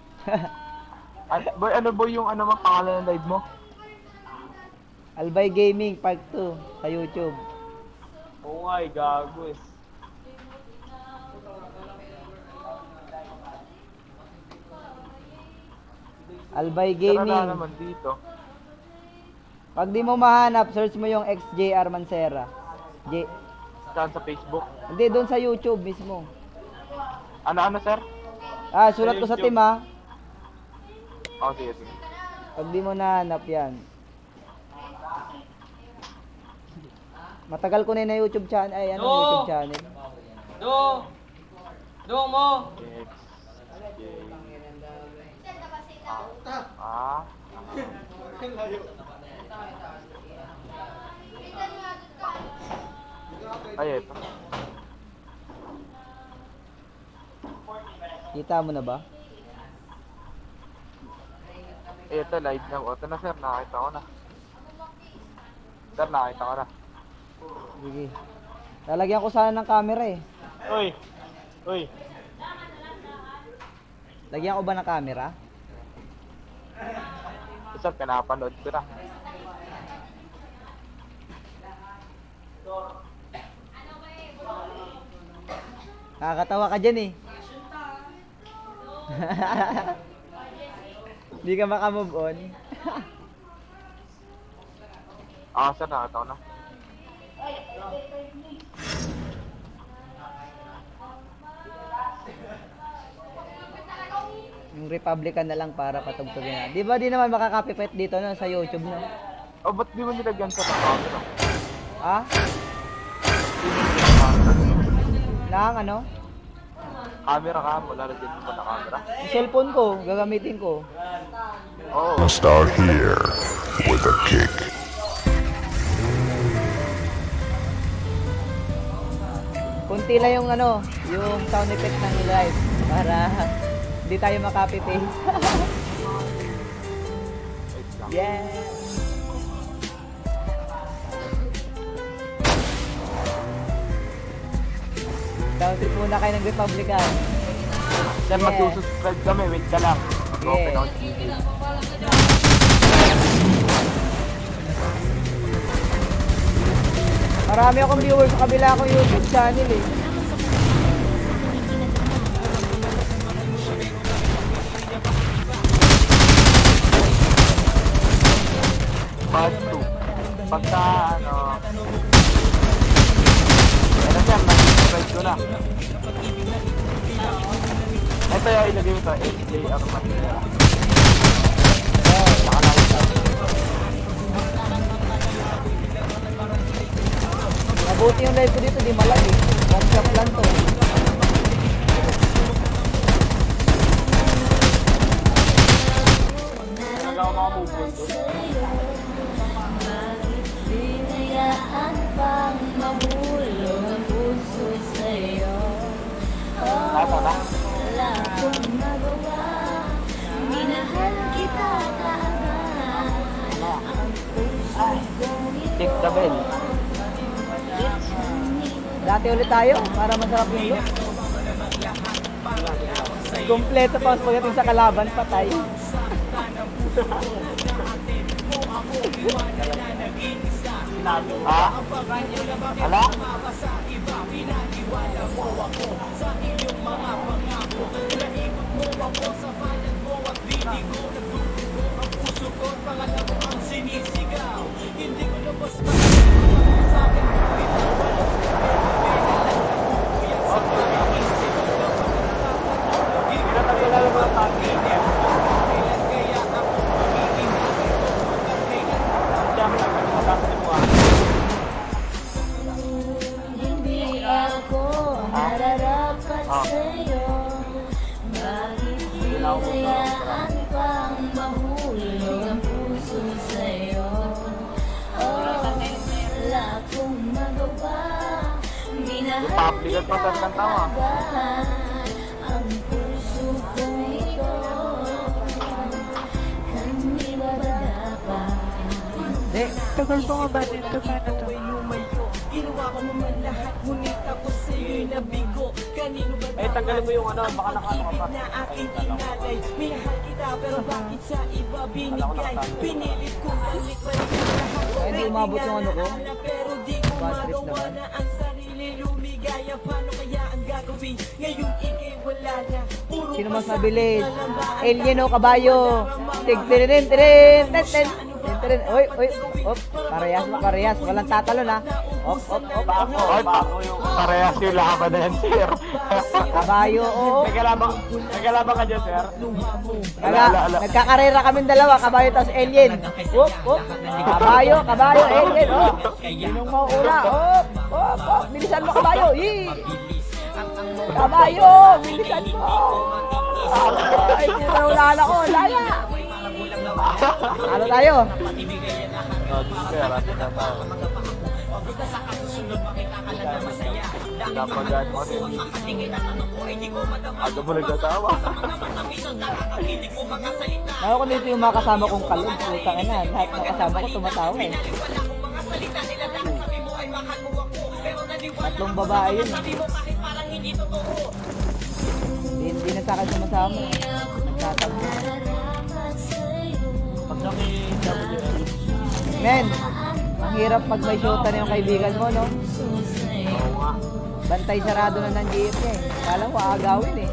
Boy, ano boy yung ano mang pangalan ng live mo? Albay Gaming Part 2 sa YouTube. Oo nga, gago eh. Albay Sara Gaming. na naman dito. Pag di mo mahanap, search mo yung XJR Mancera. Saan sa Facebook? Hindi, doon sa YouTube mismo. Ano sir? Ah, sulat ko sa team ha. Oh, sige. Pag di mo nahanap yan. Matagal ko na yung YouTube channel. Ay, ano YouTube channel? Do mo. Ah. Ay, ito. Kita mo na ba? Ito, live na. Ito na sir, nakita ko na. Sir, nakita ko na. Sige. Lalagyan ko sana ng camera eh. Uy. Lagyan ko ba ng camera? Sir, pinapanood ko na. Nakakatawa ka dyan eh. Hindi ka makamove on. Sir, nakita ko na. Yung Republican na lang para patugtugin na. Di ba di naman makaka-copyright dito no, sa YouTube no? Ba't di mo nilagyan sa camera? Ah? Lang ano? Camera ka, wala na din mo na camera. Yung cellphone ko, gagamitin ko. I'll start here with a kick. Kunti lang yung ano, yung sound effect ng live para hindi tayo makopy paste. Yeah. Down trip muna kayo ng Republican. Sir, magsusubscribe kami, wait ka lang. Open out TV. Marami akong viewers sa kabila akong YouTube channel eh. Part 2. Pagka ano... Ano sir, nag-subscribe ko na. Ito yung ilagay ito, HJ Armadillo. Mabuti yung live ko dito, di malag eh. One shot lang to. Nagawa mga movement doon. Binayaan pang mahulog ang puso sa'yo. Wala akong magawa. Minahal kita kaagad. Ang puso kong Take the bell. Dati ulit tayo para masarap yung look. Kompleto pa pagdating sa kalaban, patay. Ha? Hala? hindi ako nararapat sa'yo. Bakit binayaan pang mahulog ang puso sa'yo? Wala akong magawa. Minahal kita agad. Ang puso ko ito. Hindi ba dapat? Tagal ko nga ba nito? Paano to? Ginawa ko naman lahat, ngunit ako sa'yo'y nabigo. Kanino ba Eh, tanggalin mo yung ano, baka nakano ka pa. na aking inalay? Minahal kita, pero bakit sa iba binigay? Pinilit kong balik-balik lahat. Ay, hindi umabot yung ano ko. Pero di ko Bad trip magawa naman. na ang sarili lumigaya. Paano kaya ang gagawin? Ngayon ikay wala na. Puro Sino mas mabilis? Alien o kabayo? Tig tiririn tirin ten ten tirin. Oy, op, parehas, walang tatalon ha. Op. Ako yung parehas yung laban na yan, sir. Kabayo, oo. Nagkalabang ka dyan, sir. Nagkakarera kaming dalawa, kabayo tapos alien. Op. Kabayo, alien, op. Sinong mauuna? Op. Bilisan mo kabayo. Yee. Kabayo, bilisan mo. Ay, wala ko, laya. Ano tayo? Napagaan mo rin. Aga mo nagkatawa. Ako kung dito yung mga kasama kong kalog, putang ina, lahat ng kasama ko tumatawa eh. Tatlong babae yun. Hindi na sa akin sumasama. Nagtatagpo. Men, ang hirap pag may shota na yung kaibigan mo, no? Oo nga. Bantay sarado na ng GF niya eh. Kala ko aagawin eh.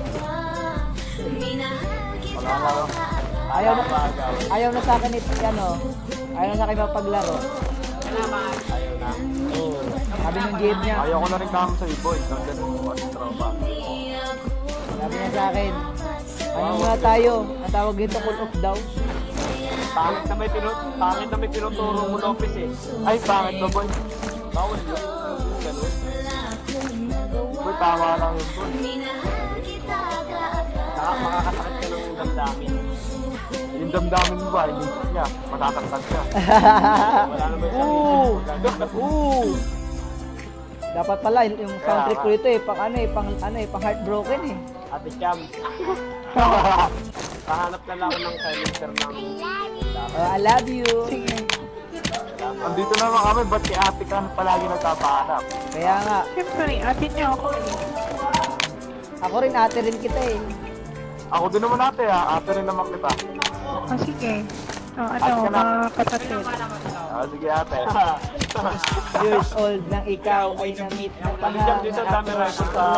Ayaw na sa akin ano. Ayaw na sa akin mapaglaro. Ayaw na. Oo. Sabi ng GF niya. Ayaw ko na rin kami sa boy. Ganun mo at tropa. Sabi niya sa akin. Ano muna tayo? Ang tawag dito Call of daw. Pangit na may tinuturo mo Lopez eh. Ay, pangit ba boy? Bawal yun. Ganun. Boy, tama lang yun boy. Makakasakit ka ng damdamin. Yung damdamin mo ba, hindi niya, matatagtag siya. Wala naman Dapat pala yung sound trip ko ito eh, pang heartbroken eh. Ate Cham. Pahanap na lang ako ng silencer ng... I love you. Sige. Andito naman kami, ba't kay ate ka palagi nagpapahanap? Kaya nga. Siyempre, ate niya ako. Ako rin, ate rin kita eh. Ako din naman ate ha, ate rin naman kita. Sige. Kapatid. Sige ate. Years old nang ikaw ay na-meet ng panahon dito dami record sa...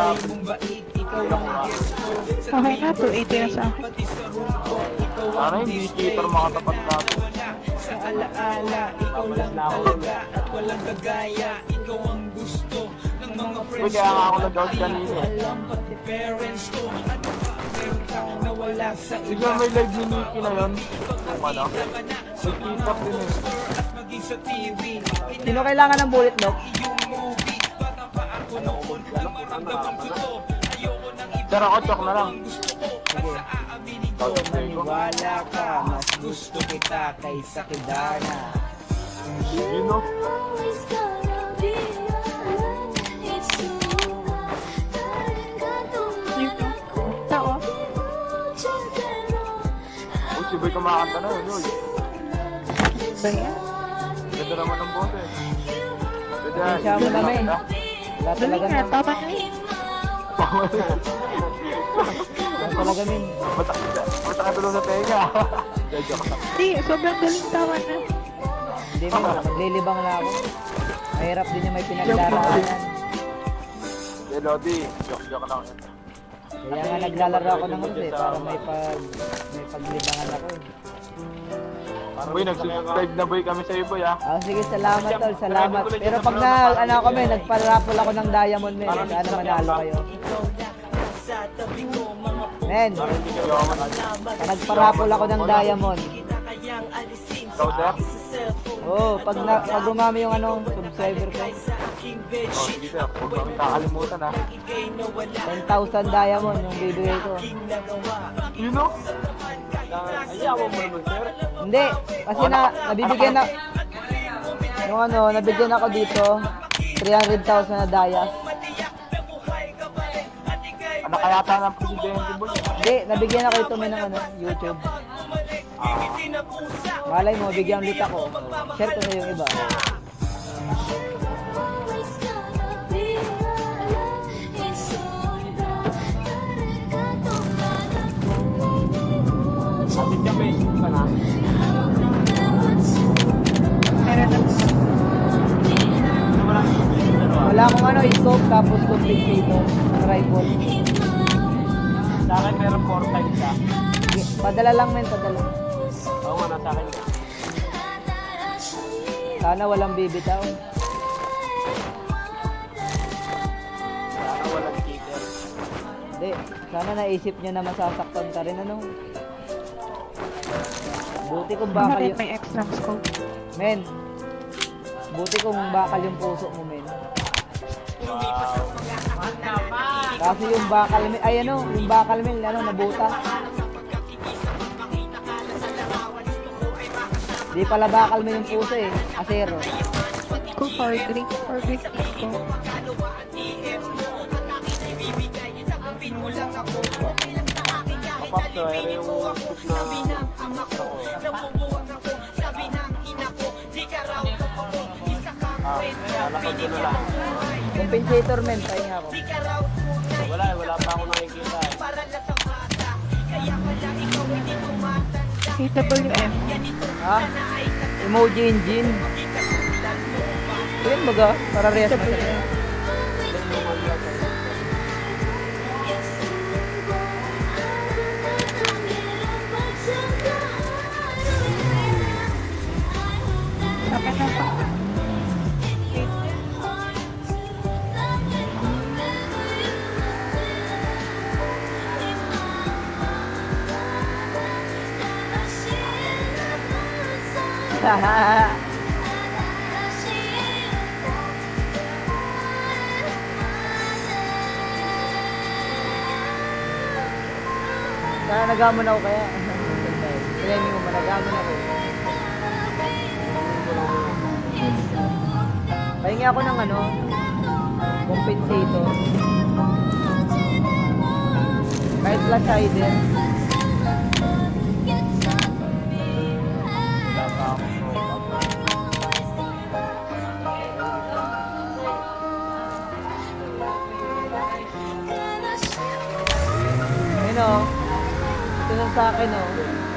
Okay na, 280 na sa akin. Sana hindi cheater makatapat natin. Sa alaala, ikaw lang talaga at walang gagaya. Ikaw ang gusto ng mga friends kaya nga ako nag-out kanina eh. Alam pati parents ko at meron kang nawala sa iba. May live ni Nikki na yun. Kung ano? May kitap din eh. Sino kailangan ng bullet lock? Pero ako chok na lang. Sige. Maniwala ka, mas gusto kita kaysa kidana. You know? Uy, si Boy kumakanta na yun. Ba yan? Ganda naman ng bote. Pasensya mo na may. Wala talaga nga, ng... tama na yun. Wala talaga min. Basta ka tulong sa tenga. Hindi, sobrang galing, tama na. Hindi mo, maglilibang na ako. Mahirap din yung may pinagdaraanan. Hey Lodi, joke lang yun. Kaya nga naglalaro ako ng rus eh, para may paglibangan ako eh. Boy, nag-subscribe na boy kami sa'yo boy ha. Sige, salamat tol, salamat. Pero pag nagparapol ako ng diamond men, sana manalo kayo. Men, pag nagparapol ako ng diamond. Ikaw sir? Oo, pag umami yung subscriber ko. Sige sir, huwag kami kakalimutan ha. 10,000 diamond yung bibigay ko. You know? Ayaw mo naman sir? Hindi, kasi nabibigyan na yung nabigyan ako dito 300,000 na dayas. Anak kayata ng presidente boy. Hindi, nabigyan ako ito ng YouTube. Malay mo, bigyan ulit ako. Share ko na yung iba. Ate Cham, may isip ka na? Meron na. Wala akong scope tapos compensator ng rifle. Sa akin meron 4 times ka. Padala lang men, padala. Oo nga, nasa akin ka. Sana walang bibitaw. Sana walang cheater. Hindi, sana naisip niya na masasaktan ka rin Buti kung bakal yung... May extra scope. Men, buti kung bakal yung puso mo men. Kasi yung bakal men, yung bakal men, nabuta. Di pala bakal men yung puso eh, asero. Ko for drink ko. Kapag ere yung shoot na... Lalakad ko na lang. Compensator men, pahinga ako. Wala pa ako nakikita eh. KWM. Ha? Emoji engine. Ayun baga, para reyes na siya. Nagamon ako kaya. Training mo, nagamon ako. Pahingi ako ng ano, compensator. Kahit flash hider. Ayun o. Ito na sa akin o.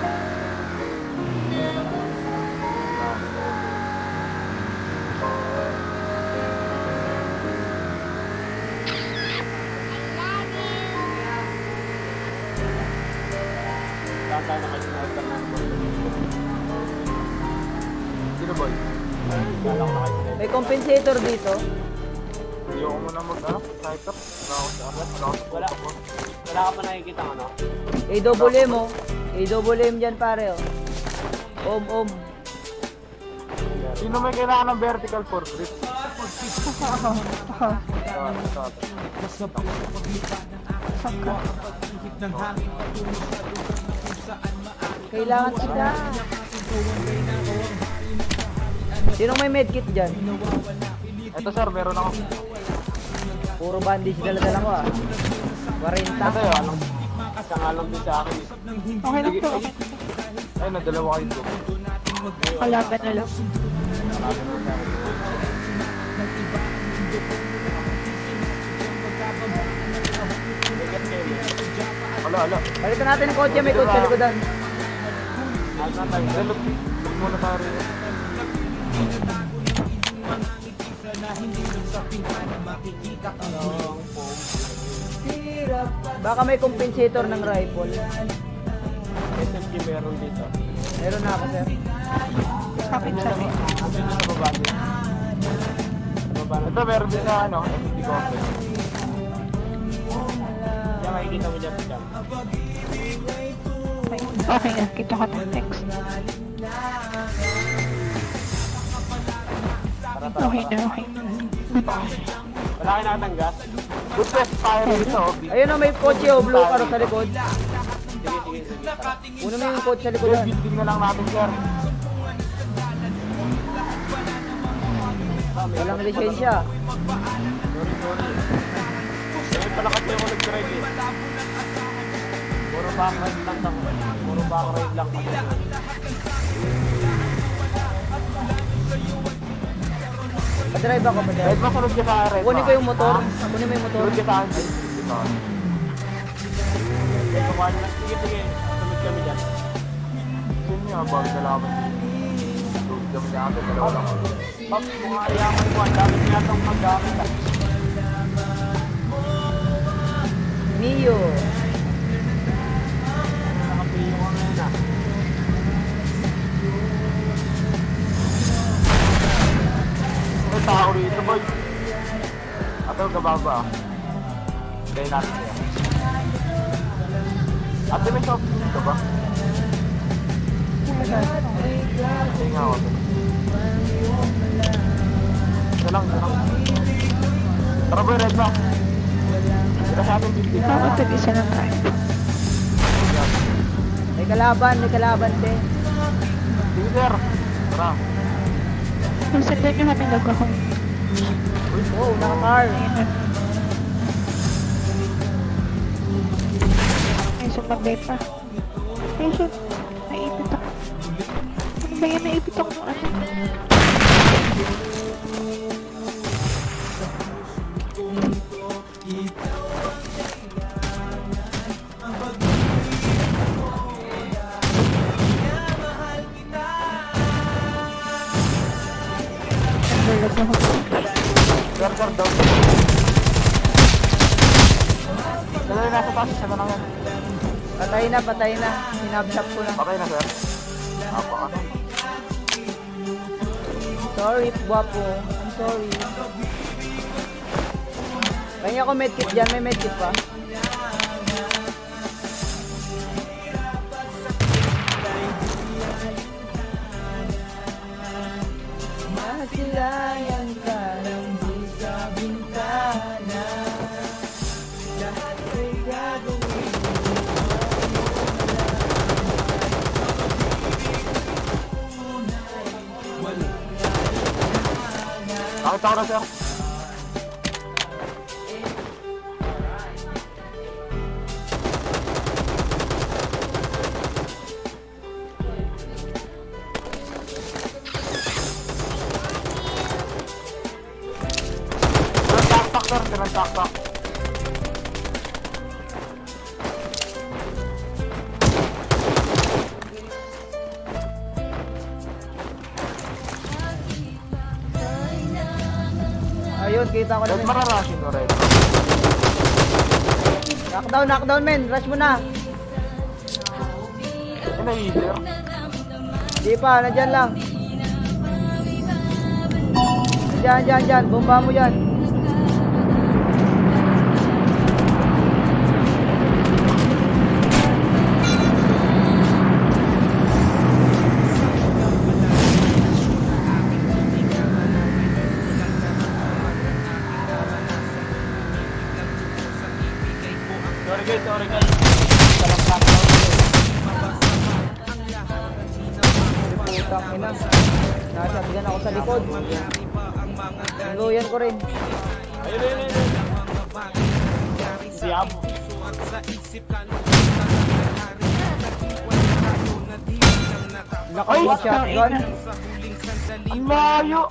Sino boy? May compensator dito. Hindi ako muna mag-sniper. Wala ka pa nakikita ano? AWM mo. AWM dyan pare oh. Om. Sino may kailangan ng vertical for grip? Kailangan sila. Sinong may medkit dyan? Ito sir, meron ako. Puro bandage dala-dala ko ah. 40. Ito yun, isang alam din sa akin. Okay lang to. Ay, nadalawa kayo ito. Kalaban na lang. Ala. Balikan natin ang kotse, may kotse sa likodan. Look muna tayo rin. Baka may compensator ng rifle. SMG meron dito. Meron na ako sir. Kapit sa akin. Andun sa baba din. Ito meron din na ano, SMG complex. Yan makikita mo dyan. Okay na, kita ko ng text. Okay na. Wala kayo nakatanggas. Good test fire dito. Ayun o, may kotse o, blue car sa likod. Sige. Una mo yung kotse sa likod. Building na lang natin sir. Walang lisensya. Sorry. Ngayon pala kasi ako nag-drive eh. Puro back-ride lang ako. Padrive ako, padrive. Kahit masunod ka sa akin. Kunin ko yung motor. Kunin mo yung motor. Sunod ka sa akin. Sige. Sunod kami dyan. Sino niya? Bawal ka laban. Sunod kami niya ako. Dalawa lang ako. Pag mga ayaman mo, ang dami niya itong paggamit. Mio. Nakapiyo ka ngayon ah. May tao rito boy. Ato kababa. Hintay natin siya. Ate may shop dito ba? Hindi nga ako. Isa lang. Tara boy, red box. Tira sa ating building. Ito, isa lang tayo. May kalaban din. Sige sir. Tara. Sundan nyo kami ako. Oh, naka-car. Ay, sumabay pa. Ay, shit. Naipit ako. Ano ba yan? Naipit ako ng ano? Sir, down. Dalawa yung nasa taas, isa na lang yan. Patay na. Sinabshop ko lang. Patay na sir. Apa ka na. Sorry, guwapo. I'm sorry. Kaya ako medkit dyan. May medkit pa. Masilayan ka lang di sa bintana. Lahat ay gagawin mo. Nakita ko na siya. Taktak. Ayun, kita ko na. Mararashin ko rin. Knockdown men. Rush mo na. Ina-easer? Di pa, nandyan lang. Dyan. Bomba mo yan. Sorry guys. Putang ina. Nasabihan ako sa likod. Luyan ko rin. Ayun. Siyam. Ay, shotgun. Ang layo.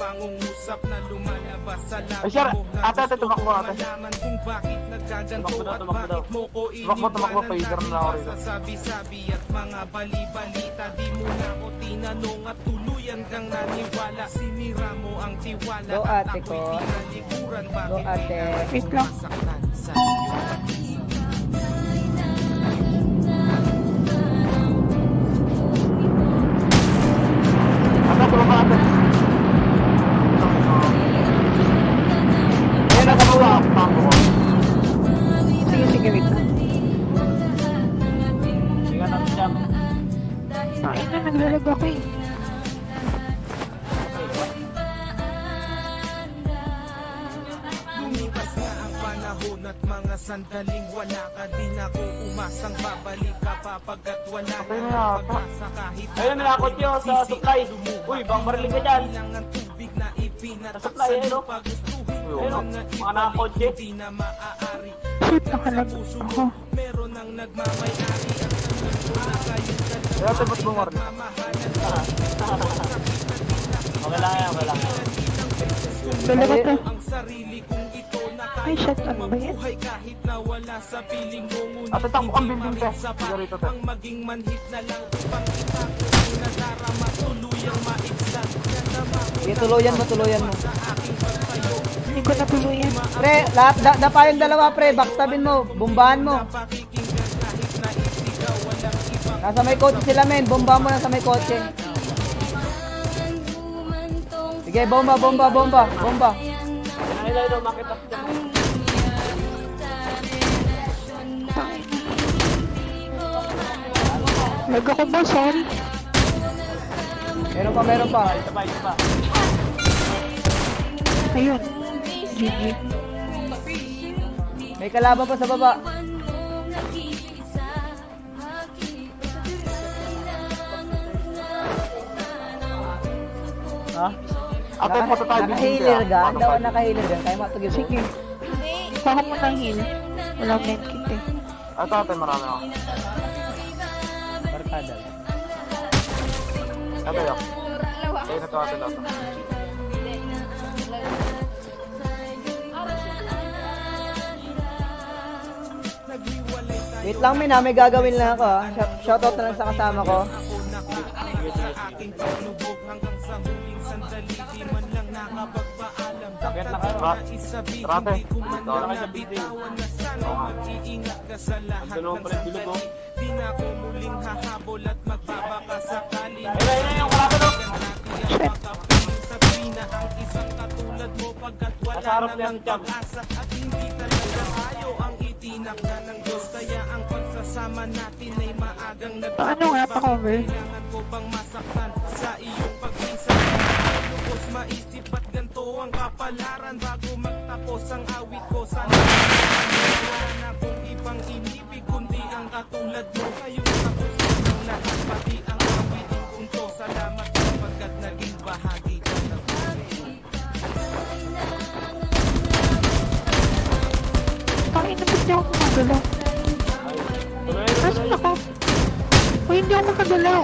Ay, sir. Ate, tumakbo ate. Tumakbo daw. Tumakbo. Paiser na ako rito. Sabi-sabi at mga bali-balita, di mo na ako tinanong at tuluyan kang naniwala. Sinira mo ang tiwala. Go ate ko. Go ate. Wait lang. Ate, tumaba ate. Ayun, nakabawa. Pangko ko. Sige, wait lang. Sige natin siya. Ay na, naglalag ako eh. Lumipas na ang panahon at mga sandaling wala ka, din ako umasang babalik ka pagkat wala ka pag-asa kahit Ayun, nilakot nyo sa supply. Uy, bang bariling ka dyan. Sa supply, ayun o. Ayun, mga nakakotse. Shit, nakalag ako. Meron ang nagmamayari at Kaya ito ba't bumari? Okay lang. Dalawa to. Ay, shit, ano ba yan? Ate, takbo kang building ka. Sige rito te. Sige, tuluyan mo. Hindi ko natuluyan. Pre, lahat, dapa yung dalawa pre, backstabin mo, bombahan mo. Nasa may kotse sila men, bomba mo na sa may kotse. Sige, bomba. Ayun, makita siya. Lag ako ba, sorry. Meron pa. Isa pa. Ayun. GG. May kalaban pa sa baba. Ha? Ate, photo tayo building Naka-healer ka? Naka-healer ka? Kaya matugin mo? Sige. Baka mo nang heal. Walang medkit eh. Ate, marami ako. Barkada. Ate, yun. Ayun na to ate lahat. Wait lang min ha, may gagawin lang ako ha. Shoutout na lang sa kasama ko. Sakit na kayo. Trate. Ito na kayo sa building. Dalawa pa rin bilog oh. Di na ako muling hahabol at magbabaka sakali. Ayun, yung kalaban oh. Shit. Uuwi na ang isang katulad mo pagkat wala Masarap na yan, ng Cham. pag-asa at hindi talaga tayo ang itinak na ng Diyos. Kaya ang pagsasama natin ay maagang Ano nga, pa-cover? Kailangan ko bang masaktan sa iyong pag-isa? Lubos maisip at ganito ang kapalaran bago magtapos ang awit ko. Sana wala na kung ibang inibig kundi ang katulad mo. Kayong tapos ng lahat pati ang awitin kong to. Salamat sapagkat naging bahagi ka ng Tangin na ba't di ako makagalaw? Nasaan ako? Uy, hindi ako makagalaw.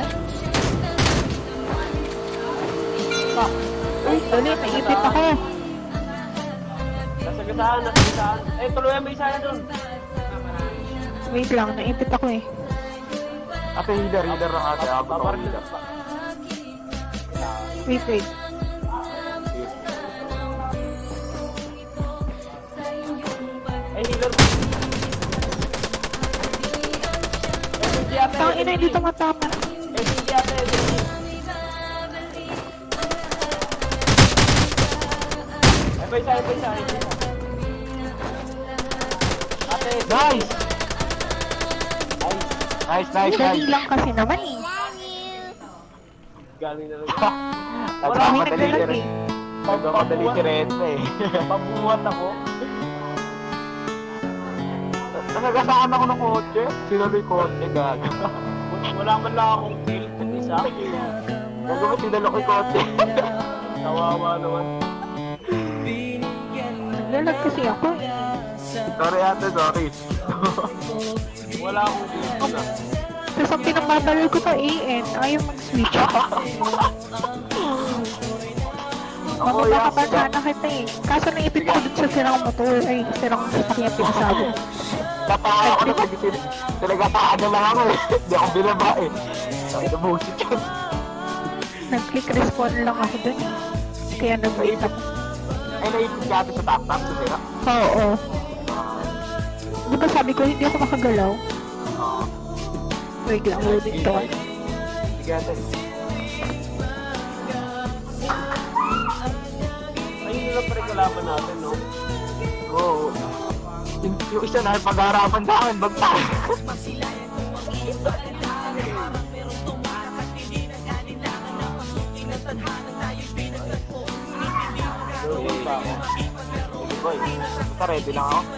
Uy, dali, naipit ako. Nasagasaan, nasagasaan. Eh, tuloy may isa na dun. Wait lang, naipit ako eh. Ate, healer lang ate. Abot ako healer. Wait. Eh, healer. Tangin na, hindi tumatama. Eh, hindi ate. Eh, isa. Ate, Nice! Nice. Dali lang kasi naman eh. galing na lang. Nagmamadali si Ren. Nagmamadali si Renzo eh. Pabuhat ako. Nasagasaan ako ng kotse. Sinaloy kotse, gaga. Wala man lang akong kill. Isa. Gagawin, sinalo ko yung kotse. Kawawa naman. Lalag kasi ako eh. Sorry ate, sorry. Wala akong kill. Tapos ang pinagbabalal ko to AN, ayaw mag-switch ako. Mamabakapan sana kita eh. Kaso naipit ako dun sa sirang motor. Ay, sirang sasakyan pinasabog. Napahan ako na talaga na lang ako eh. Hindi ako binaba eh. Sabi na bullshit yun. Nag-click respawn lang ako dun. Kaya nag-wait ako. Ay, naipit ka ate sa top-top sa sira? Oo. Di ba sabi ko hindi ako makagalaw? Wait lang, loading to. Sige ate. Ayun nila pa rin kalaban natin, no? Oo. Yung isa na pag-harapan sa akin, bagtay. Loading pa ako. Sige boy, basta ready lang ako.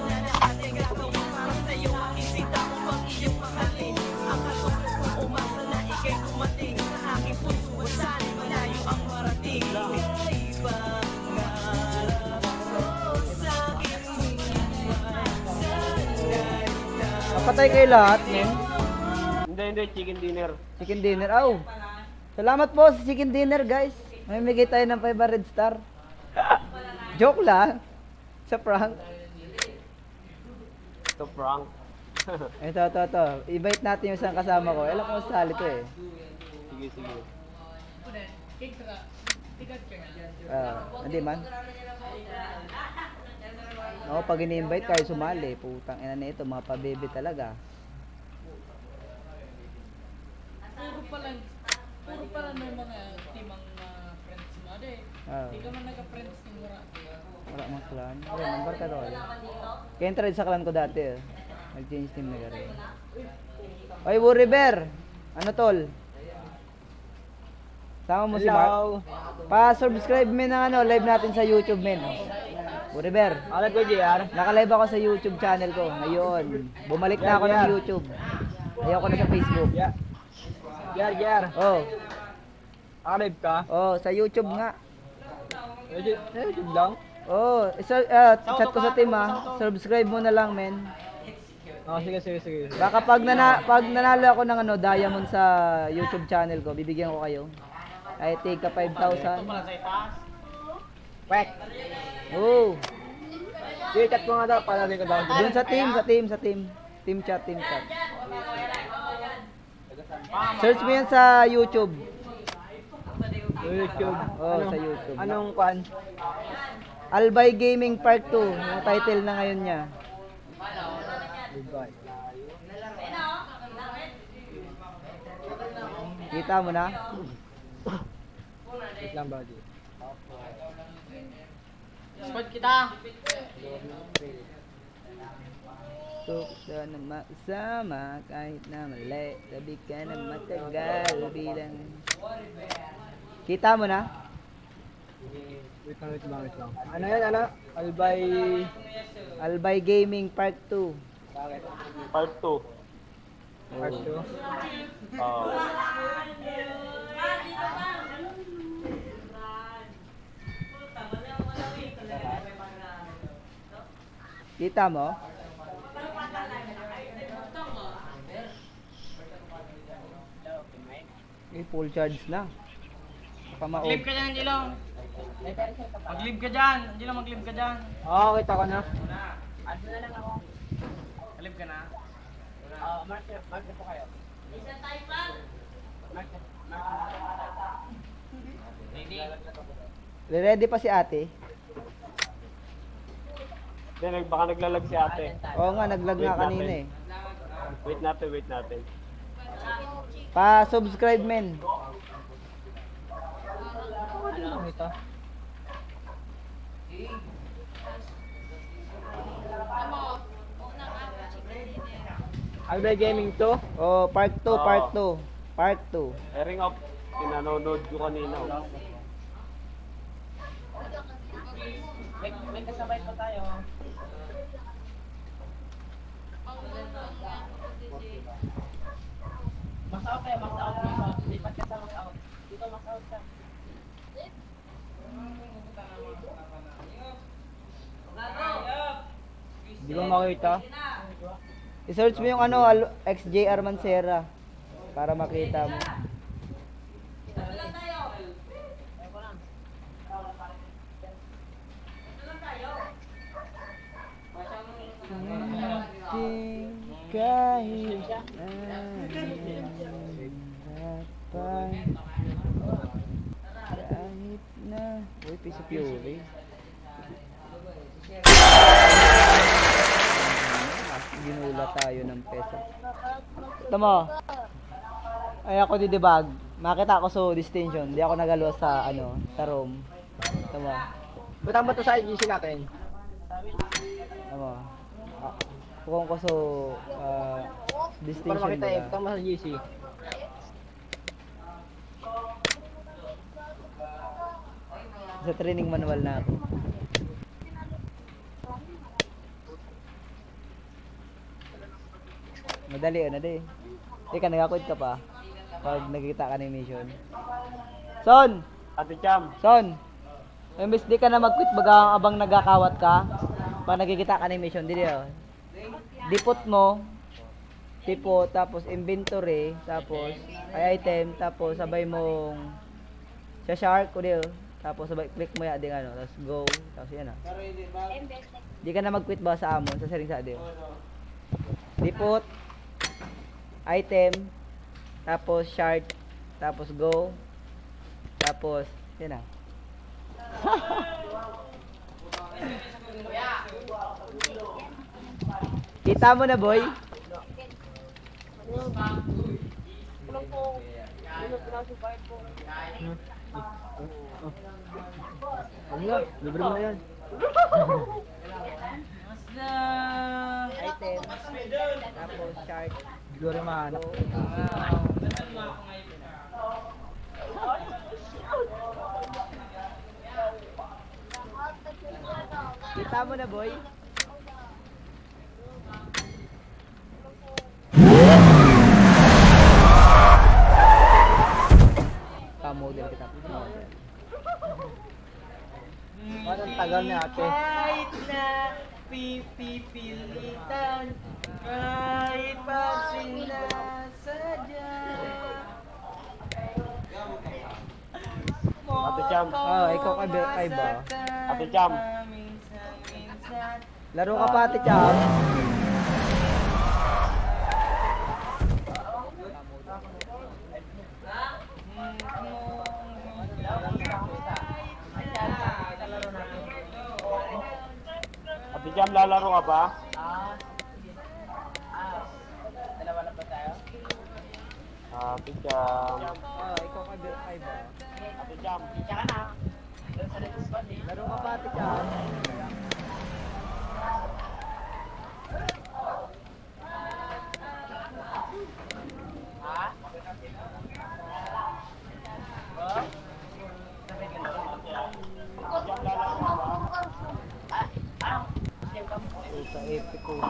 Kapatay kayo lahat, men. Hindi, chicken dinner. Chicken dinner, aw. Salamat po sa chicken dinner, guys. May migay tayo ng 500 star. Joke lang. Sa prank. Ito prank. Ito. Invite natin yung isang kasama ko. Alam ko sali to eh. Sige. Hindi man. Oo, pag ini-invite kayo sumali, putang ina na ito, mga pabebe talaga. Puro pala may mga timang friends mo, ade. Hindi ka man nagka-friends ng wala. Wala mang clan. Wala, number ka doon. Kaya entered sa clan ko dati eh. Nag-change team na gano'n. Oy, Wuri Bear! Ano tol? Sama mo si Mark? Pa-subscribe mo ng live natin sa YouTube, men. Wuri Bear. Alam ko, JR. Naka-live ako sa YouTube channel ko. Ngayon. Bumalik na ako ng YouTube. Ayoko na sa Facebook. JR. Oh. Naka-live ka? Oh, sa YouTube nga. YouTube lang? Oh, chat ko sa team Subscribe mo na lang, men. Oh, sige. Baka pag nanalo ako ng diamond sa YouTube channel ko, bibigyan ko kayo. I take ka 5,000. Wek. Oh. I-chat ko nga daw para din ko daw. Doon sa team. Team chat. Search mo yan sa YouTube. Oh, sa YouTube. Anong kwan? Albay Gaming Part 2, yung title na ngayon niya. Kita mo na? Wait lang, buddy. Squad kita. Gusto na makasama kahit na mali. Sabi ka na matagal bilang. Kita mo na? Wait lang. Ano yan, ano? Albay Gaming Part 2. Part 2. Part 2? Oo. Kita mo? Full charge na. Mag-live ka dyan, Angelo. Mag-live ka dyan. Angelo, mag-live ka dyan. Oo, kita ko na. Ano na lang ako. Mag-live ka na? Oo, mark na po kayo. Isa tayo pa. Ready pa si ate? Baka naglalag si ate. Oo nga, naglag nga kanina eh. Wait natin. Pa-subscribe men. Ano ito? Albay Gaming 2? Oh, part 2. Airing off. Pinanonood ko kanina. May kasabay pa tayo. Max out kayo, max out. Lipat ka sa max out. Dito max out ka. Hindi ko makita. I-search mo yung ano, XJ Armancera para makita mo. Kahit na uy, piece of fury. Ginula tayo ng peso. Ito mo. Ay ako didebug. Makita ko sa distinction. Hindi ako nagalo sa ano, sa room. Ito mo. Butang mo to sa IGC natin. Ito mo. Kung ko sa distinction. Para makita eh, butang mo sa GC. Sa training manual na ako. Madali na di. Teka, nag-quit ka pa. Pag nakikita ka ng mission. Son! Ate Cham. Son! Imbes di ka na mag-quit baga abang nagkakawat ka. Pag nakikita ka ng mission, di oh. Dipot mo. Tipo, tapos inventory, tapos ay item, tapos sabay mong sa shark ko diyo. Tapos sabay click mo ya ding ano, tapos go, tapos yan ah. Di ka na mag-quit ba sa amon sa sering sa diyo. Dipot, item, tapos shard, tapos go, tapos yan ah. Kita mo na boy? Ano? Libre mo na yan. Item, tapos shard, Glory man. Kita mo na boy? Model kita. Anong tagal ni ate? Kahit na pipilitan, kahit pa sinasadya. Ate Cham. Ikaw kay ba? Ate Cham. Laro ka pa Ate Cham. Ate Cham, lalaro ka ba? Dalawa na ba tayo? Ate Cham. Ikaw kay ba? Ate Cham. Tsaka na. Laro ka pati ka. Sa epic ko.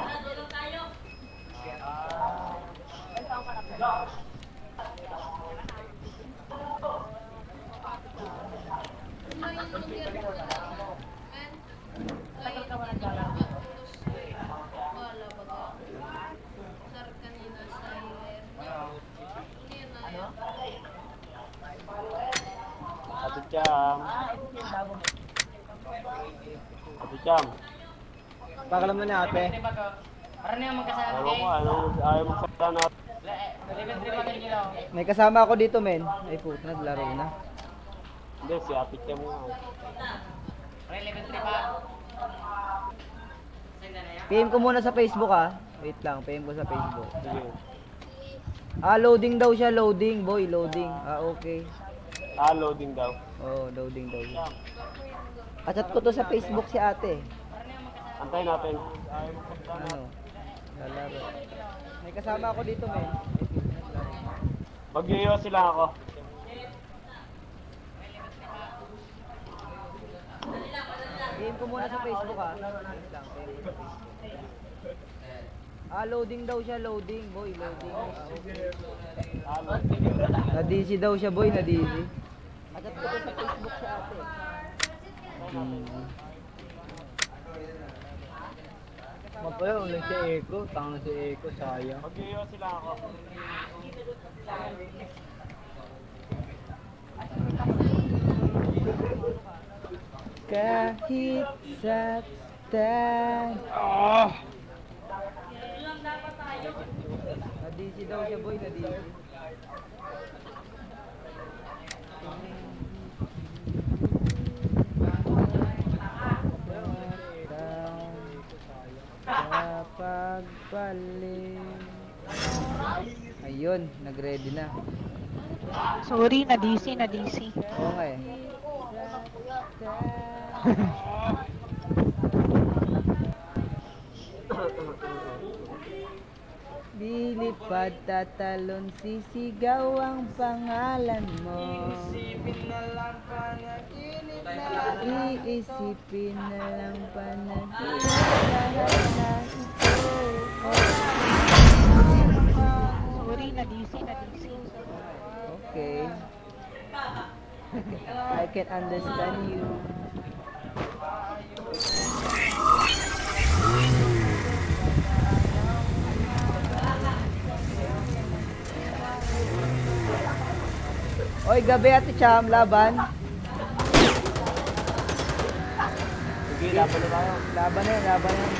Ate Cham. Ate Cham. Pakalam mo na ate. Parang naman magkasama Ayaw mo, ayaw magsala na. May kasama ako dito men. Ay puto, naglaro na. Hindi, si Ate Cham nga. PM ko muna sa Facebook ha. Wait lang, PM ko sa Facebook. Sige. Loading daw siya, loading boy, loading. Okay. Loading daw. Oo, loading daw. Chat ko to sa Facebook si ate. Antayin natin. Ano? Lalaro. May kasama ako dito men. Mag-yoyo sila ako. PM ko muna sa Facebook ha. Loading daw siya, loading boy, loading. Okay. Na-DC daw siya boy, na-DC. Agad ko sa Facebook sa ate. Mapaya, ulit si Eko. Tanga si Eko, sayang. Mag-yoyo sila ako. Kahit sa na-DC daw siya boy, na-DC. Pagpaling. Ayun, nag-ready na. Sorry, na-DC. Oo nga eh. Lilipad, tatalon, sisigaw ang pangalan mo. Iisipin na lang panaginip na iisipin na lang panaginip lahat na ito. Sorry, na-DC. Okay. I can understand you. Oy, gabi Ate Cham, laban. Sige, laban na tayo. Laban na yan.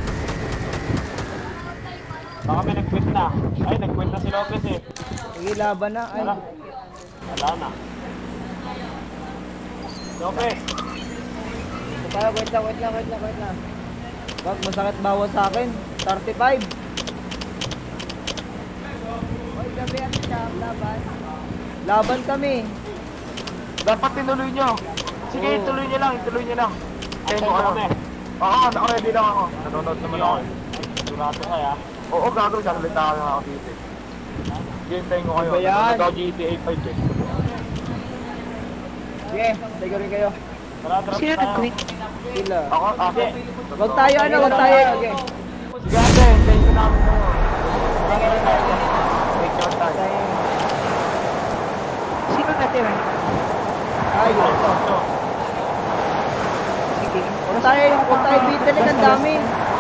Baka may nag-quit na. Ay, nag-quit na si Lopez eh. Sige, laban na. Ay. Wala na. Lopez! Ito tayo, wait lang. Wag, masakit bawas sa akin. 35. Oy, gabi Ate Cham, laban. Laban kami. Dapat tinuloy nyo. Sige, ituloy nyo lang. Ay, mo kami. Oo, naka-ready lang ako. Nanonood naman ako. Sigurado kaya. Oo, gagawin. Sasalita ka nga ako dito. Hintayin ko kayo. Ano ba yan? Nanonood ako GTA 5 eh. Sige, tayo rin kayo. Sino nag-quit? Sila. Ako, ate. Wag tayo. Okay. Sige ate, hintayin ko namin kayo. Wait, short tayo. Sino natira? Ayun. Sige. Kung tayo beat na ang dami.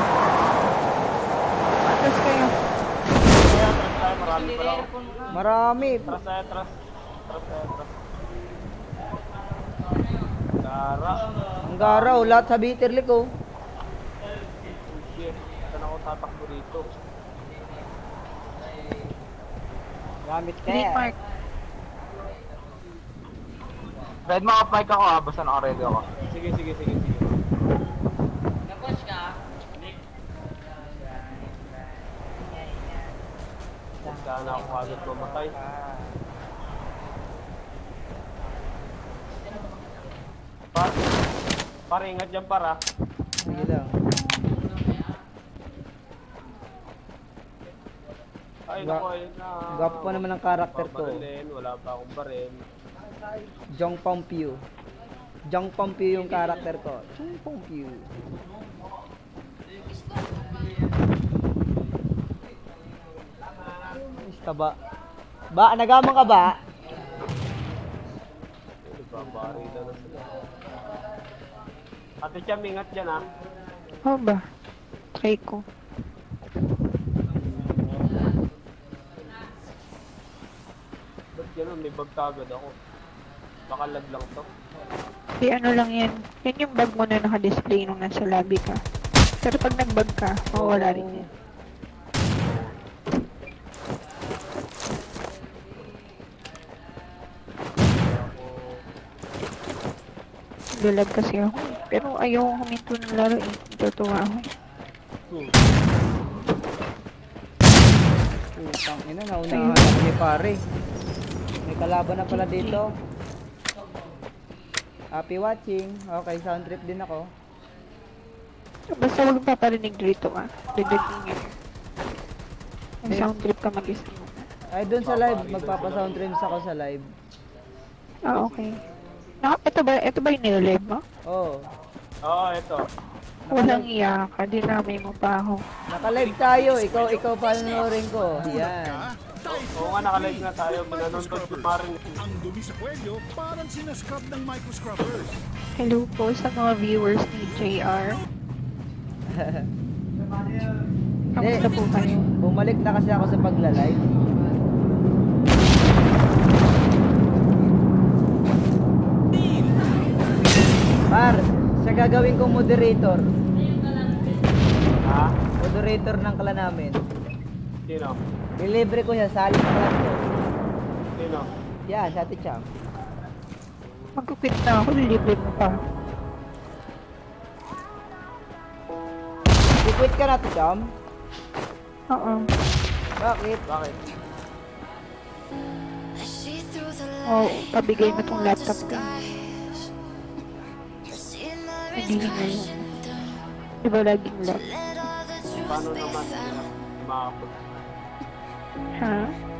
Atras kayo. Marami pa lang. Marami. Tras. Gara. Ang garaw, lahat sa bitterly ko. Sige, saan ako tatakbo dito? Gamit ka. Green mark. Red mo up mic ako ha, basta naka-ready ako. Sige. Nag-watch ka? Sana ako agad mamatay. Paano? Para ingat dyan para. Sige lang. Ay, naku, ayun na. Gwapo pa naman ang karakter ko. Babarilin, wala pa akong baril. Jong Pompeo. Jong Pompeo yung karakter ko. Jong Pompeo. Basta ba? Ba, nagamang ka ba? Babarilan na sila. Ate Cham, ingat dyan ah. Oo ba? Try ko. Ba't gano'n? May bag kagad ako. Baka lag lang to. Di ano lang yan. Yan yung bag mo na naka-display nung nasa lobby ka. Pero pag nag-bag ka, mawala rin yan. Lalag kasi ako eh. Pero ayaw huminto ng laro eh. Natutuwa ako eh. Putang ina, naunahan ako ni pare. May kalaban na pala dito. Happy watching. Okay, sound trip din ako. Basta huwag paparinig dito ah. Didagin yun. May sound trip ka mag-isa. Ay, dun sa live. Magpapa-sound trips ako sa live. Ah, okay. Ito ba yung nilalive mo? Oo. Oo, ito. Walang iyak ka. Dinamay mo pa ako. Naka-live tayo. Ikaw panoorin ko. Yan. Oo nga, naka-live na tayo. Pinanunod ko pa rin. Ang dumi sa kwelyo, parang sinascrub ng microscrubbers. Hello po sa mga viewers ni JR. Kamusta po kayo? Bumalik na kasi ako sa pagla-live. Par, siya gagawin kong moderator. Ha? Moderator ng clan namin. Sino? Ilibre ko siya sa alis ng clan ko. Sino? Yan, si Ate Cham. Magkupit na ako, libre mo pa. I-quit ka na, Ate Cham? Oo. Bakit? Bakit? Oh, pabigay mo tong laptop ko. Hindi na yun. Diba laging lock? Paano naman? Makakapag. Ha?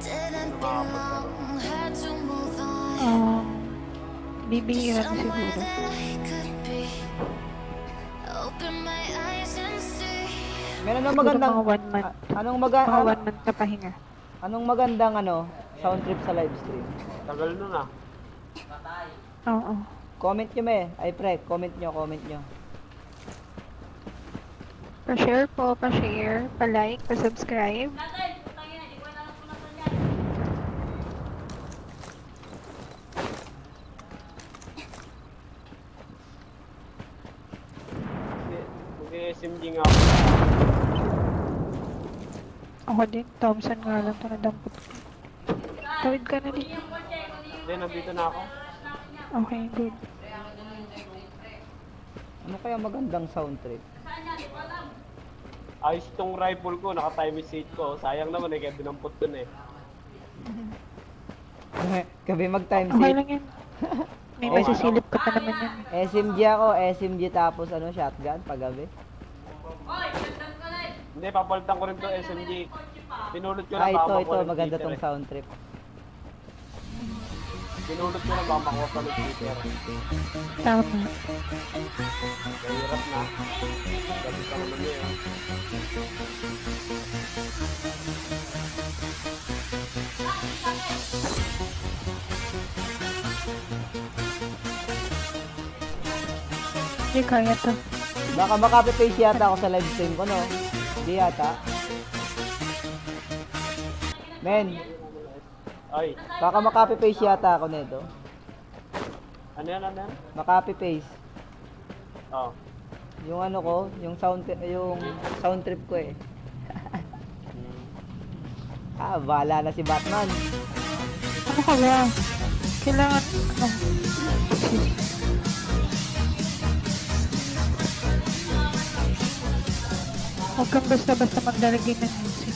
Bibihira na siguro. Meron na magandang... Mga 1 month. Anong mga 1 month na pahinga. Anong magandang sound trip sa live stream? Tagal nun ah. Oo. Comment nyo me. Ay pre, comment nyo. Pa-share po, pa-share, pa-like, pa-subscribe. Mag-SMG nga ako. Ako din, Thompson nga lang ito nadampot ko. Tawid ka na din. Hindi, nandito na ako. Okay, good. Ano kaya magandang sound trip? Ayos tong rifle ko, naka-time seat ko. Sayang naman eh, kaya dinampot dun eh. Gabi mag-time Okay seat. lang yan. May masisilip ka pa naman yan. SMG ako, SMG tapos shotgun paggabi. Hindi, papalitan ko rin to SMG. Pinulot ko Ah, lang baka ito, makuha ng maganda cheater tong eh. sound trip. Pinulot ko lang baka makuha pa ng cheater. Tama. Mahirap na. Gabi ka naman yun. Hindi kaya to. Baka makape-paste yata ako sa live stream ko, no? Hindi yata. Men, Ay, baka makape-paste yata ako nito. ano yan? Makape-paste. Oh. Yung ano ko, yung sound trip ko eh. Bahala na si Batman. Ano ka ba? Kailangan, huwag kang basta-basta maglalagay ng music.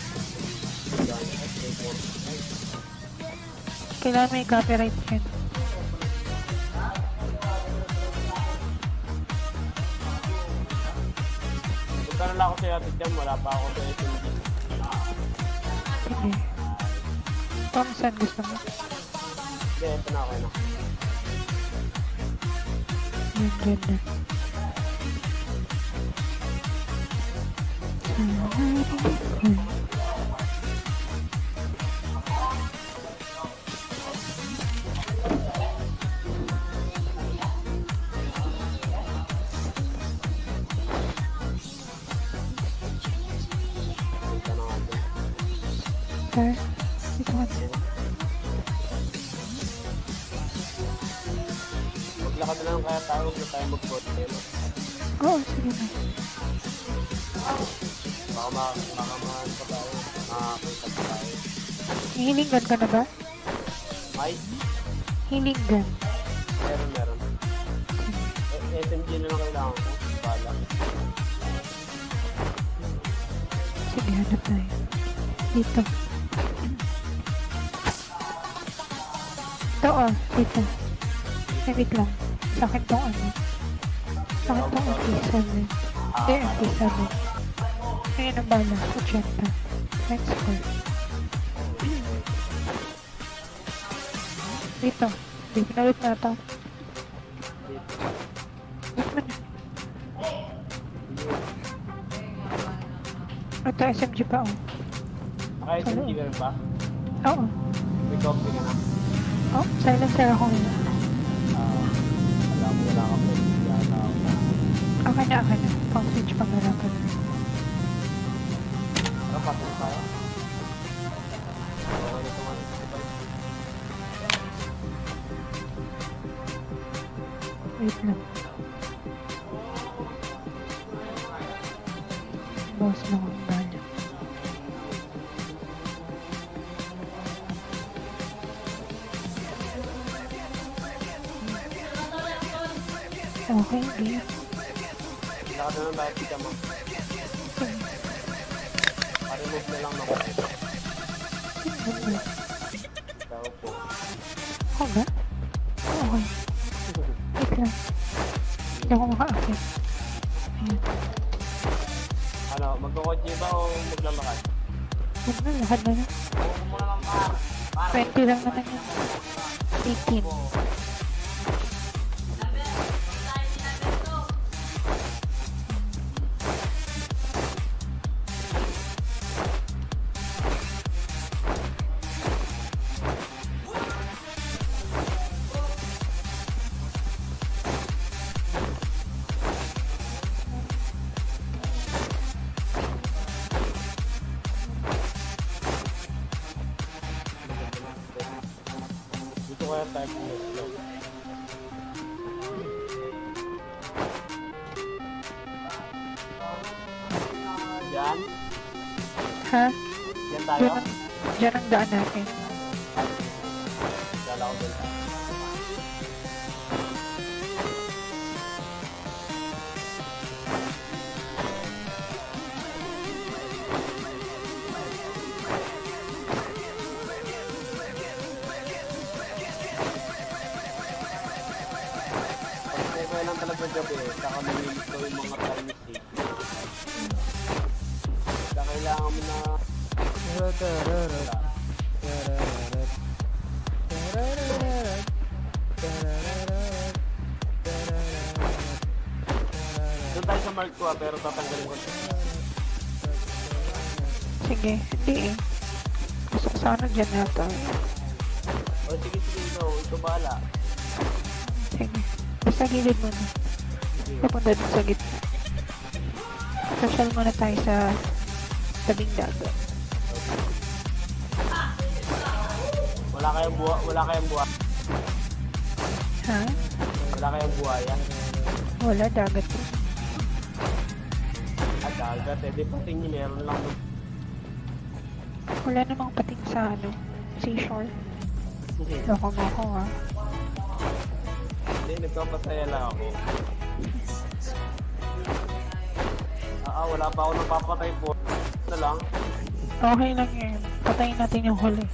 Kailangan may copyright yan. Magkano lang ako sa'yo, Titiam, wala pa ako sa SMG. Sige. Pang saan gusto mo? Hindi, ito na ako na. Yan na. Okay. Ito nga. Maglakad na lang kaya tayo, huwag na tayo mag-hotel. Oo, sige na. Baka maano pa tayo, makakita pa tayo. Healing gun ka na ba? May? Healing gun. Meron. SMG na lang kailangan ko. Bala. Sige, hanap tayo. Dito. Ito dito. Ay, wait lang. Sa akin tong ano. Sa akin tong MP7. Hindi, MP7. Ngayon ang bala. 80. Thanks for. Dito. Di, pinalit na ito. Wait mo na. Ito, SMG pa, oh. Naka-SMG ka rin ba? Oo. May copy ka na? Oh, silencer ako ngayon. Alam mo wala ka pwede. Akin na. Pang switch pang nalapan. Ano pa ito tayo? Okay na ito. Wait lang. Boss lang ang bala. Okay, game. Lakad na lang tayo pika mo. Pa-remove na lang naman. Tao po. Ako ba? Okay. Wait lang. Hindi ako makaakit. Ayan. Ano, magkakotse ba o maglalakad? Huwag na, lakad na na. 20 lang naman yun. 18. Dito kaya tayo pumuslo. Diyan? Ha? Diyan tayo? Diyan ang daan natin. Dala ko doon. Kaya lang talaga gabi, saka malinis ko yung mga pharmacy. Kaya kailangan mo na... Doon tayo sa Mark 2 pero tatanggalin ko. Sige, hindi eh. Gusto ko sana dyan nata. O sige, ito bahala. Sige. Basta gilid mo na. Papunta dun sa gitna. Social muna tayo sa tabing dagat. Wala kayong buha. Ha? Wala kayong buhaya. Wala, dagat. Dagat, di pating niyo meron lang. Wala namang pating sa seashore. Loko mo ako ha. Hindi, nagpapasaya lang ako. Wala pa ako napapatay po. Ito lang. Okay lang yun. Patayin natin yung huli.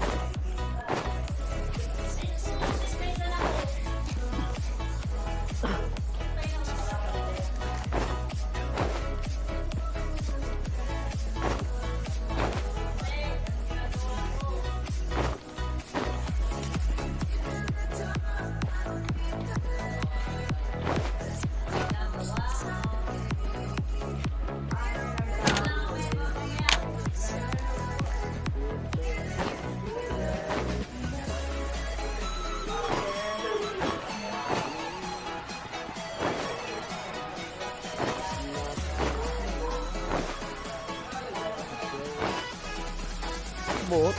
bot.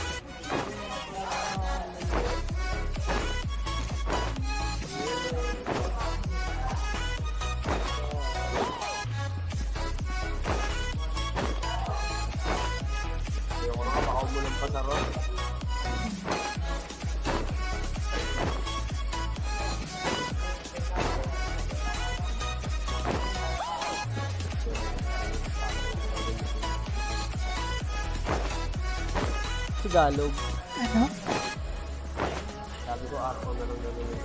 Ayoko na ka, baka umulang pa sa ron. Tagalog. Ano? Sabi ko, Arco na lang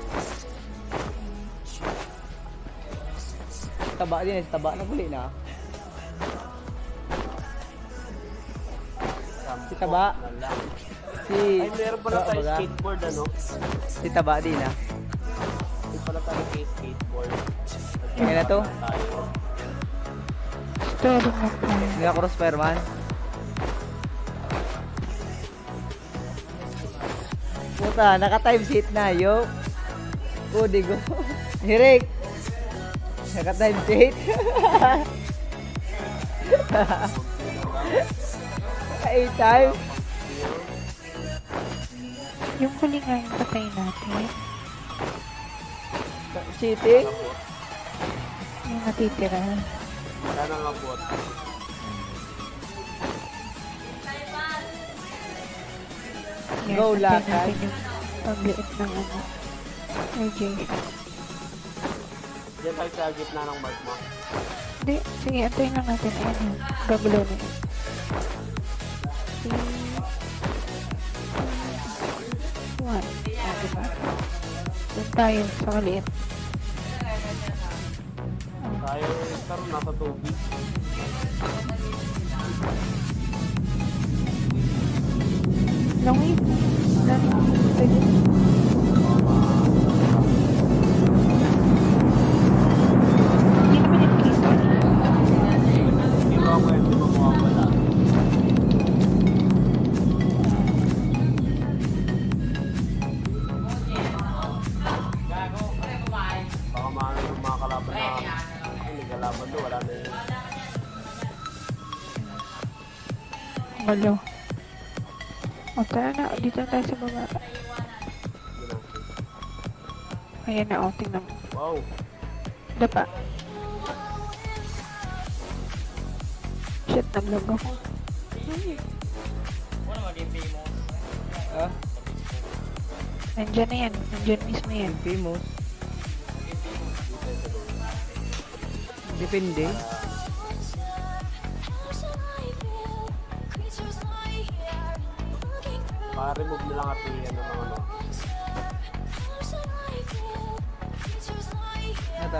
Taba din, taba na huli na. Si Taba. Si... Ay, meron pala tayo Baga. skateboard, ano? Si Taba din ah. May pala tayo skateboard. Kaya na to? Story mo pa. Hindi ako crossfire man. Puta, naka-times hit na, yo. Digo. Hirik. Naka-times hit. Naka-8 times. Yung huli nga yung patay natin. Cheating? Yung natitira. Sana nga bot. Yan, Go, patay lakad. natin yung pagliit ng ano. RJ. Diyan tayo sa gitna ng mark mo. Hindi, sige, antayin lang natin. Ayan yun. Gagulo na yun. One. Ah, diba? Doon tayo sa maliit. Tayo, karoon nasa tubig. Langit. Langit. Hindi naman yung kita. Hindi ba ako hindi mo mawawala? Baka maano yung mga kalaban na nagkalaban doon, wala na yun. Malo. O, tara na. Dito na tayo sa baba. Ayan na, o. Tingnan mo. Wow. Dapa. Shit, naglag ako. Ah? Nandyan na yan. Nandyan mismo yan. Famous. Depende. Pa-remove na lang natin yan ng ano. Nata.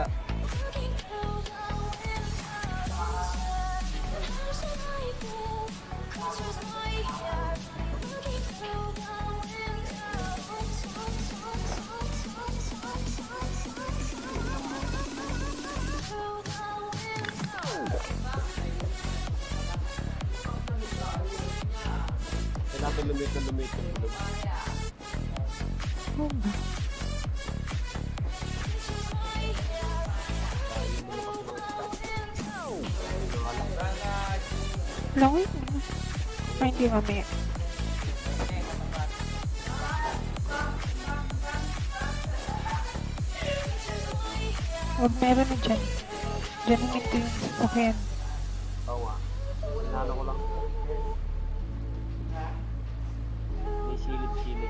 Kailangan lumit na lumit yung bulog. Oh, ba? Langit. Ay, hindi mamaya. Huwag meron na dyan. Dyan ang ito yung sasakyan. Oo nga. Inano ko lang. May silip-silip.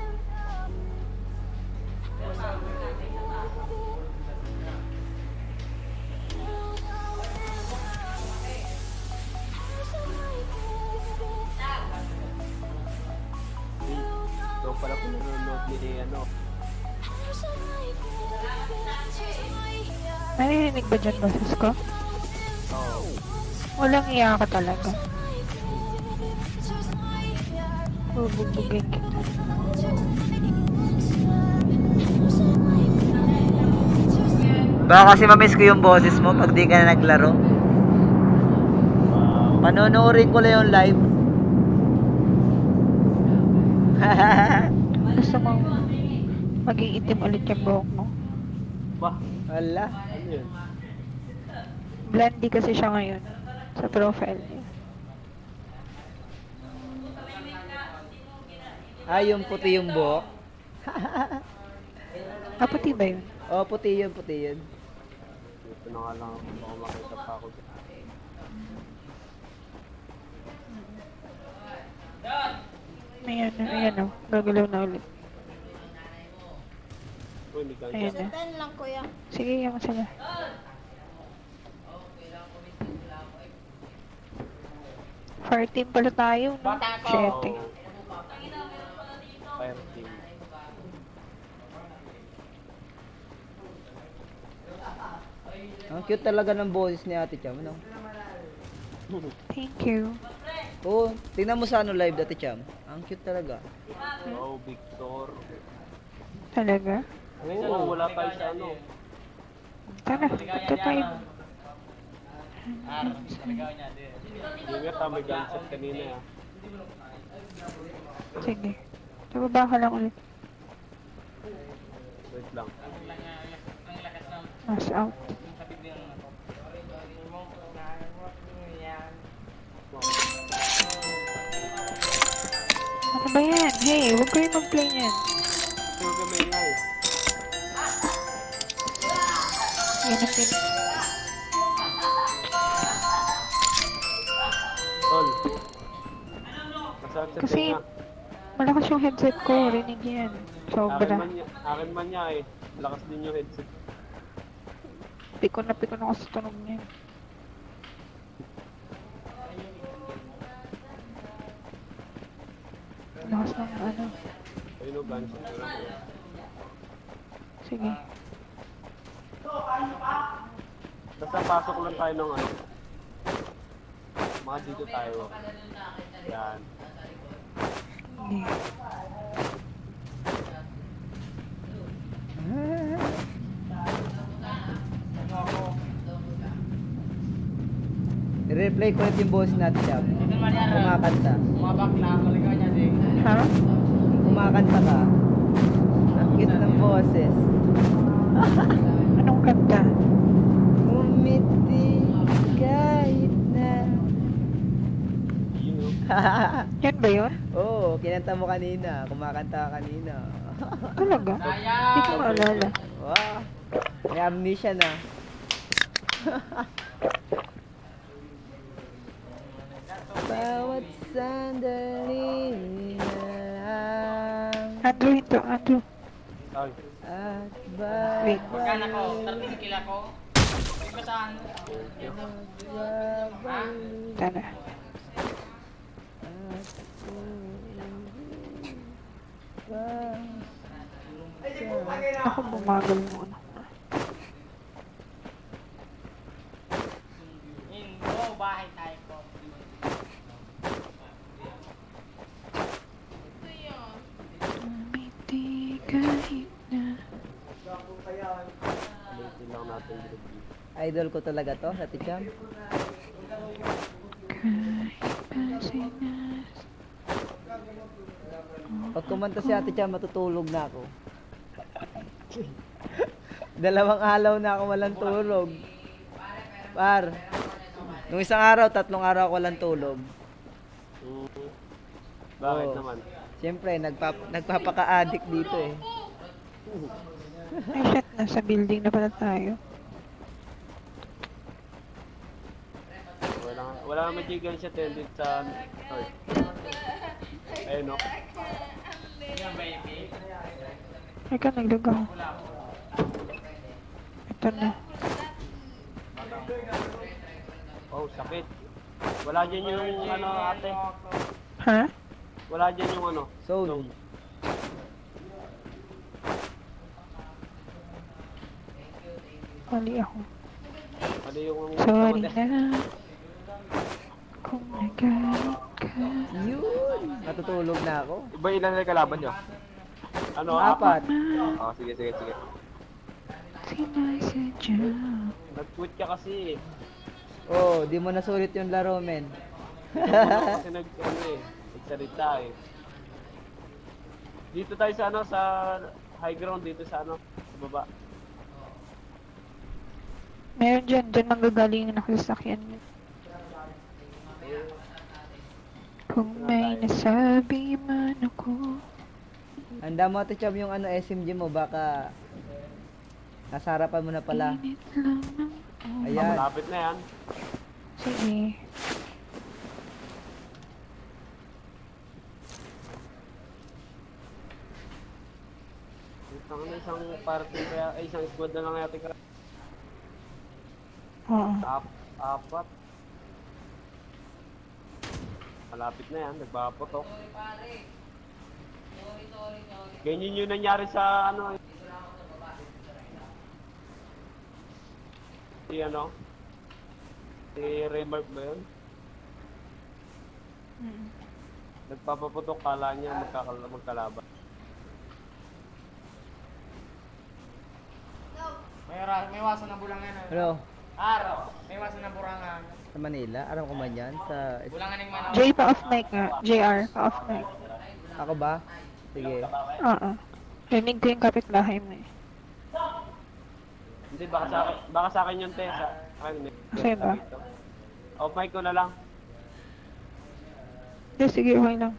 Ito pala kung nanonood ni ano. Naririnig ba dyan boses ko? Oo. Walang iya ka talaga. Bubugin kita. Baka kasi mamiss ko yung boses mo pag di ka na naglaro. Panonoodin ko lang yung live. Gusto mong maging itim ulit yung buhok mo. Bah, wala. Ano yun? Blondie kasi siya ngayon sa profile niya. Ah, yung puti yung buhok. Ah, puti ba yun? Oh, puti yun, puti yun. Ito na nga lang ako makita pa ako. Ayan o. Gagalaw na ulit. Ayan na. 10 lang, kuya. Sige, yung sila. Fire team pala tayo, no? 7. Fire team. Ang cute talaga ng boses ni Ate Cham, ano? Thank you. Oo, tingnan mo sa ano live, Ate Cham. Ang cute talaga. Oh, Victor. Talaga? Oo, wala tayo sa ano. Tara, punta tayo. Yung nga tama gansat kanina ah. Sige. Tababa ka lang ulit. Wait lang. Mas out. Ano ba yan? Hey, huwag kayo mag-play yan. Huwag ka may ingay. Yan ang pin. Tol. Kasaan sa Kasi tenga? malakas yung headset ko. Rinig yan. Sobra. Akin man niya eh. Lakas din yung headset. Piko na kasi tunog niya. Lakas ng ano. Ayun o, gansat ko lang. Sige. Basta pasok lang tayo ng ano. Mga dito tayo. Yan. Hindi. I-replay ko ulit yung boses natin siya. Kumakanta. Kumabak na, maligaw niya din. Ha? Kumakanta ka. Ang cute ng boses. Anong kanta? Umiti kahit na. Yan ba yun? Oo, kinanta mo kanina. Kumakanta ka kanina. Talaga? Hindi ko maalala. Wow. May amnesia na. Bawat sandali lang. Andrew, ito. Andrew. Ay. At Wait. Magkana ko, 30 kila ko. May basaan. Ha? Tara. Ako bumagal muna. Indo, bahay tayo ko. Umiti kahit na. Ulitin lang natin dito. Idol ko talaga to, sa Ticham. Pag kumanta si Ate Cham, matutulog na ako. 2 araw na ako walang tulog. Par, nung isang araw, 3 araw ako walang tulog. Bakit Oo. naman? Siyempre, nagpapaka-addict dito eh. Ay, shit. Nasa building na pala tayo. Wala majigan siya tended sa Earth. Ayun o. Ika, naglugaw. Ito na. Oh, sakit. Wala dyan yung ano ate. Ha? Wala dyan yung ano. Soul. Mali ako. Ano yung... Sorry na. Kung nagalit ka. Yun! Natutulog na ako. Iba ilan na kalaban nyo? Ano? 4. Oh, sige. Sinasadya. Nag-tweet ka kasi eh. Oh, di mo nasulit yung laro, men. Kasi nagsalita eh. Dito tayo sa ano, sa high ground, dito sa ano, sa baba. Meron dyan manggagaling na nakasakyan. Kung may nasabi man ako, Handa mo ito, Cham, yung ano, SMG mo. Baka nasa harapan mo na pala. Ayan. Malapit na yan. Sige. Isang party kaya, ay isang squad na lang natin. Oo. Apat. Malapit na yan, nagpapaputok. Ganyan yung nangyari sa ano. Si ano? Si Remark ba yun? Nagpapaputok, kala niya magkalaban. May wasan ng bulangan. Ano? Araw. May wasan ng bulangan. Sa Manila? Aram ko man yan? Sa... Bulangan ng Manila. Jay, pa-off mic nga. JR, pa-off mic. Ako ba? Sige. Oo. Rinig ko yung kapitbahay mo eh. Hindi, baka sa akin yun, te. Sa akin, Okay ba? Off mic ko na lang. Hindi, sige, okay lang.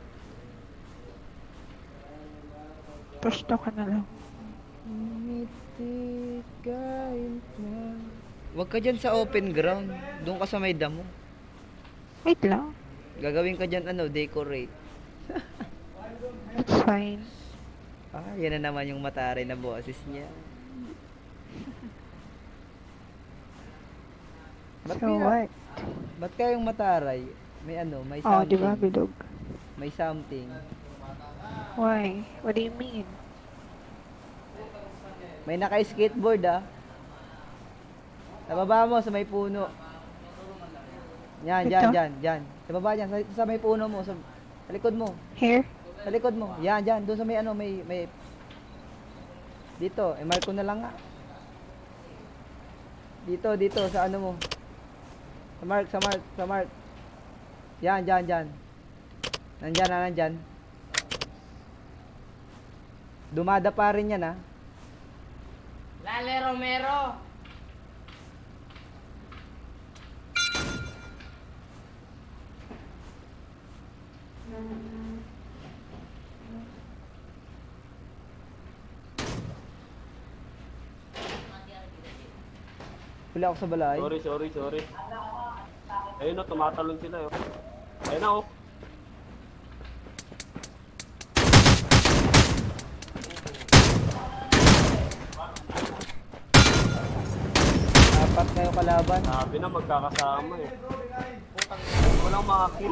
Push to ka na lang. Huwag ka dyan sa open ground. Doon ka sa may damo. Wait lang. Gagawin ka dyan, ano, decorate. That's fine. Ah, yan na naman yung mataray na boses niya. So what? Ba't kayong mataray? May ano, may Oh, something. di ba, bilog? May something. Why? What do you mean? May naka-skateboard ah. Sa baba mo, sa may puno. Yan, Ito? dyan. Sa baba dyan, sa may puno mo, sa likod mo. Here? Sa likod mo. Yan, doon sa may ano, may dito, mark ko na lang nga. Dito, sa ano mo. Sa mark. Yan. Nandyan. Dumada pa rin yan, ha. Lale Romero. Huli ako sa balay. Sorry. Ayun o, tumatalon sila yun. Ayun na o. Apat kayo kalaban. Sabi na magkakasama eh. Walang mga kill.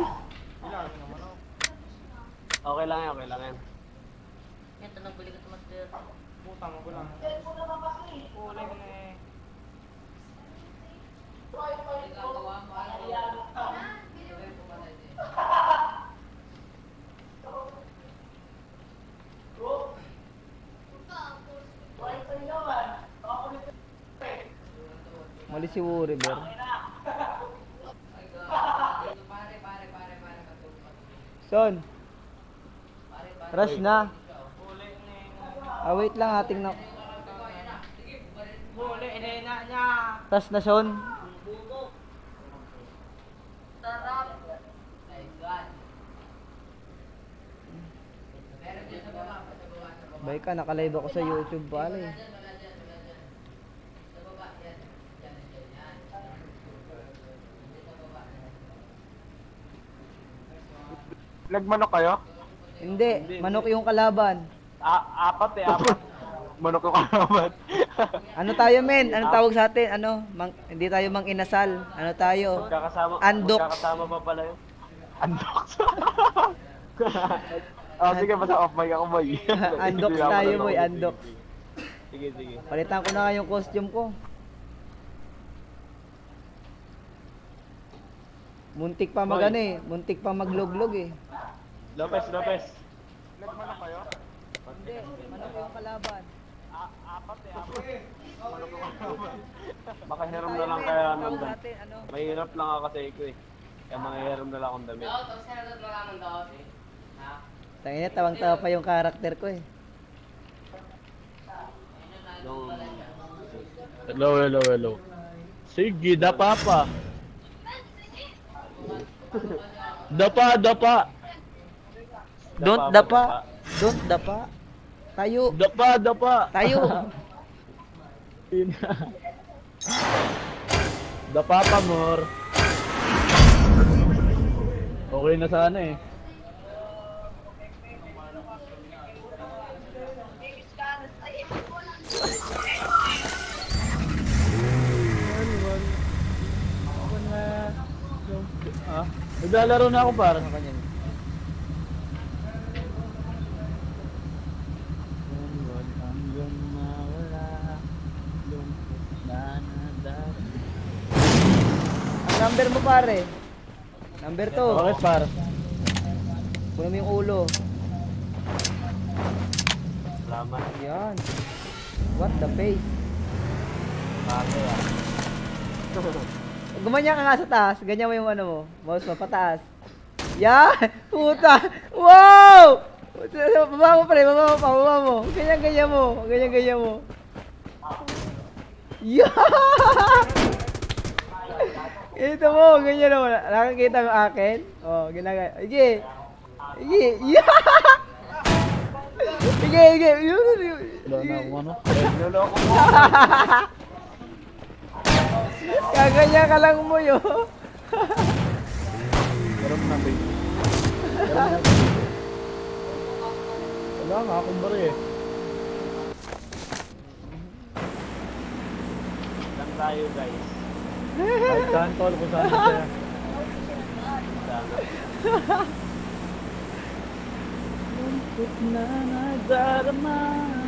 Okay lang yan. Ito nang balik ito master. Putang mo lang. Kulay mo na eh. Mali si Wuriber. Son. Rush na. Wait lang, ating na. Huli, na niya. Rush na, Son. Sarap. Bay ka, nakalive ako sa YouTube pala eh. Nagmanok kayo? Hindi, manok yung kalaban. Apat. Manok yung kalaban. Ano tayo, men? Ano tawag sa atin? Ano? Hindi tayo mang-inasal. Ano tayo? Andok. Magkakasama pa pala yun. Andok. Sige, basta off mic ako, boy. Andok tayo, boy. Andok. Sige. Palitan ko na nga yung costume ko. Muntik pa magano eh. Muntik pa magloglog eh. Lopez. Nagmanok kayo? Hindi, manok yung kalaban. Apat. Manok yung kalaban. Baka hiram na lang kaya nandun. Mahirap lang ako kasi ko eh. Kaya manghihiram na lang akong damit. Tangina, tawang-tawa pa yung karakter ko eh. Hello. Sige, dapa pa. Dapa. Don't dapa. Tayo. Dapa. Tayo. Dapa pa, Mor. Okay na sana eh. Naglalaro na ako para sa kanya. Ang number mo pare. Number 2. Bakit para? Puno mo yung ulo. Salamat. Yan. What the face? Bakit ah? Gumanya ka nga sa taas. Ganyan mo yung ano mo. Mouse mo, pataas. Yan! Puta! Wow! Baba mo pre, baba mo. Ganyan mo. Ganyan mo. Yan! Ito mo, ganyan mo. Nakakita mo akin? Oh, ginagaya. Sige! Yeah! Sige! Wala na akong ano? Kaganyan ka lang mo yun. Meron na ba yun? Wala nga akong bari eh. Lang tayo guys. Kahit saan tol, kung saan siya. Lungkot na nadarama.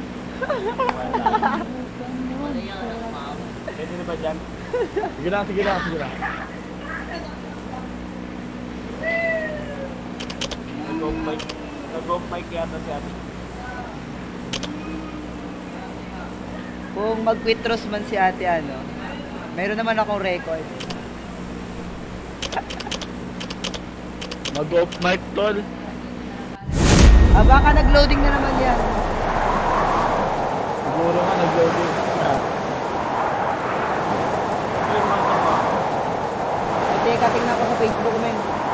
Pwede na ba dyan? Sige lang. Nag-off mic yata si ate. Kung mag-quitros man si ate ano, mayroon naman akong record. Mag-off mic tol. Baka nag-loading na naman yan. Siguro nga nag-loading. Teka, tingnan ko sa Facebook, men.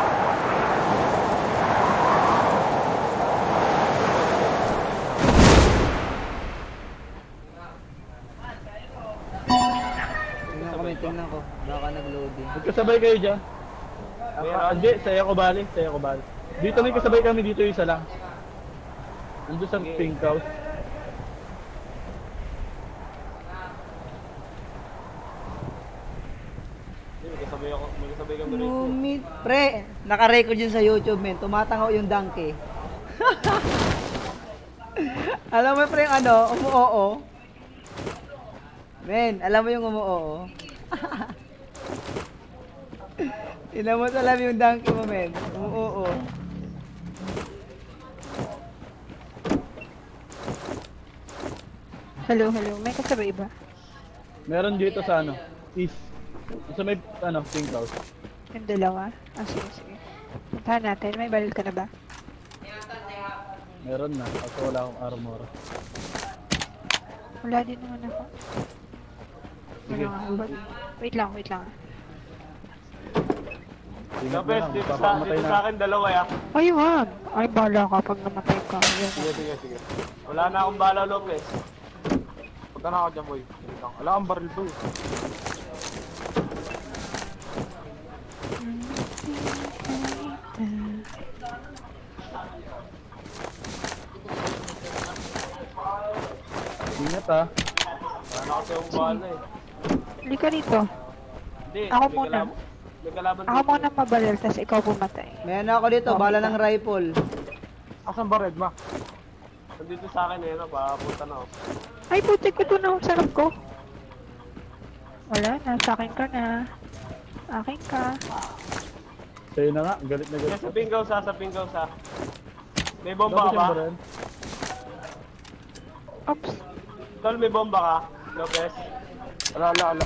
Tingnan ko. Baka nag-loading. Magkasabay kayo dyan. Hindi, saya ko bali. Dito may kasabay kami, dito yung isa lang. Nandun sa pink house. May kasabay kami rito. Pre, naka-record yun sa YouTube, men. Tumatangaw yung donkey. Alam mo pre yung ano, umuoo. Men, alam mo yung umuoo. Tignan mo sa lab yung donkey mo, men. Umuoo. Hello. May kasabay ba? Meron dito sa ano, east. Sa may ano, pink house. Yung dalawa? Sige. Puntahan natin. May baril ka na ba? Meron na. Ako wala akong armor. Wala din naman ako. Sige. Wait lang. Lopez, dito sa akin dalawa ya. Ay, wag. Ay, bala ka pag namatay ka. Sige. Wala na akong bala, Lopez. Punta na ako dyan, boy. Wala akong baril, boy. Ingat ah. Wala na kasi akong bala eh. Hindi ka rito. Hindi. Ako muna. Ako muna mabaril, tas ikaw pumatay. Meron ako dito, bala ng rifle. Asan ba red ma? Nandito sa akin eh, papunta na ako. Ay, putik ko doon ako, sarap ko. Wala na, sa akin ka na. Akin ka. Sa'yo na nga, galit na galit. Sa pinggaw sa. May bomba ka ba? Oops. Tol, may bomba ka, Lopez? Ala.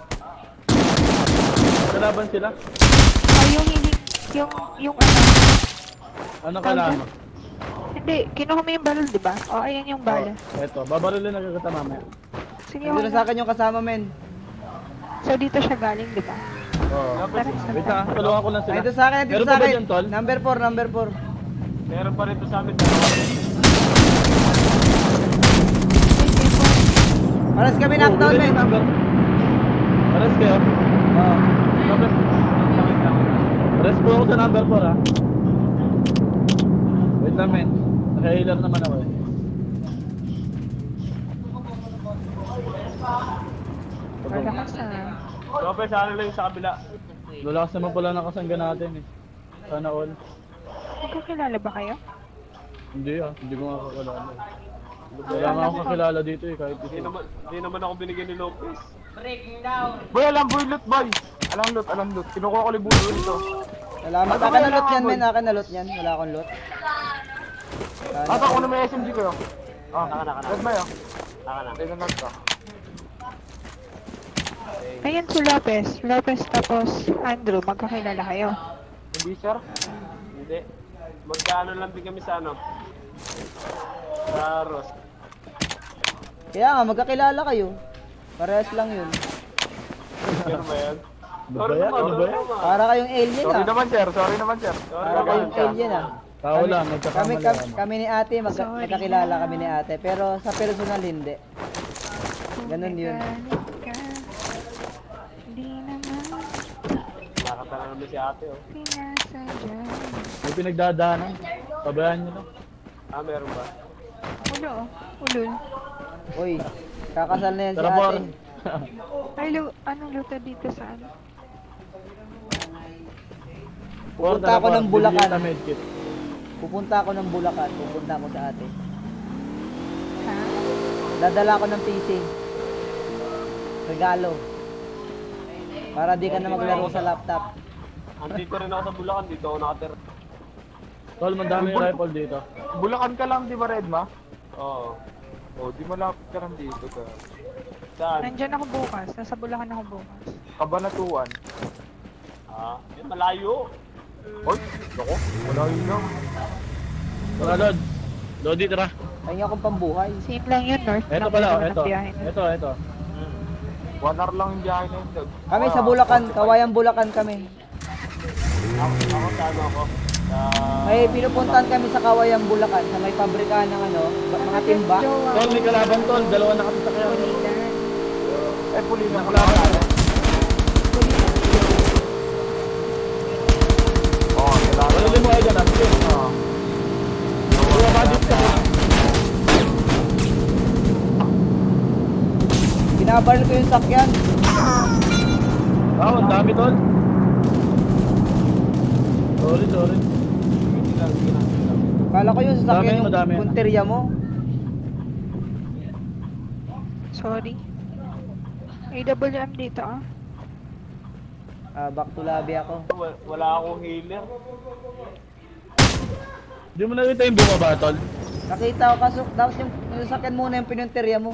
Kalaban sila? Ay, yung ano. Ano kailangan mo? Hindi, kinuha mo yung baril, di ba? O, ayan yung bala. Eto, babarilin na kita mamaya. Sige, Nandito na sa akin yung kasama, men. So, dito siya galing, di ba? Oo. Wait na, tulungan ko lang sila. Nandito sa akin, Meron pa ba dyan, tol? Number 4. Meron pa rito sa amin. Paras kami knockdown, men. Paras kayo? Oo. Paras po ako sa number 4, ha? Wait lang, men. Naka-healer naman ako, eh. Malakas na. Lopez, sana lang yung sa kabila. Lalakas naman pala ng kasangga natin, eh. Sana all. Magkakilala ba kayo? Hindi, ah. Hindi ko nga kakilala. Wala nga ako kakilala dito, eh. Kahit ito. Hindi naman ako binigyan ni Lopez. Breaking down. Boy, alam boy, loot boy! Alam loot. Kinukuha ko libulo dito. Salamat. Akin na loot yan, men. Akin na loot yan. Wala akong loot. Ata ko na may SMG ko, yun. Naka. Red ba yun? Naka. Tignan lang ka. Ayan si Lopez. Lopez tapos Andrew. Magkakilala kayo. Hindi, sir? Hindi. Magkano lang din kami sa ano? Sa Ross. Kaya nga, magkakilala kayo. Parehas lang yun. Ano ba yan? Ano ba yan? Para kayong alien, Sorry ah. naman, sir. Para kayong alien, ah. Tao lang, nagkakamali ako. Kami ni ate, magkakilala kami ni ate. Pero sa personal, hindi. Ganun yun. Hindi naman Nakatala naman si ate, oh. pinasadya. May pinagdadaanan. Pabayaan nyo lang. Meron ba? Ulo, ulol. Uy, kakasal na yan si Tara, ate. Bor. Ay, anong luto dito sa ano? Pupunta ako ng Bulacan. Bibigyan na medkit. Pupunta ako ng Bulacan. Pupunta ako sa ate. Ha? Dadala ako ng PC. Regalo. Para di ka na maglaro sa laptop. Andito rin ako sa Bulacan, dito ako nakatira. Tol, mandami yung rifle dito. Bulacan ka lang, di ba, Redma? Oo. Oh, di malapit ka lang dito, ka. Saan? Nandyan ako bukas. Nasa Bulacan ako bukas. Kabanatuan. Malayo. Oy, ako, malayo lang. Tara, Lod. Lodi, tara. Ayun akong pambuhay. Same lang yun, North. Ito lang pala, naman ang ito. biyahe na. Ito. 1 hour lang yung biyahe na yun, Dog. Kami sa Bulacan. Kawayan Bulacan kami. Ako sa ano ako. May pinupuntahan kami sa Kawayan Bulacan. Sa may pabrika ng ano, mga timba. Tol, may kalaban, Tol. Dalawa na kami sa kaya. Eh, puli na kalaban. Oo, kailangan. Wala mo kayo dyan, Amkin. Wala ba dito? Binabaril ko yung sakyan. Ang dami, Tol. Sorry. Kala ko yung sasakyan Madami. yung punteriya mo. Sorry. AWM dito, ah. Back to lobby ako. Wala akong healer. Di mo nakita yung bumaba, Tol? Nakita ko kaso dapat yung sasakyan muna yung pinunteriya mo.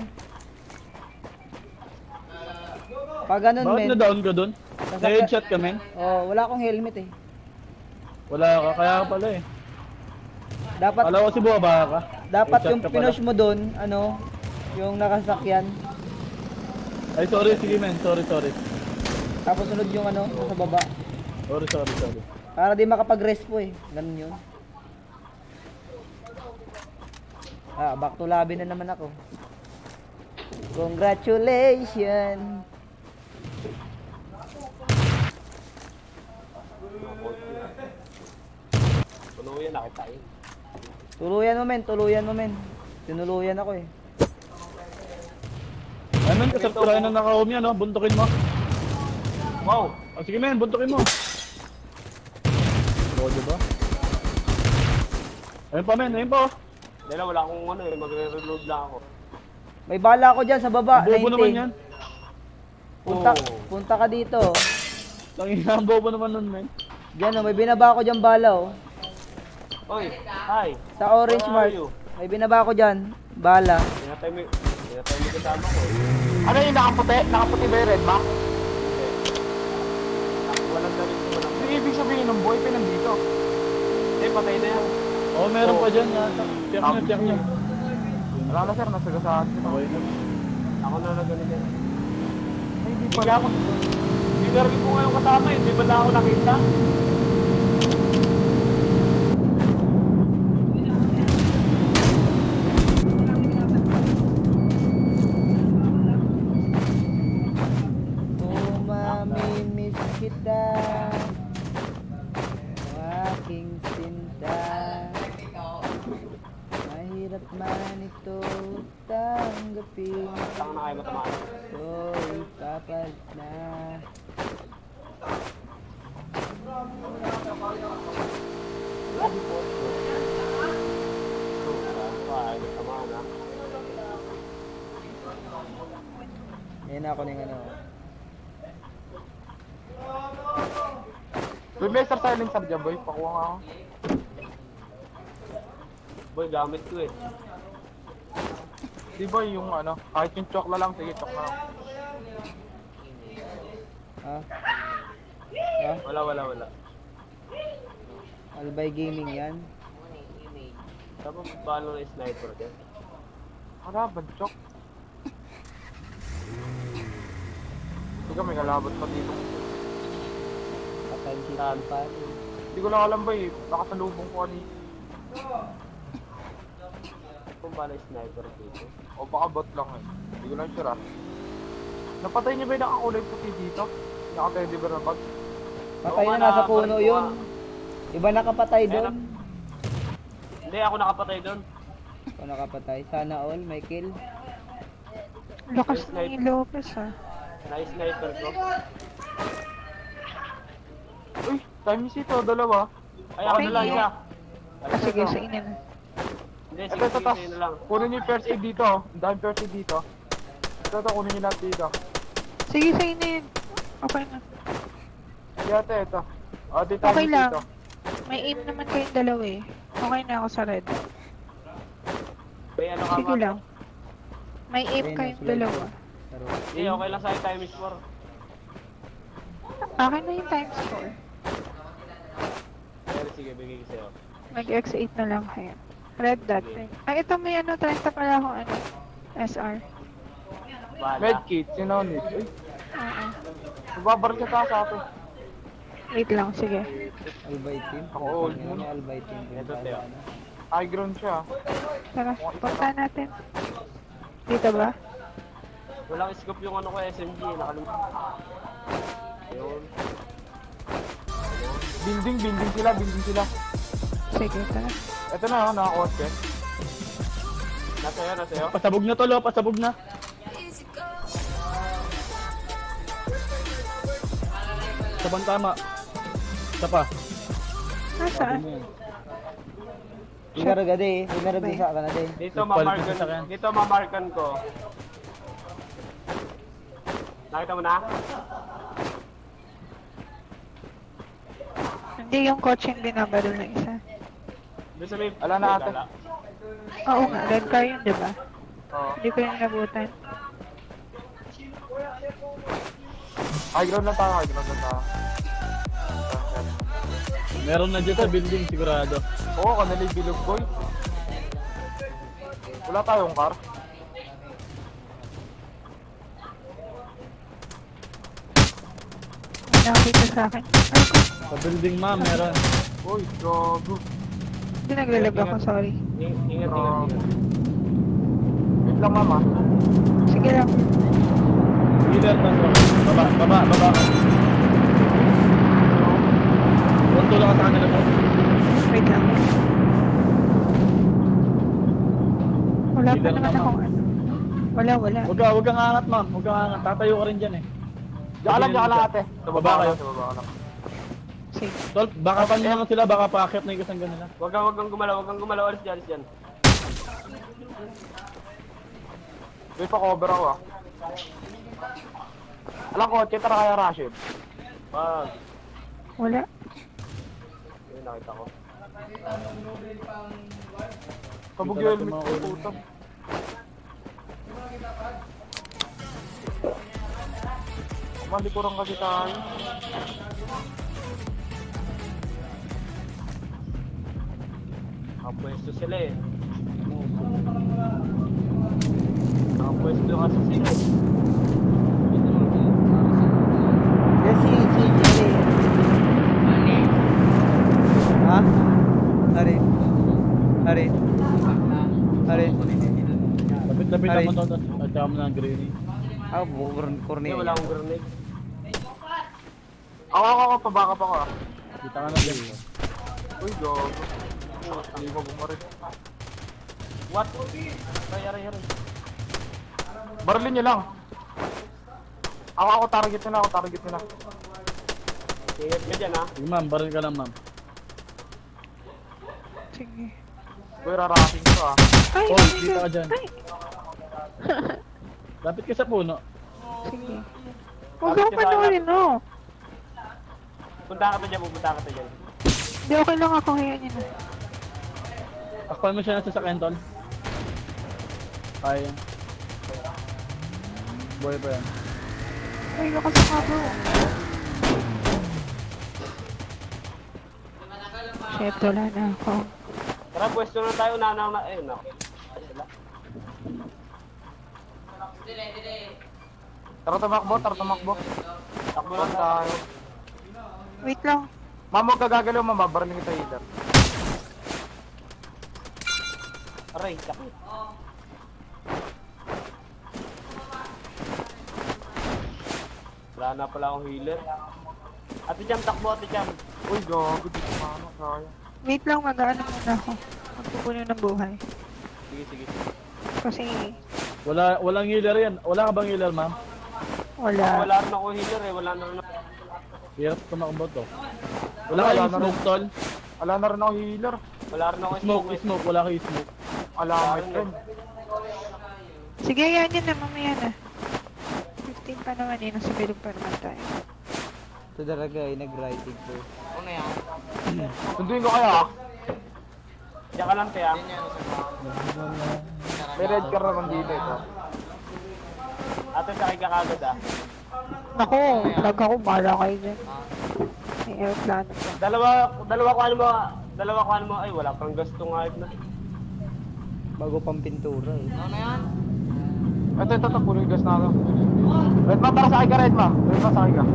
Pag ganun, Bakit men. na-down ka dun? Na-headshot ka, men? Oh, wala akong helmet eh. Wala ka, kaya pala eh. Dapat Alam ko si bumaba ka. dapat Headshot yung ka pala. pinush mo doon, ano, yung nakasakyan. Ay, sorry, sige men, sorry. Tapos sunod yung ano, sa baba. Sorry. Para di makapag-rest po eh. Ganun yun. Back to lobby na naman ako. Congratulations! Tuluyan, nakita yun. Tuluyan mo men. Tinuluyan ako eh. Ay men, kasarturayan na naka-home yan, no? Buntukin mo. Wow! Sige men, buntukin mo. Oo, diba? Ayun pa men, ayun pa oh. Dahil wala akong ano eh, magre-reload lang ako. May bala ako dyan sa baba, Bobo 90. naman yan. Punta ka dito. Tangina, ang bobo naman nun men. Diyan oh, may binaba ako dyan bala oh. Oy, hi! Sa orange mark. May binaba ako dyan, bala. Pinatay mo yung kasama ko eh. Ano yung nakaputi? Nakaputi ba yung Redma? Walang dalit ko lang. Hindi ibig sabihin ng boy, pinandito. Eh, patay na yan. Oo, meron pa dyan yata. Tiyak nyo. Wala na sir, nasagasaan ko. Okay na. Ako na nagalit yan. Ay, hindi Hindi ako. Hindi na rin ko ngayong kasama eh. Hindi ba na ako nakita? sinta. Mahirap man ito tanggapin. Saan na kayo matamaan? Ko'y kapag na. Yan ako ng ano. Boy, may star silencer dyan, boy. Pakuha nga ako. Boy, gamit ko eh. Di ba yung ano, kahit yung chokla lang, sige, chokla lang. Ha? Wala. Albay Gaming yan. Tapos paano na sniper ka? Wala, badchok. Sige, may kalabot pa dito. Patay si Alpha. Hindi ko lang alam ba eh, baka salubong ko kanina. Kung paano sniper dito? O baka bot lang eh. Hindi ko lang sure ah. Napatay niyo ba yung nakakulay puti dito? Naka-teddy bear na bag? Patay na, nasa puno yun. Iba nakapatay doon. Hindi, ako nakapatay doon. Ako nakapatay. Sana all, may kill. Lakas ni Lopez ah. Na-sniper ko. Uy, time is ito, dalawa. Ay, ako na lang isa. Sige, sa ina na. Hindi, Ito, tas. sige na lang. Kunin niyo yung first aid dito. Ang daming first aid dito. Ito, kunin niyo lahat dito. Sige, sa ina yun. Okay na. Yate, ito. O, dito Okay tayo lang. dito. May aim naman kayong dalawa eh. Okay na ako sa red. May ano ka Sige lang. May aim Ayun, kayong slide dalawa. ko. Hindi, okay lang sa'yo time is 4. Akin na yung times 4. Pero sige, bigay ko sa'yo. Mag-X8 na lang kayo. Red dot. Ay, ito may ano, 30 pala akong ano. SR. Medkit, sinonit. Uy, Oo. mababaril ka sa atin. Wait lang, sige. Albay team. Ako old Ano mo. yung Albay team? Ito, Teo. High ground siya. Tara, punta natin. Dito ba? Walang scope yung ano ko SMG, nakalimutan. Ayun. Building sila. Sige, tara. Ito na, oh, nakakuha ka. Nasa'yo. Pasabog na tol, pasabog na. Sabang tama. Isa pa. Nasaan? Ikarga de, bisa ka na de. Dito mamarkan ko. Nakita mo na? Hindi yung kotse yung binabaril na isa. Doon sa may... Ala na ate. Oo nga, red car yun, di ba? Oo. Hindi ko yung nabutan. High ground lang tayo. Meron na dyan sa building sigurado. Oo, kanali bilog boy. Wala tayong car. May nakakita sa akin. Ay, Sa building ma'am, meron. Uy, gago. hindi naglalag ako, sorry. Ingat. Wait lang mama. Sige lang. Leader, baba. Punto lang sa kanila po. Wait lang. Wala pa Leader naman na, akong ano. Wala. Huwag kang angat ma'am, huwag kang angat. Tatayo ka rin dyan eh. Diyan ka lang ate. Sa baba kayo. Sige. Tol, baka pa naman sila, baka paakit na yung kasangga nila. Huwag kang gumalaw. Alis dyan. May pa-cover ako ah. Alam ko, tara kaya Rashid. Pag. Wala. Ayun, nakita ko. Kabog yung helmet ko, puto. Malikuran kasi tayo. Nakapwesto sila eh. Nakapwesto kasi sila eh. Yes, si Jerry. Ha? Hari. Lapit naman to, at saka mo ng grenade. Ah, corny. Wala akong grenade. Ako, pabaka pa ko ah. Kita ka na dyan. Uy, gago. Hindi mo bumarin. What? Yari. Barilin niyo lang. Ako target nila. Ingat ka dyan, ha? Sige ma'am, baril ka lang ma'am. Sige. Uy, rarating ko ah. Ay, oh, dito ka dyan. Lapit ka sa puno. Sige. Huwag ako panoorin, no. Punta ka dyan. Hindi, okay lang ako. Hayaan niyo na. Akpan mo siya na sa sakyan, tol. Kaya yan. Boy pa yan. Ay, lakas ang kabo. Shit, wala na ako. Tara, pwesto na tayo. Nanaw na. Ayun, ako. Tara tumakbo. Takbo lang tayo. Wait lang. Ma'am, huwag ka gagalaw, ma'am. Babarilin kita healer. Aray, sakit. Wala na pala akong healer. Ate Jam, takbo, Ate Jam. Uy, gago. Dito paano, kaya. Wait lang, mag-ano muna ako. Magpupunin ng buhay. Sige. Kasi... Walang healer yan. Wala ka bang healer, ma'am? Wala. Wala rin ako healer eh. Wala na rin ako. Hirap tumakbo to. Wala kayong smoke, tol? Wala na rin ako healer. Wala rin ako smoke. Wala kayong smoke. Wala my friend. Sige, yan yun na. Mamaya na. 15 pa naman eh. Nasa bilog pa naman tayo. Ito talaga ay nag-writing ko. Ano yan? Sunduin ko kaya ah. Diyan ka lang, Tia. May red car naman dito ito. Ate, sakay ka kagad ah. Naku, lag ako. Bahala kayo dyan. May aeroplano pa. Dalawa ko ano mo. Ay, wala kang gasto nga na. Bago pang pintura eh. Ano na yan? Ito, puno yung gas na ito. Redma, para sakay ka, Redma. Redma, sakay ka.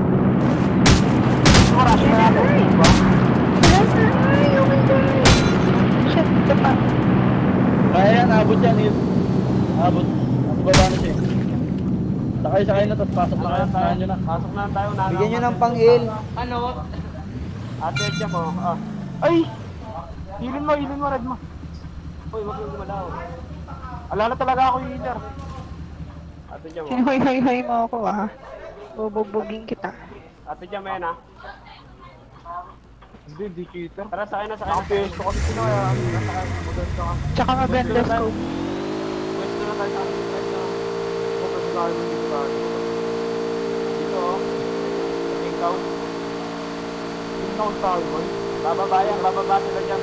Rush na natin, diba? Ay, oh my God! Shit, ito pa. Kaya yan, abot yan, Neil. Abot. Nasa baba na siya. Sakay na, tapos pasok na kayo. Sanahan nyo na. Pasok na tayo. Bigyan nyo ng pang-il. Ano? Ate, Jam mo. Ay! Hilin mo, Redma. Uy, wag yung gumalaw. Alala talaga ako yung healer. Ate Jam mo. Hinuhoy-hoy mo ako ah. Bubugbugin kita. Ate Jam, yan ah. Hindi kita. Tara, sakay na. Ang pesto kasi sinaya. Tsaka maganda scope. Pwesto na tayo sa akin. Pwesto. Pwesto tayo dito tayo. Dito oh. King Cow. King Cow tayo boy. Bababa sila dyan.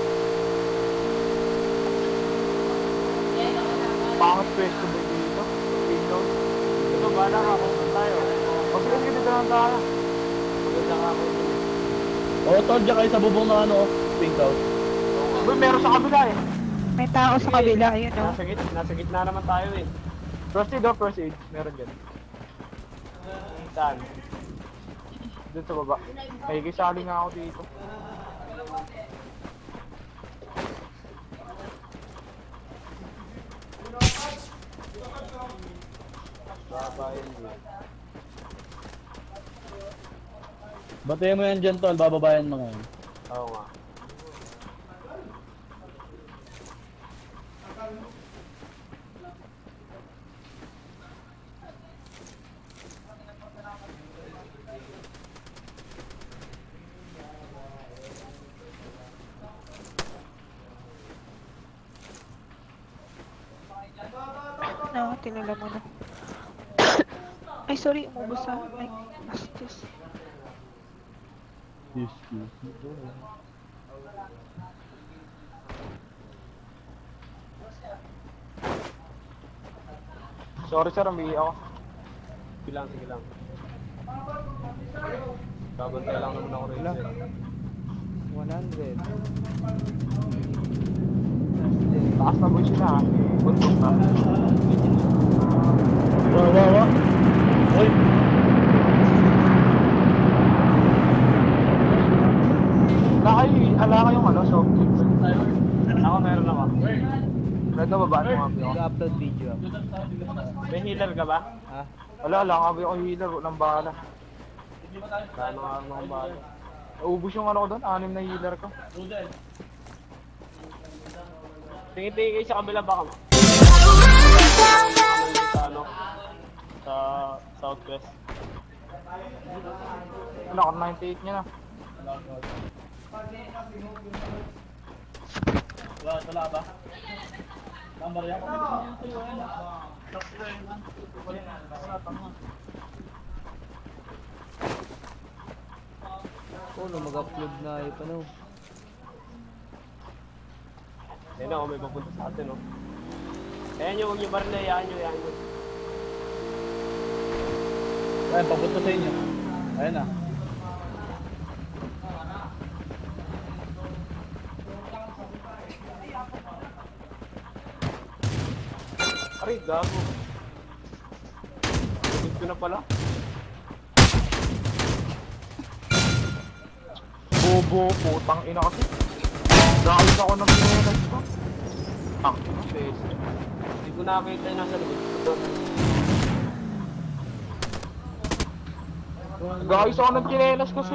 Pangit pwesto ba dito? King Cow. Dito, bala ka. Kung tayo. Sige, dito lang tayo. Maganda nga ako. Oo, tol, dyan kayo sa bubong na ano, pink out. Uy, meron sa kabila eh. May tao sa kabila, ayun oh. Nasa gitna naman tayo eh. First aid. Meron dyan. Saan? Doon sa baba. Ay, kisali nga ako dito. Batayan mo yan dyan, tol. Bababayan mo ngayon. Oo nga. No, tinala mo na. Ay, sorry. Umubos sa mic. Bastos. Sorry sir, umihi ako. Sige lang. Babantay lang naman ako rin. 100. Taas na boy sila ha. Buntok na. Wow. Uy! Ala kayong ano, so. Ako meron ako. Red na baba mo kami ako. Upload video ako. May healer ka ba? Ha? Wala, kami ako healer. Walang bahala. Paano nga akong bahala? Naubos yung ano ko doon, 6 na healer ko. Tingin-tingin kayo sa kabila baka mo. Sa ano? Sa southwest. Ano, 98 niya na. Wala ba? Number yan. Oh, mag-upload na yung ano. Ayun ako, may papunta sa atin, no? Ayan yung huwag yung baril na, yan nyo. Ayan, papunta sa inyo. Ayan na. Aray, gago. Gusto ko na pala. Bobo, putang ina kasi. Dahil ako ng pinelas ko. Ah, face. Hindi ko nakakita yung nasa likod. Guys, ako ng pinelas kasi.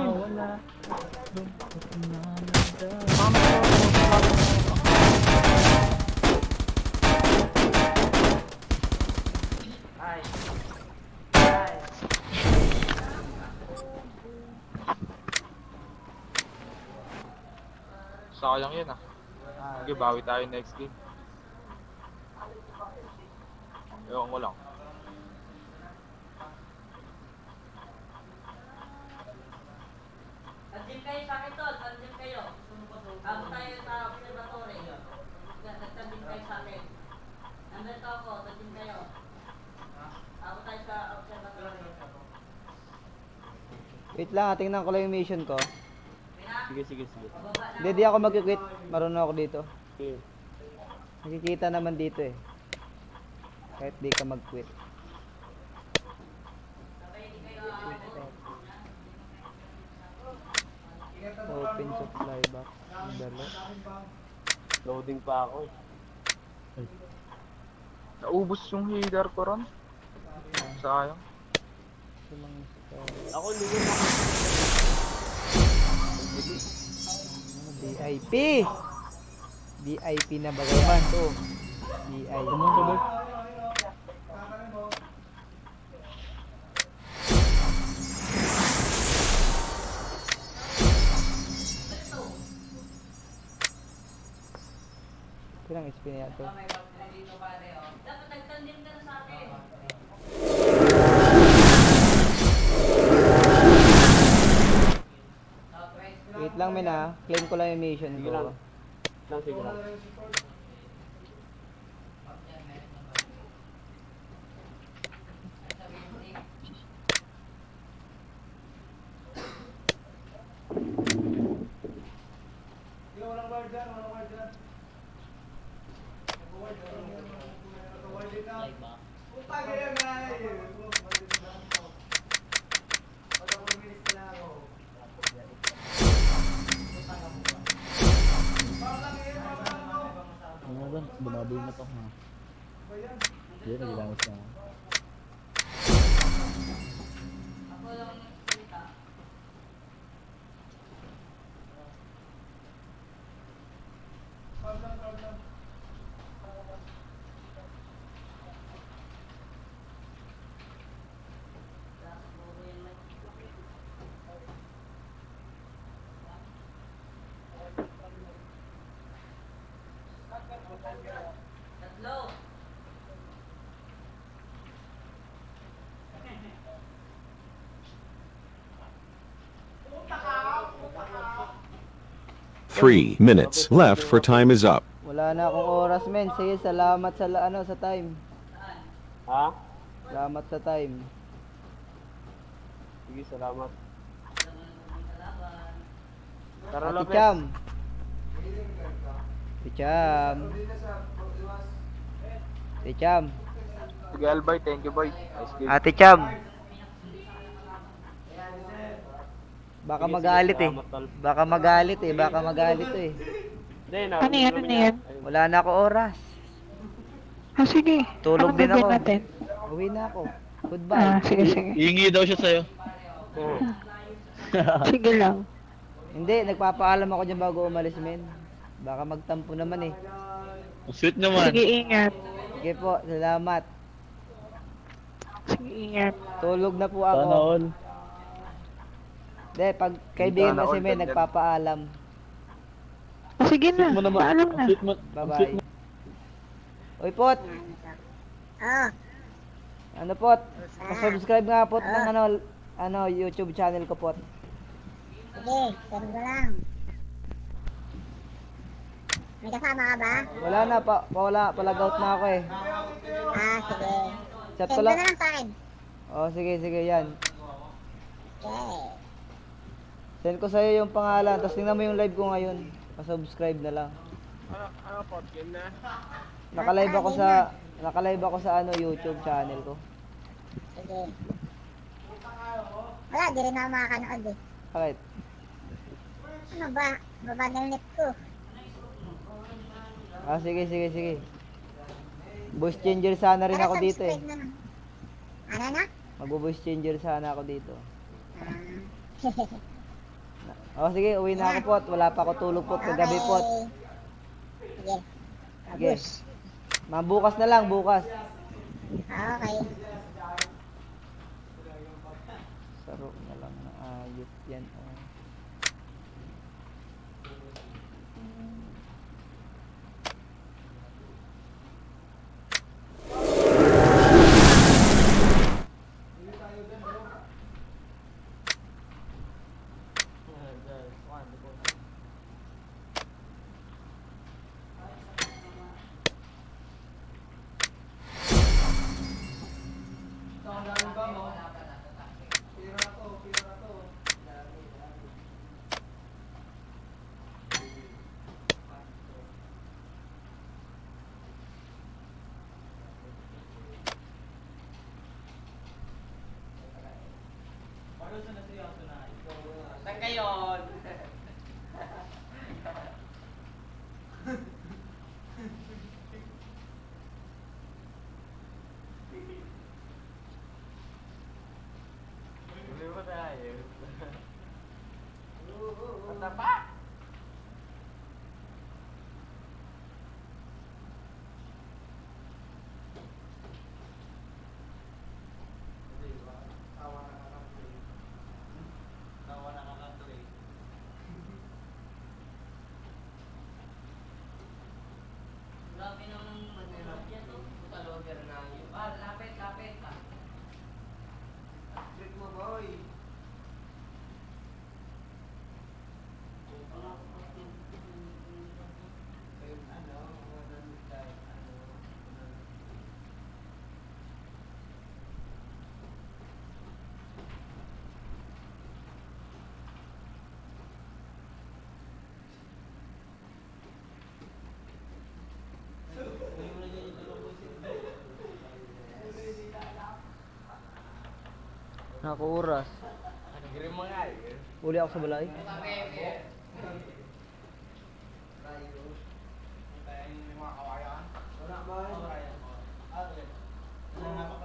Sayang yun ah. Sige, bawi tayo next game. Ewan ko lang. Andiyan kayo sa akin, Tol. Andiyan kayo. Ako tayo sa observatory. Nagtandin kayo sa akin. Nandito ako. Andiyan kayo. Ako tayo sa observatory. Wait lang, tingnan ko lang yung mission ko. Sige. Hindi, di ako mag-quit. Marunong ako dito. Okay. Nakikita naman dito eh. Kahit di ka mag-quit. Open supply box. Dalo. Loading pa ako eh. Naubos yung healer ko ron. Sayang. Ako, ligo na. VIP! VIP na bagaman to. VIP. Pirang SP na to. Dapat nagtandem ka na sa akin. Wait lang, Mena. Claim ko lang yung mission ko. Sige lang. Ano ba? Bumaboy na to ha. Hindi, nagilangos na. Ako lang kita. Tatlo. 3 minutes left for time is up. Wala na akong oras, men. Sige, salamat sa sa time. Ha? Salamat sa time. Sige, salamat. Tara, Ate Lopez. Cham. Ate Cham. Ate Cham. Sige, Albay. Thank you, boy. Nice game. Ate Cham. Baka magalit eh. Baka magalit eh. Baka magalit eh. Ano yan? Wala na ako oras. Ah, sige. Tulog din ako. Natin? Uwi na ako. Goodbye. Sige. Iingi daw siya sa'yo. Sige lang. Hindi, nagpapaalam ako dyan bago umalis, men. Baka magtampo naman eh. Sweet naman. Sige, ingat. Sige po, salamat. Sige, ingat. Tulog na po ako. Sana all. Hindi, pag kaibigan Sana kasi all, may ganyan. nagpapaalam. Sige na, Mo naman. paalam na. Sweet mo. Bye-bye. Uy, Pot! Oh, Ano, Pot? Subscribe nga, Pot, ng YouTube channel ko, Pot. sige, send ko lang. May kasama ka ba? Wala na, palag-out na ako eh. Ah, sige. Chat Send ko ko lang. na lang sa akin. Oh, sige, yan. Okay. Send ko sa'yo yung pangalan, tapos tingnan mo yung live ko ngayon. Pa-subscribe na lang. Ano po, game na? Naka-live ako sa YouTube channel ko. Sige. Wala, di rin ako makakanood eh. Bakit? Ano ba? Babagal net ko. Ah, sige. Voice changer sana rin ako dito eh. Subscribe na lang. Ano na? Magbo-voice changer sana ako dito. Oh, sige, uwi na ako, Pot. Wala pa ako tulog, Pot. Kagabi, Pot. Sige. Sige. Bukas na lang, bukas. Okay. Saro na lang na ayos yan. Oh. Saan kayo? Huli mo tayo. Basta pa! Nakuuras. Girim mo nga eh. Uli ako sa balay. Wala ba?